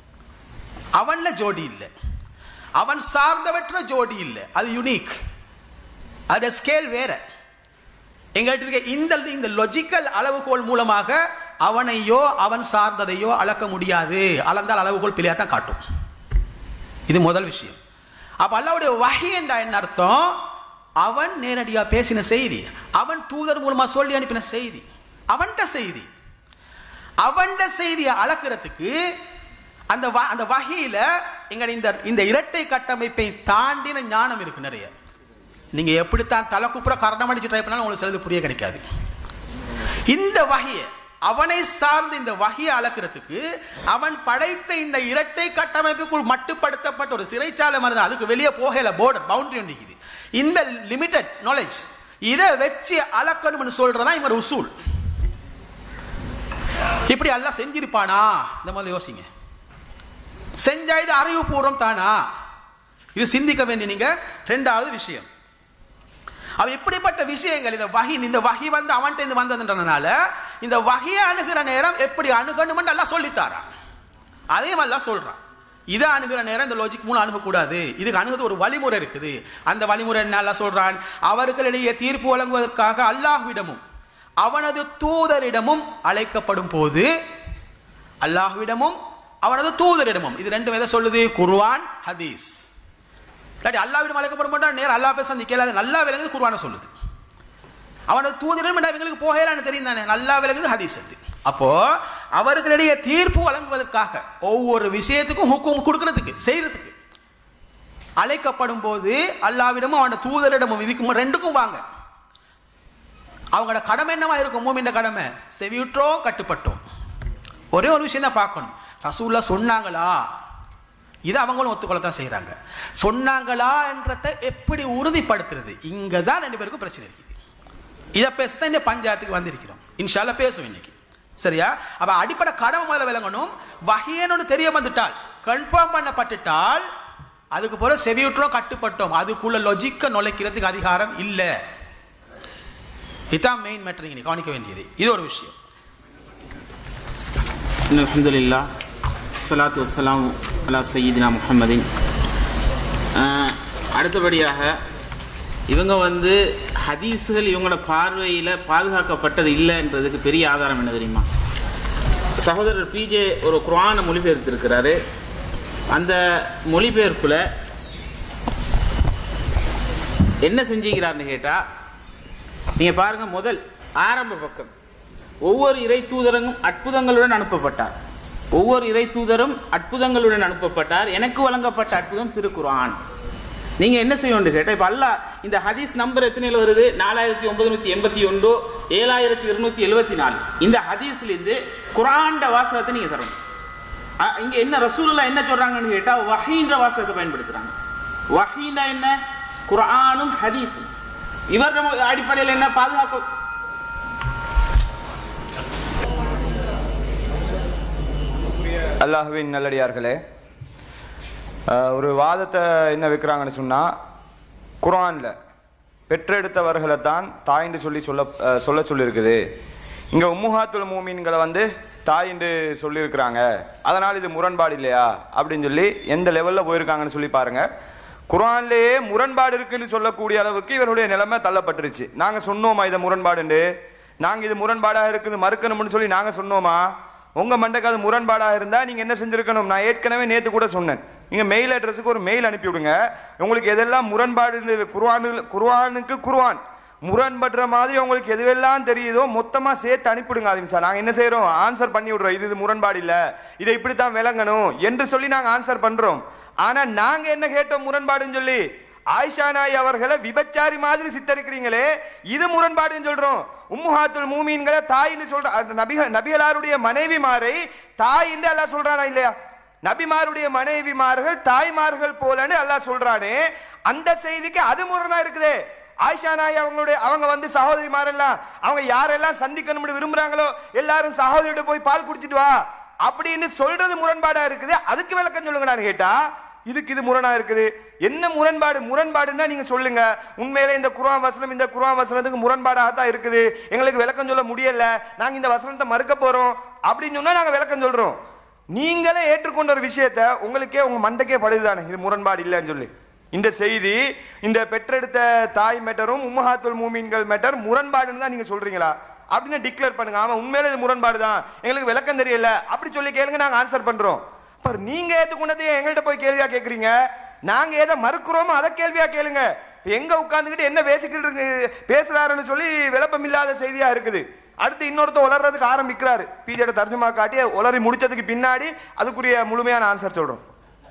அவன்ல ஜோடி இல்லை, அவன் சார்ந்தவற்ற ஜோடி இல்லை, அது யுனிக், அது ஸ்கேல் வேற. எங்கள்கிட்ட இருக்க இந்த லாஜிக்கல் அளவுகோல் மூலமாக அவனையோ அவன் சார்ந்ததையோ அளக்க முடியாது. அளந்தால் அளவுகோல் பிழையா தான் காட்டும். இது முதல் விஷயம். அப்ப அல்லாஹ்வுடைய வஹி என்ற என்ன அர்த்தம்? அவன் நேரடியா பேசின செய்தி, அவன் தூதர் மூலமா சொல்லி அனுப்பின செய்தி, அவன்ட செய்தி. அவன்ட செய்தியை அளக்கிறதுக்கு அந்த வஹியில எங்க இந்த இரட்டை கட்டமைப்பை தாண்டின ஞானம் இருக்கு நிறைய. நீங்க எப்படித்தான் தலை குப்புற கரணம் அடிச்சு ட்ரை பண்ணாலும் உங்களுக்கு சிலது புரிய கிடைக்காது. இந்த வகையை அவனை சார்ந்து இந்த வகையை அளக்கிறதுக்கு அவன் படைத்த இந்த இரட்டை கட்டமைப்புக்குள் மட்டுப்படுத்தப்பட்ட ஒரு சிறைச்சாலை மாதிரி, அதுக்கு வெளியே போகல, போர்டர் பவுண்டரி ஒன்று இருக்குது. இந்த லிமிட்டட் நாலேஜ் இதை வச்சு அளக்கணும்னு சொல்றதா இவர் உசூல். இப்படி அல்லாஹ் செஞ்சிருப்பானா? இந்த மாதிரி யோசிங்க. செஞ்சா இது அறிவுபூர்வம் தானா? இது சிந்திக்க வேண்டிய நீங்க ரெண்டாவது விஷயம். அவ இப்படிப்பட்ட விஷயங்கள், இந்த வகி அவன்கிட்ட வந்ததுன்றதுனால இந்த வகையை அணுகிற நேரம் எப்படி அணுகணும் எல்லாம் சொல்லித்தாரா. அதே மாதிரி சொல்றான், இதை அணுகிற நேரம் இந்த லாஜிக் மூலம் அணுகக்கூடாது, இதுக்கு அணுகுது ஒரு வழிமுறை இருக்குது. அந்த வழிமுறை என்ன சொல்றான்? அவர்களிடையே தீர்ப்பு வழங்குவதற்காக அல்லாஹ்விடமும் அவனது தூதரிடமும் அழைக்கப்படும் போது, அல்லாஹ்விடமும் அவனது தூதரிடமும், இது ரெண்டும் எதை சொல்லுது? குர்ஆன் ஹதீஸ். அல்லாஹ்விடம் அழைக்கப்படும் போது நேரம் அல்லாஹ் பேச சந்திக்கல, நல்லா விளங்குது குர்ஆனை சொல்லுது. அவனது தூதரிடம் இவங்களுக்கு போகலான்னு தெரியும் தானே, நல்லா விளங்குது ஹதீஸ். அப்போ அவர்களிடையே தீர்ப்பு வழங்குவதற்காக ஒவ்வொரு விஷயத்துக்கும் ஹுக்கும் கொடுக்கறதுக்கு செய்யறதுக்கு அழைக்கப்படும் போது அல்லாஹ்விடமும் அவனோட தூதரிடமும் இதுக்கு ரெண்டுக்கும் வாங்க. அவங்களோட கடமை என்னவா இருக்கும்? மூமின்ட கடமை செவியுற்றோம் கட்டுப்பட்டோம். ஒரே ஒரு விஷயம் தான் பார்க்கணும், ரசூலுல்லாஹ் சொன்னாங்களா? இதை அவங்களும் ஒத்துக்கொள்ளத்தான் செய்யறாங்க. சொன்னாங்களா என்றத எப்படி உறுதிப்படுத்துறது? இங்கதான் ரெண்டு பேருக்கும் பிரச்சனை இருக்குது. இதை பேசத்தான் இந்த பஞ்சாயத்துக்கு வந்திருக்கிறோம். இன்ஷா அல்லாஹ் பேசுவோம் இன்னைக்கு, சரியா? அப்ப அடிப்படை கடமை முதல்ல விளங்கணும். வஹீன்னு தெரிய வந்துட்டால், கன்ஃபார்ம் பண்ணப்பட்டுட்டால், அதுக்கு பிறகு செவியுற்றோம் கட்டுப்பட்டோம், அதுக்குள்ள லாஜிக்க நுழைக்கிறதுக்கு அதிகாரம் இல்லை. இதுதான் மெயின் மேட்டர் நீங்க கவனிக்க வேண்டியது. இது ஒரு விஷயம். அல்ஹம்துலில்லாஹ் ஸலாத்து வஸ்ஸலாமு அலா சய்யிதினா முஹம்மதின். அடுத்தபடியாக இவங்க வந்து ஹதீஸுகள் இவங்களோட பார்வையில் பாதுகாக்கப்பட்டது இல்லைன்றதுக்கு பெரிய ஆதாரம் என்ன தெரியுமா? சகோதரர் பிஜே ஒரு குர்ஆனை மொழிபெயர்த்திருக்கிறாரு. அந்த மொழிபெயர்ப்புல என்ன செஞ்சுக்கிறார்னு கேட்டா, நீங்க பாருங்க, முதல் ஆரம்ப பக்கம், ஒவ்வொரு இறை தூதரும் அற்புதங்களுடன் அனுப்பப்பட்டார். ஒவ்வொரு இறை தூதரும் அற்புதங்களுடன் அனுப்பப்பட்டார். எனக்கு வழங்கப்பட்ட அற்புதம் திருக்குர்ஆன். நீங்க என்ன செய்யணும் கேட்டா, இப்ப அல்லாஹ் இந்த ஹதீஸ் நம்பர் எத்தனையில வருது? 4981, 7274. இந்த ஹதீஸ்ல இருந்து குர்ஆன் வாசகத்தை நீங்க தரணும். இங்க என்ன ரசூலுல்லாஹ் என்ன சொல்றாங்கன்னு கேட்டா, வஹீன்ற வாசகத்தை பயன்படுத்துறாங்க. வஹீனா என்ன? குர்ஆனும் ஹதீஸும். இவர்கள் அடிப்படையில் என்ன பாதுகாப்பு? அல்லாஹ்வின் நல்லடியார்களே, ஒரு வாதத்தை என்ன வைக்கிறாங்கன்னு சொன்னா, குர்ஆன்ல பெற்றெடுத்தவர்களை தான் தாயின்னு சொல்ல சொல்லியிருக்குது. இங்க உம்முஹாத்துல் மூமின்களை வந்து தாய் என்று சொல்லியிருக்கிறாங்க, அதனால் இது முரண்பாடு இல்லையா அப்படின்னு சொல்லி எந்த லெவல்ல போயிருக்காங்கன்னு சொல்லி பாருங்க. குர்ஆன்லயே முரண்பாடு இருக்குன்னு சொல்லக்கூடிய அளவுக்கு இவருடைய நிலைமை தள்ளப்பட்டுருச்சு. நாங்க சொன்னோமா இதை முரண்பாடுண்டு? நாங்க இது முரண்பாடாக இருக்குது மறுக்கணும்னு சொல்லி நாங்க சொன்னோமா? உங்க மண்டைக்கு அது முரண்பாடாக இருந்தா நீங்க என்ன செஞ்சிருக்கணும்? நான் ஏற்கனவே நேத்து கூட சொன்னேன், நீங்க மெயில் அட்ரஸுக்கு ஒரு மெயில் அனுப்பி விடுங்க. உங்களுக்கு எதெல்லாம் முரண்பாடு, குர்ஆனுக்கு குர்ஆன் முரண்படுற மாதிரி உங்களுக்கு எதுவெல்லாம் தெரியுதோ மொத்தமா சேர்த்து அனுப்பிவிடுங்க. ஆலிம் சார், நாங்க என்ன செய்யறோம்? ஆன்சர் பண்ணி விடுறோம். இது முரண்பாடு இல்ல, இதை இப்படித்தான் விளங்கணும் என்று சொல்லி நாங்க ஆன்சர் பண்றோம். ஆனா நாங்க என்ன கேட்டோம்? முரண்பாடுன்னு சொல்லி ஆயிஷா நாய் அவர்களை விபச்சாரி மாதிரி சித்தரிக்கிறீங்களே, இது முரண்பாடுன்னு சொல்றோம். உம்முஹாத்துல் மூமீன்களை தாயின்னு சொல்ற நபிகளாருடைய மனைவிமாரை தாய் என்று அல்லாஹ் சொல்றானா இல்லையா? நபிமாருடைய மனைவிமார்கள் தாய்மார்கள் போலன்னு அல்லாஹ் சொல்றானே, அந்த செய்திக்கு அது முரணா இருக்குதே. ஆயிஷா நாய் அவங்க வந்து சகோதரிமாரெல்லாம் அவங்க யாரெல்லாம் சந்திக்கணும்னு விரும்புறாங்களோ எல்லாரும் சகோதரியோட போய் பால் குடிச்சிட்டு வா அப்படின்னு சொல்றது முரண்பாடா இருக்குது. அதுக்கு விளக்கம் சொல்லுங்க. நான் கேட்டா இதுக்கு இது முரணா இருக்குது. என்ன முரண்பாடு? முரண்பாடுன்னா நீங்க சொல்லுங்க. உண்மையிலே இந்த குர்ஆன் வசனம் இந்த குர்ஆன் வசனத்துக்கு முரண்பாடாகத்தான் இருக்குது, எங்களுக்கு விளக்கம் சொல்ல முடியல, நாங்க இந்த வசனத்தை மறுக்க போறோம் அப்படின்னு சொன்னா நாங்க விளக்கம் சொல்றோம். நீங்களே ஏற்றுக்கொண்ட ஒரு விஷயத்த உங்களுக்கே உங்க மண்டைக்கே படுதுதானே இது முரண்பாடு இல்லைன்னு சொல்லி. இந்த செய்தி, இந்த பெற்றெடுத்த தாய் மேட்டரும் உம்மஹாத்துல் மூமீன்கள் மேட்டர் முரண்பாடுன்னு தான் நீங்க சொல்றீங்களா அப்படின்னு டிக்ளேர் பண்ணுங்க. ஆமா உண்மையிலே இது முரண்பாடு தான், எங்களுக்கு விளக்கம் தெரியல அப்படி சொல்லி கேளுங்க, நாங்க ஆன்சர் பண்றோம். நீங்க ஏத்துக்கொண்டதையே எங்கள்கிட்ட போய் கேள்வியா கேட்கறீங்க? நாங்க எதை மறுக்கிறோமோ அதை கேள்வியா கேளுங்க. எங்க உட்கார்ந்துக்கிட்டு என்ன பேசுறாருன்னு சொல்லி விளப்பம் இல்லாத செய்தியா இருக்குது. அடுத்து இன்னொருத்த உளறதுக்கு ஆரம்பிக்கிறாரு. பிஜேட தர்ஜுமா காட்டி உளறி முடிச்சதுக்கு பின்னாடி அதுக்குரிய முழுமையான ஆன்சர் சொல்றோம்.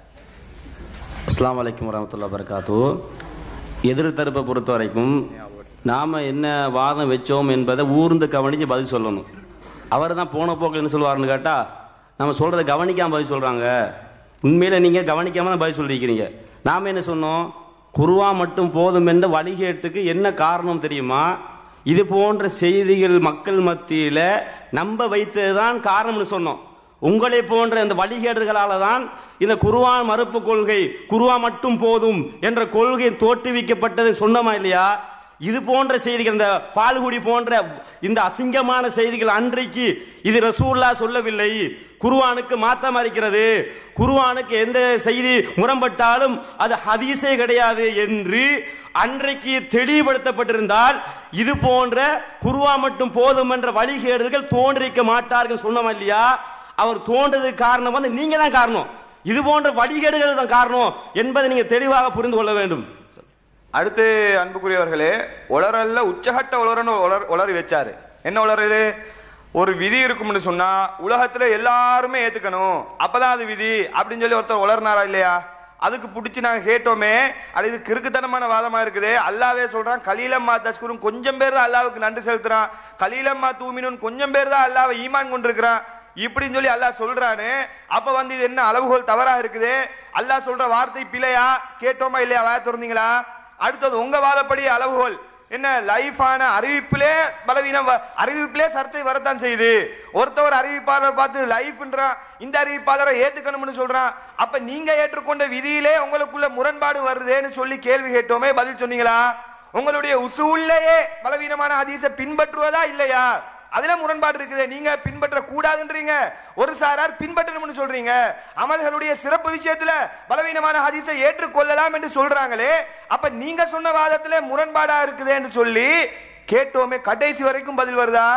அஸ்ஸலாமு அலைக்கும் வரஹ்மத்துல்லாஹி வபரகாத்துஹு. எதிர் தரப்பை பொறுத்த வரைக்கும் நாம என்ன வாதம் வச்சோம் என்பதை ஊர்ந்து கவனிச்சு பதில் சொல்லணும். அவர் தான் போன போக்கு என்ன சொல்லுவாருன்னு கேட்டா, நம்ம சொல்றதை கவனிக்காம பதில் சொல்றாங்க. உண்மையில நீங்க கவனிக்காம தான் பதில் சொல்லிக்கிறீங்க. நாம என்ன சொன்னோம்? குர்ஆன் மட்டும் போதும் என்ற வழிகேட்டுக்கு என்ன காரணம் தெரியுமா? இது போன்ற செய்திகள் மக்கள் மத்தியில நம்ப வைத்ததுதான் காரணம்னு சொன்னோம். உங்களை போன்ற இந்த வழிகேடுகளால தான் இந்த குர்ஆன் மறுப்பு கொள்கை, குர்ஆன் மட்டும் போதும் என்ற கொள்கை தோற்றுவிக்கப்பட்டது சொன்னமா இல்லையா? இது போன்ற செய்திகள், இந்த பால்குடி போன்ற இந்த அசிங்கமான செய்திகள் அன்றைக்கு இது ரசூலுல்லாஹ் சொல்லவில்லை, குர்ஆனுக்கு மாற்றமா இருக்கிறது, குர்ஆனுக்கு எந்த செய்தி முரண்பட்டாலும் அது ஹதீஸே கிடையாது என்று அன்றைக்கு தெளிவுபடுத்தப்பட்டிருந்தால் இது போன்ற குர்ஆன் மட்டும் போதும் என்ற வழிகேடுகள் தோன்றிக்க மாட்டார்கள் சொன்னமா இல்லையா? அவர் தோன்றதுக்கு காரணம் வந்து நீங்க தான் காரணம், இது போன்ற வழிகேடுகள் தான் காரணம் என்பதை நீங்க தெளிவாக புரிந்து கொள்ள வேண்டும். அடுத்து அன்புக்குரியவர்களே, உளறல்ல உச்சகட்ட உளறி வச்சாரு. என்ன உளறுது? ஒரு விதி இருக்கும்னு சொன்னா உலகத்துல எல்லாருமே ஏத்துக்கணும், அப்பதான் அது விதி அப்படின்னு சொல்லி ஒருத்தர் உளர்னாரா இல்லையா? அதுக்கு பிடிச்சி நாங்க கேட்டோமே, அது இது கிறுக்குத்தனமான வாதமா இருக்குது. அல்லாவே சொல்றான், கலீலம்மா தஸ்குரும், கொஞ்சம் பேர் தான் அல்லாவுக்கு நன்றி செலுத்துறான், கலீலம்மா தூமினும், கொஞ்சம் பேர் தான் அல்லாவை ஈமான் கொண்டிருக்கிறான் இப்படின்னு சொல்லி அல்லாஹ் சொல்றானே. அப்ப வந்து இது என்ன அளவுகோல் தவறா இருக்குது? அல்லாஹ் சொல்ற வார்த்தை பிழையா? கேட்டோமா இல்லையா? வாய திறந்தீங்களா? அடுத்தது உங்க வாதப்படி அளவுகோல் என்ன? லைஃபான அறிவிப்பிலே பலவீனம், அறிவிப்பிலே சர்ச்சை வரத்தான் செய்யுது. ஒருத்தவர் அறிவிப்பாளர் பார்த்து லைஃப்ன்றான், இந்த அறிவிப்பாளரை ஏத்துக்கணும்னு சொல்றான். அப்ப நீங்க ஏற்றுக்கொண்ட விதியிலே உங்களுக்குள்ள முரண்பாடு வருதேன்னு சொல்லி கேள்வி கேட்டோமே, பதில் சொன்னீங்களா? உங்களுடைய உசூல்லையே பலவீனமான ஹதீஸை பின்பற்றுவதா இல்லையா? அதுல முரண்பாடு இருக்குது. நீங்க பின்பற்ற கூடாதுன்றீங்க, ஒரு சாரார் பின்பற்றணும்னு சொல்றீங்க. அமல்களுடைய சிறப்பு விஷயத்துல பலவீனமான ஹதீஸை ஏற்றுக்கொள்ளலாம் என்று சொல்றாங்களே, அப்ப நீங்க சொன்ன வாதத்துல முரண்பாடா இருக்குது என்று சொல்லி கேட்டோமே, கடைசி வரைக்கும் பதில் வருதா?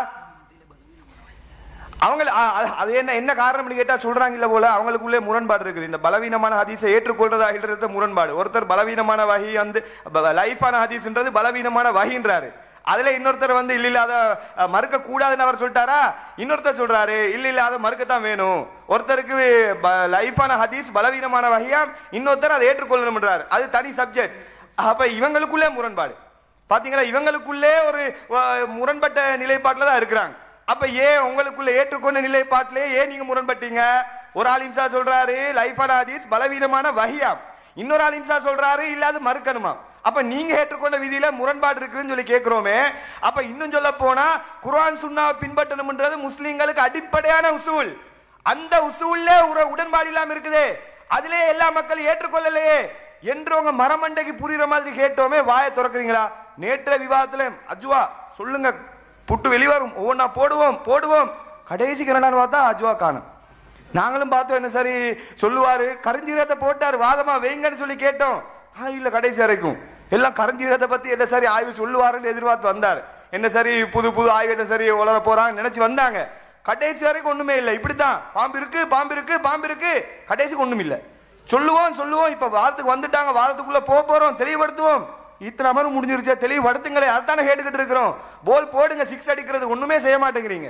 அவங்க அது என்ன காரணம்னு கேட்டா சொல்றாங்க இல்ல போல அவங்களுக்குள்ளே முரண்பாடு இருக்குது. இந்த பலவீனமான ஹதீஸை ஏற்றுக்கொள்றதா இல்லறது முரண்பாடு. ஒருத்தர் பலவீனமான வஹி வந்து லைஃபான ஹதீஸ்ன்றது பலவீனமான வஹின்றாரு, அதுல இன்னொருத்தர் வந்து இல்ல அத மறுக்க கூடாதுன்னு அவர் சொல்லிட்டாரா, இன்னொருத்தர் சொல்றாரு இல்ல அத மறுக்கத்தான் வேணும். ஒருத்தருக்கு லைஃபான ஹதீஸ் பலவீனமான வஹியா, இன்னொருத்தர் அதை ஏற்றுக்கொள்ளணும்ன்றாரு, அது தனி சப்ஜெக்ட். அப்ப இவங்களுக்குள்ளே முரண்பாடு பாத்தீங்களா, இவங்களுக்குள்ளே ஒரு முரண்பட்ட நிலைப்பாட்டுல தான் இருக்கிறாங்க. அப்ப ஏன் உங்களுக்குள்ள ஏற்றுக்கொண்ட நிலைப்பாட்டிலே ஏன் நீங்க முரண்பட்டீங்க? ஒரு ஆலிம்சா சொல்றாரு லைஃபான ஹதீஸ் பலவீனமான வஹியாம், இன்னொரு ஆலிம்சா சொல்றாரு இல்ல அது மறுக்கணுமா. அப்ப நீங்க ஏற்றுக்கொண்ட விதியில முரண்பாடு இருக்குதுன்னு சொல்லி கேட்கிறோமே. அப்ப இன்னும் சொல்ல போனா குர்ஆன் சுன்னாவை பின்பற்றணும்ன்றது முஸ்லிம்களுக்கு அடிப்படையான உசூல். அந்த உசூல்ல ஒரு உடன்பாடு இல்லாம இருக்குதே, அதிலே எல்லா மக்களும் ஏற்றுக்கொள்ளலையே என்று உங்க மரமண்டைக்கு புரியுற மாதிரி கேட்டோமே, வாயை திறக்கிறீங்களா? நேற்ற விவாதத்துல அஜ்வா சொல்லுங்க, புட்டு வெளிவரும், ஒவ்வொன்னா போடுவோம் கடைசிக்கு என்னன்னு பார்த்தா அஜ்வா காணும். நாங்களும் பார்த்தோம், என்ன சரி சொல்லுவாரு, கரிஞ்சீரத்தை போட்டாரு வாதமா வைங்கன்னு சொல்லி கேட்டோம், இல்ல கடைசி வரைக்கும் எல்லாம் கரிஞ்சீரத்தை பத்தி என்ன சரி ஆய்வு சொல்லுவாருன்னு எதிர்பார்த்து வந்தார். என்ன சரி புது ஆய்வு என்ன சரி உலர போறாங்க நினைச்சு வந்தாங்க, கடைசி வரைக்கும் ஒண்ணுமே இல்லை. இப்படித்தான் பாம்பு இருக்கு கடைசிக்கு ஒண்ணும் இல்லை. சொல்லுவோம் இப்ப வாதத்துக்கு வந்துட்டாங்க, வாதத்துக்குள்ள போறோம், தெளிவுபடுத்துவோம். இத்தனை அமர்வு முடிஞ்சிருச்சா, தெளிவுபடுத்துங்களே, அதானே கேட்டுக்கிட்டு இருக்கிறோம். போல் போடுங்க, 6 அடிக்கிறது ஒண்ணுமே செய்ய மாட்டேங்கிறீங்க.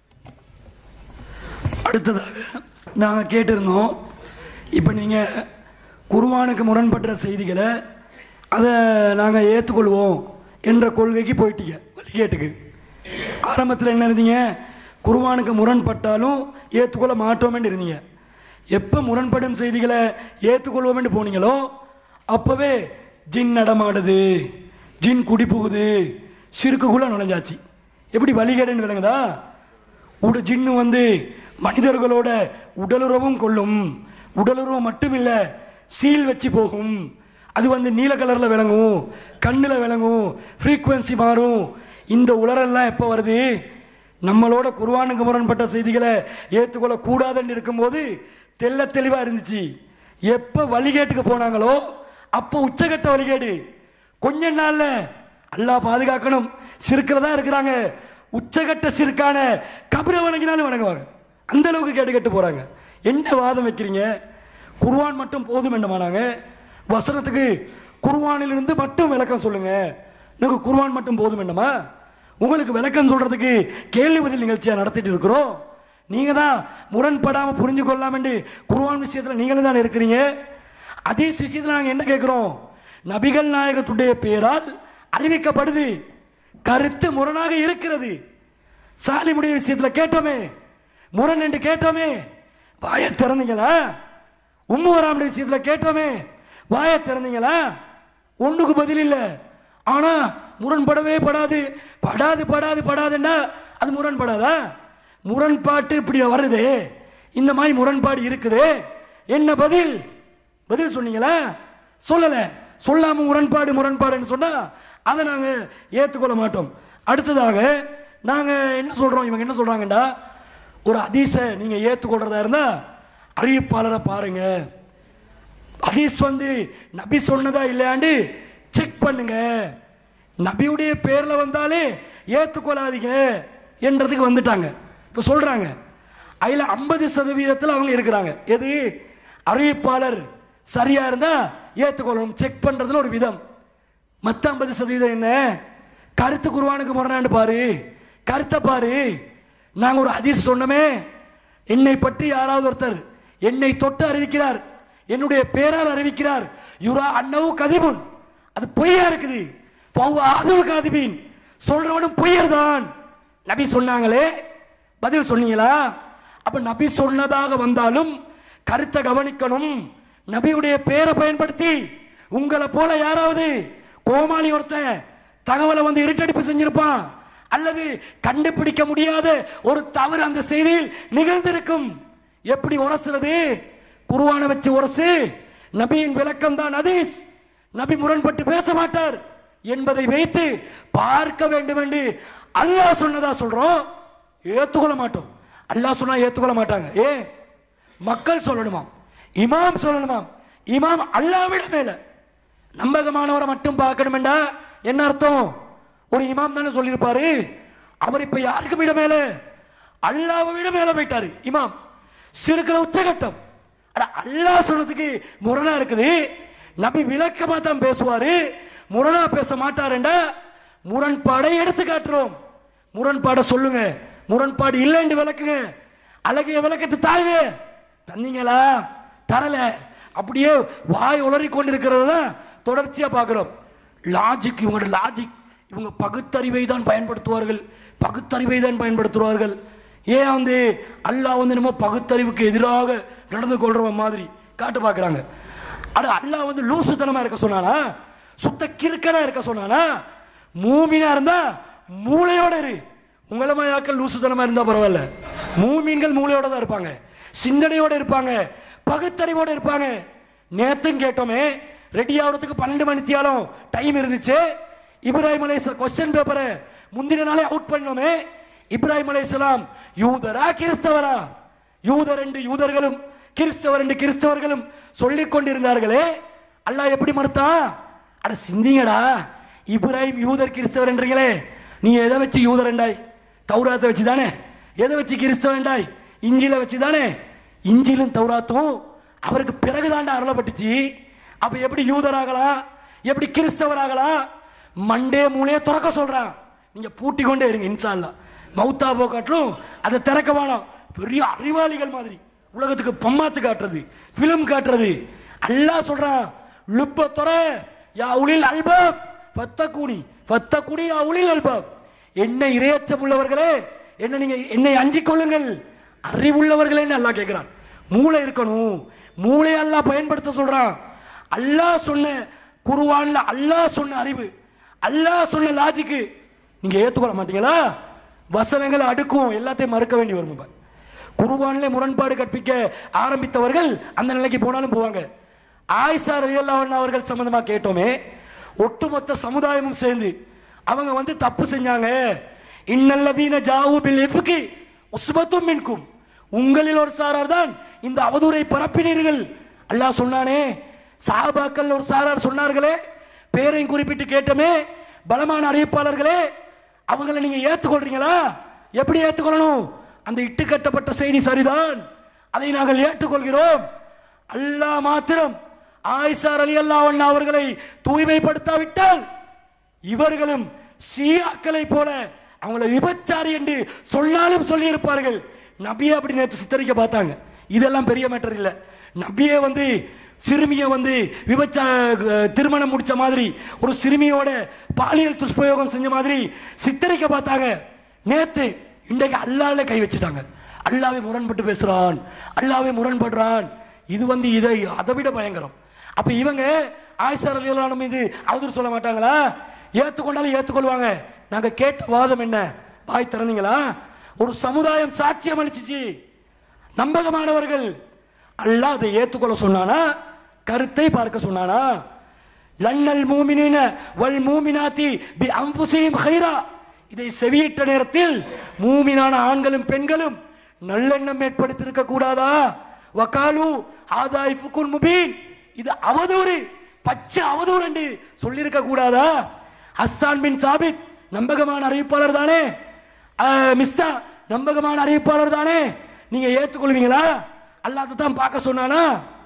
அடுத்ததாக நாங்கள் கேட்டிருந்தோம், இப்போ நீங்கள் குர்ஆனுக்கு முரண்பட்ட செய்திகளை அதை நாங்கள் ஏற்றுக்கொள்வோம் என்ற கொள்கைக்கு போயிட்டீங்க, வழிகேட்டுக்கு. ஆரம்பத்தில் என்ன இருந்தீங்க, குர்ஆனுக்கு முரண்பட்டாலும் ஏற்றுக்கொள்ள மாட்டோம்னு இருந்தீங்க. எப்போ முரண்படும் செய்திகளை ஏற்றுக்கொள்வோம்னு போனீங்களோ அப்போவே ஜின் நடமாடுது, ஜின் குடி போகுது, சிறுக்குக்குள்ள நுழைஞ்சாச்சு. எப்படி வழிகேடுன்னு விளங்குதா? ஜின்னு வந்து மனிதர்களோட உடலுறவும் கொள்ளும், உடலுறவு மட்டும் இல்லை சீல் வச்சு போகும், அது வந்து நீல கலரில் விளங்கும், கண்ணில் விளங்கும், ஃப்ரீக்குவன்சி மாறும். இந்த உலரெல்லாம் எப்போ வருது? நம்மளோட குர்ஆனுக்கு முரண்பட்ட செய்திகளை ஏற்றுக்கொள்ள கூடாதுன்னு இருக்கும்போது தெல்ல தெளிவாக இருந்துச்சு. எப்போ வழிகேட்டுக்கு போனாங்களோ அப்போ உச்சகட்ட வழிகேடு. கொஞ்ச நாள்ல அல்லாஹ் பாதுகாக்கணும், சிறுக்கிறதா இருக்கிறாங்க, உச்சகட்ட சிறுக்கான கபிரை வணங்கினாலும் வணங்குவாங்க, அந்த அளவுக்கு கேட்டு போறாங்க. என்ன வாதம் வைக்கிறீங்க? குர்ஆன் மட்டும் போதும் என்னமானாங்க? வசனத்துக்கு குர்ஆனிலிருந்து மட்டும் விளக்கம் சொல்லுங்க. எனக்கு குர்ஆன் மட்டும் போதும் என்னமா? உங்களுக்கு விளக்கம் சொல்றதுக்கு கேள்வி பதில் நிகழ்ச்சியா நடத்திட்டு இருக்கிறோம். நீங்க தான் முரண்படாம புரிஞ்சு கொள்ளலாம் என்று குர்ஆன் விஷயத்துல நீங்களும் தான் இருக்கிறீங்க. அதே விஷயத்தில் நாங்கள் என்ன கேட்கிறோம்? நபிகள் நாயகத்துடைய பெயரால் அறிவிக்கப்படுது, கருத்து முரணாக இருக்கிறது. சாலிமுடைய விஷயத்தில் கேட்டோமே, முரண் என்று கேட்டோமே, வாய திறந்தீங்களா? உம்மு வராமுடைய விஷயத்தில் கேட்டோமே, வாய திறந்தீங்களா? ஒன்றுக்கு பதில் இல்லை. ஆனா முரண்படவே படாதுன்னா அது முரண்படாதா? முரண்பாட்டு இப்படி வருது, இந்த மாதிரி முரண்பாடு இருக்குது, என்ன பதில் சொன்னீங்களா? சொல்லல. சொல்லாம முரண்பாடுன்னு சொன்னா அதை நாங்க ஏற்றுக்கொள்ள மாட்டோம். அடுத்ததாக நாங்க என்ன சொல்றோம், இவங்க என்ன சொல்றாங்கடா, ஒரு ஹதீஸை நீங்க ஏற்றுக்கொள்றதா இருந்தா அறிவிப்பாளரை பாருங்க, ஹதீஸ் வந்து நபி சொன்னதா இல்லையாண்டு செக் பண்ணுங்க, நபியுடைய பேர்ல வந்தாலே ஏற்றுக்கொள்ளாதீங்க என்றதுக்கு வந்துட்டாங்க. இப்ப சொல்றாங்க அதுல 50% அவங்க இருக்கிறாங்க. எது? அறிவிப்பாளர் சரியா இருந்தா ஏற்றுக்கொள்ளணும், செக் பண்றதுல ஒரு விதம். மற்ற 50% என்ன? கருத்து குர்ஆனுக்கு முரணாண்டு பாரு, கருத்தை பாரு. நாங்க ஒரு ஹதீஸ் சொன்னோமே, என்னை பற்றி யாராவது ஒருத்தர் என்னை தொட்டு அறிவிக்கிறார், என்னுடைய பேரால் அறிவிக்கிறார், யுரா அன்னவு கதிபுன், அது பொய்யா இருக்குது, காதிபீன், சொல்றவனும் பொய்யர் தான். நபி சொன்னாங்களே, பதில் சொன்னீங்களா? அப்ப நபி சொன்னதாக வந்தாலும் கருத்தை கவனிக்கணும். நபியுடைய பேரை பயன்படுத்தி உங்களை போல யாராவது கோமாளி ஒருத்தன் தகவலை வந்து இருட்டடிப்பு செஞ்சிருப்பான், அல்லது கண்டுபிடிக்க முடியாத ஒரு தவறு அந்த செய்தியில் நிகழ்ந்திருக்கும். எப்படி உரசுறது? குர்ஆனை வச்சு உரசு. நபியின் விளக்கம் தான் ஹதீஸ், நபி முரண்பட்டு பேச மாட்டார் என்பதை வைத்து பார்க்க வேண்டும் என்று அல்லாஹ் சொன்னதா சொல்றோம். ஏத்துக்கொள்ள மாட்டோம். அல்லாஹ் சொன்னா ஏத்துக்கொள்ள மாட்டாங்க. ஏன்? மக்கள் சொல்லணுமாம், இமாம் சொல்லணுமாம். இமாம் அல்லாஹ்விட மேல. நம்பகமானவரை மட்டும் பார்க்கணும்டா என்ன அர்த்தம்? ஒரு இமாம் தானே சொல்லியிருப்பாரு. அவர் இப்ப யாருக்கு விட மேல? அல்லாஹ்வை விட மேல போயிட்டாரு இமாம். சிறுக்கிற உச்சகட்டம். அல்லாஹ் சொன்னதுக்கு முரணா இருக்குது. நபி விளக்கமா தான் பேசுவாரு, முரணா பேச மாட்டாருண்டா முரண்பாடை எடுத்து காட்டுறோம். முரண்பாடை சொல்லுங்க, முரண்பாடு இல்லைன்னு விளக்குங்க, அழகிய விளக்கத்தை தாங்க. தந்தீங்களா? தரல. அப்படியே வாய் உளறி கொண்டிருக்கிறது தான் தொடர்ச்சியா பார்க்கிறோம். லாஜிக், இவங்களோட லாஜிக், இவங்க பகுத்தறிவை தான் பயன்படுத்துவார்கள், பகுத்தறிவை தான் பயன்படுத்துவார்கள். ஏன் வந்து அல்லாஹ் வந்து நம்ம பகுத்தறிவுக்கு எதிராக நடந்து கொள்ற மாதிரி காட்டு பார்க்கறாங்க. அல்லாஹ் வந்து லூசுத்தனமா இருக்க சொன்னானா? சுத்த கிறுக்கனா இருக்க சொன்னானா? மூமினா இருந்தா மூளையோட இரு. உங்கள மாயாக்கள் லூசுத்தனமா இருந்தா பரவாயில்ல. மூமின்கள் மூளையோட தான் இருப்பாங்க, சிந்தனையோட இருப்பாங்க, பகுத்தறிவோட இருப்பாங்க. நேத்தும் கேட்டோமே, ரெடி ஆகிறதுக்கு 12 மணி தியாலம் டைம் இருந்துச்சு. இப்ராஹிம் அலைஹிஸ்ஸலாம் கொஸ்டின் பேப்பரை முந்தின நாளே அவுட் பண்ணோமே. இப்ராஹிம் அலைஹிஸ்ஸலாம் யூதரா கிறிஸ்தவரா? யூதர் என்று யூதர்களும் கிறிஸ்தவர் என்று கிறிஸ்தவர்களும் சொல்லிக் கொண்டிருந்தார்களே, அல்லாஹ் எப்படி மறுத்தான்? அட சிந்திங்கடா, இப்ராஹிம் யூதர் கிறிஸ்தவர் என்றீங்களே, நீ எதை வச்சு யூதர் என்றாய்? தௌராத்தை வச்சு தானே. எதை வச்சு கிறிஸ்தவன் என்றாய்? இஞ்சில வச்சு தானே. இஞ்சிலும் தௌராத்தும் அவருக்கு பிறகுதாண்டா அருளப்பட்டுச்சு. அப்ப எப்படி யூதராகலாம், எப்படி கிறிஸ்தவராகலாம்? மண்டே மூளையை திறக்க சொல்றான். நீங்க பூட்டி கொண்டே இருங்க, இன்ஷா அல்லாஹ். மௌத்தா போக்காட்டிலும் அதை திறக்க வேணாம். பெரிய அறிவாளிகள் மாதிரி உலகத்துக்கு பம்மாத்து காட்டுறது, பிலிம் காட்டுறது. அல்லாஹ் சொல்றான், லுப்ப தொற யா உலில் அல்பாப் ஃபத்தகுனி ஃபத்தகுனி யா உலில் அல்பாப். என்னை இறையச்சம் உள்ளவர்களே, என்ன நீங்க என்னை அஞ்சிக் கொள்ளுங்கள், அறிவுள்ளவர்களே அல்லாஹ் கேட்கிறான். மூளை இருக்கணும், மூளை அல்லாஹ் பயன்படுத்த சொல்றான். அல்லாஹ் சொன்ன குர்ஆன்ல அல்லாஹ் சொன்ன அறிவு, அல்லாஹ் சொன்ன லாஜிக்கு நீங்க ஏத்துக்கொள்ள மாட்டீங்களா? வசனங்களை அடுக்கும், எல்லாத்தையும் மறுக்க வேண்டி வரும். குர்ஆன்ல முரண்பாடு கற்பிக்க ஆரம்பித்தவர்கள் அந்த நிலைக்கு போனாலும் போவாங்க. ஆயிஷா ரலியல்லாஹு அன்ஹா அவர்கள் சம்பந்தமா கேட்டோமே, ஒட்டுமொத்த சமுதாயமும் சேர்ந்து அவங்க வந்து தப்பு செஞ்சாங்க. இன்னல்லதீன ஜாஊ பில் இஃப்கி உஸ்பத்தும் மின்கும், உங்களில் ஒரு சாரார் தான் இந்த அவதூறை பரப்பினீர்கள். அல்லாஹ் சொன்னானே, சஹாபாக்கள் ஒரு சாரார் சொன்னார்களே, பேரையும் குறிப்பிட்டு கேட்டோமே, பலமான அறிவிப்பாளர்களே, அவங்களை நீங்க ஏற்றுக்கொள்றீங்களா? எப்படி ஏற்றுக்கொள்ளணும்? அந்த இட்டு கட்டப்பட்ட செய்தி சரிதான், அதை நாங்கள் ஏற்றுக்கொள்கிறோம். அல்லாஹ் மாத்திரம் ஆயிஷா ரலியல்லாஹு அன்ஹா அவர்களை தூய்மைப்படுத்தாவிட்டால் இவர்களும் ஷியாக்களை போல அவங்களை விபச்சாரி என்று சொன்னாலும் சொல்லி இருப்பார்கள். நபியை அப்படி நேற்று சித்தரிக்க பார்த்தாங்க. இதெல்லாம் பெரிய மேட்டர் இல்ல. நபியை வந்து சிறுமியை வந்து திருமணம் முடிச்ச மாதிரி, ஒரு சிறுமியோட பாலியல் துஷ்பிரயோகம் செஞ்ச மாதிரி சித்தரிக்க பார்த்தாங்க. நேத்து இன்றைக்கு அல்லாஹ்ல கை வச்சுட்டாங்க. அல்லாஹ்வை முரண்பட்டு பேசுறான், அல்லாஹ்வை முரண்படுறான். இது வந்து இதை அதை விட பயங்கரம். அப்ப இவங்க ஆயிஷா ரலியல்லாஹு அன்ஹா மீது அவதூறு சொல்ல மாட்டாங்களா? ஏத்துக்கொண்டாலும் ஏத்துக்கொள்வாங்க. நாங்க கேட்ட வாதம் என்ன? வாய் திறந்தீங்களா? ஒரு சமுதாயம் சாட்சியம் அளிச்சிச்சு, நம்பகமானவர்கள். அல்லாஹ் அதை ஏத்துக்கொள்ள சொன்னானா? கருத்தை பார்க்க சொன்னானா? லன்னல் மூமினீன வல் மூமினாத்தி பி அன்ஃபுஸிஹிம் கைரா. இதை செவியிட்ட நேரத்தில் மூமினான ஆண்களும் பெண்களும் நல்லெண்ணம் ஏற்படுத்தியிருக்க கூடாதா? வகாலு ஹாதா இஃப்குன் முபீன், இது அவதூறு, பச்சை அவதூறு என்று சொல்லியிருக்க கூடாதா? ஹஸ்ஸான் பின் சாபித் நம்பகமான அறிவிப்பாளர் தானே, மிஸ்தா நம்பகமான அறிவிப்பாளர் தானே, நீங்க ஏற்றுக்கொள்வீங்களா? அல்லாஹ் தான் பார்க்க சொன்னானா?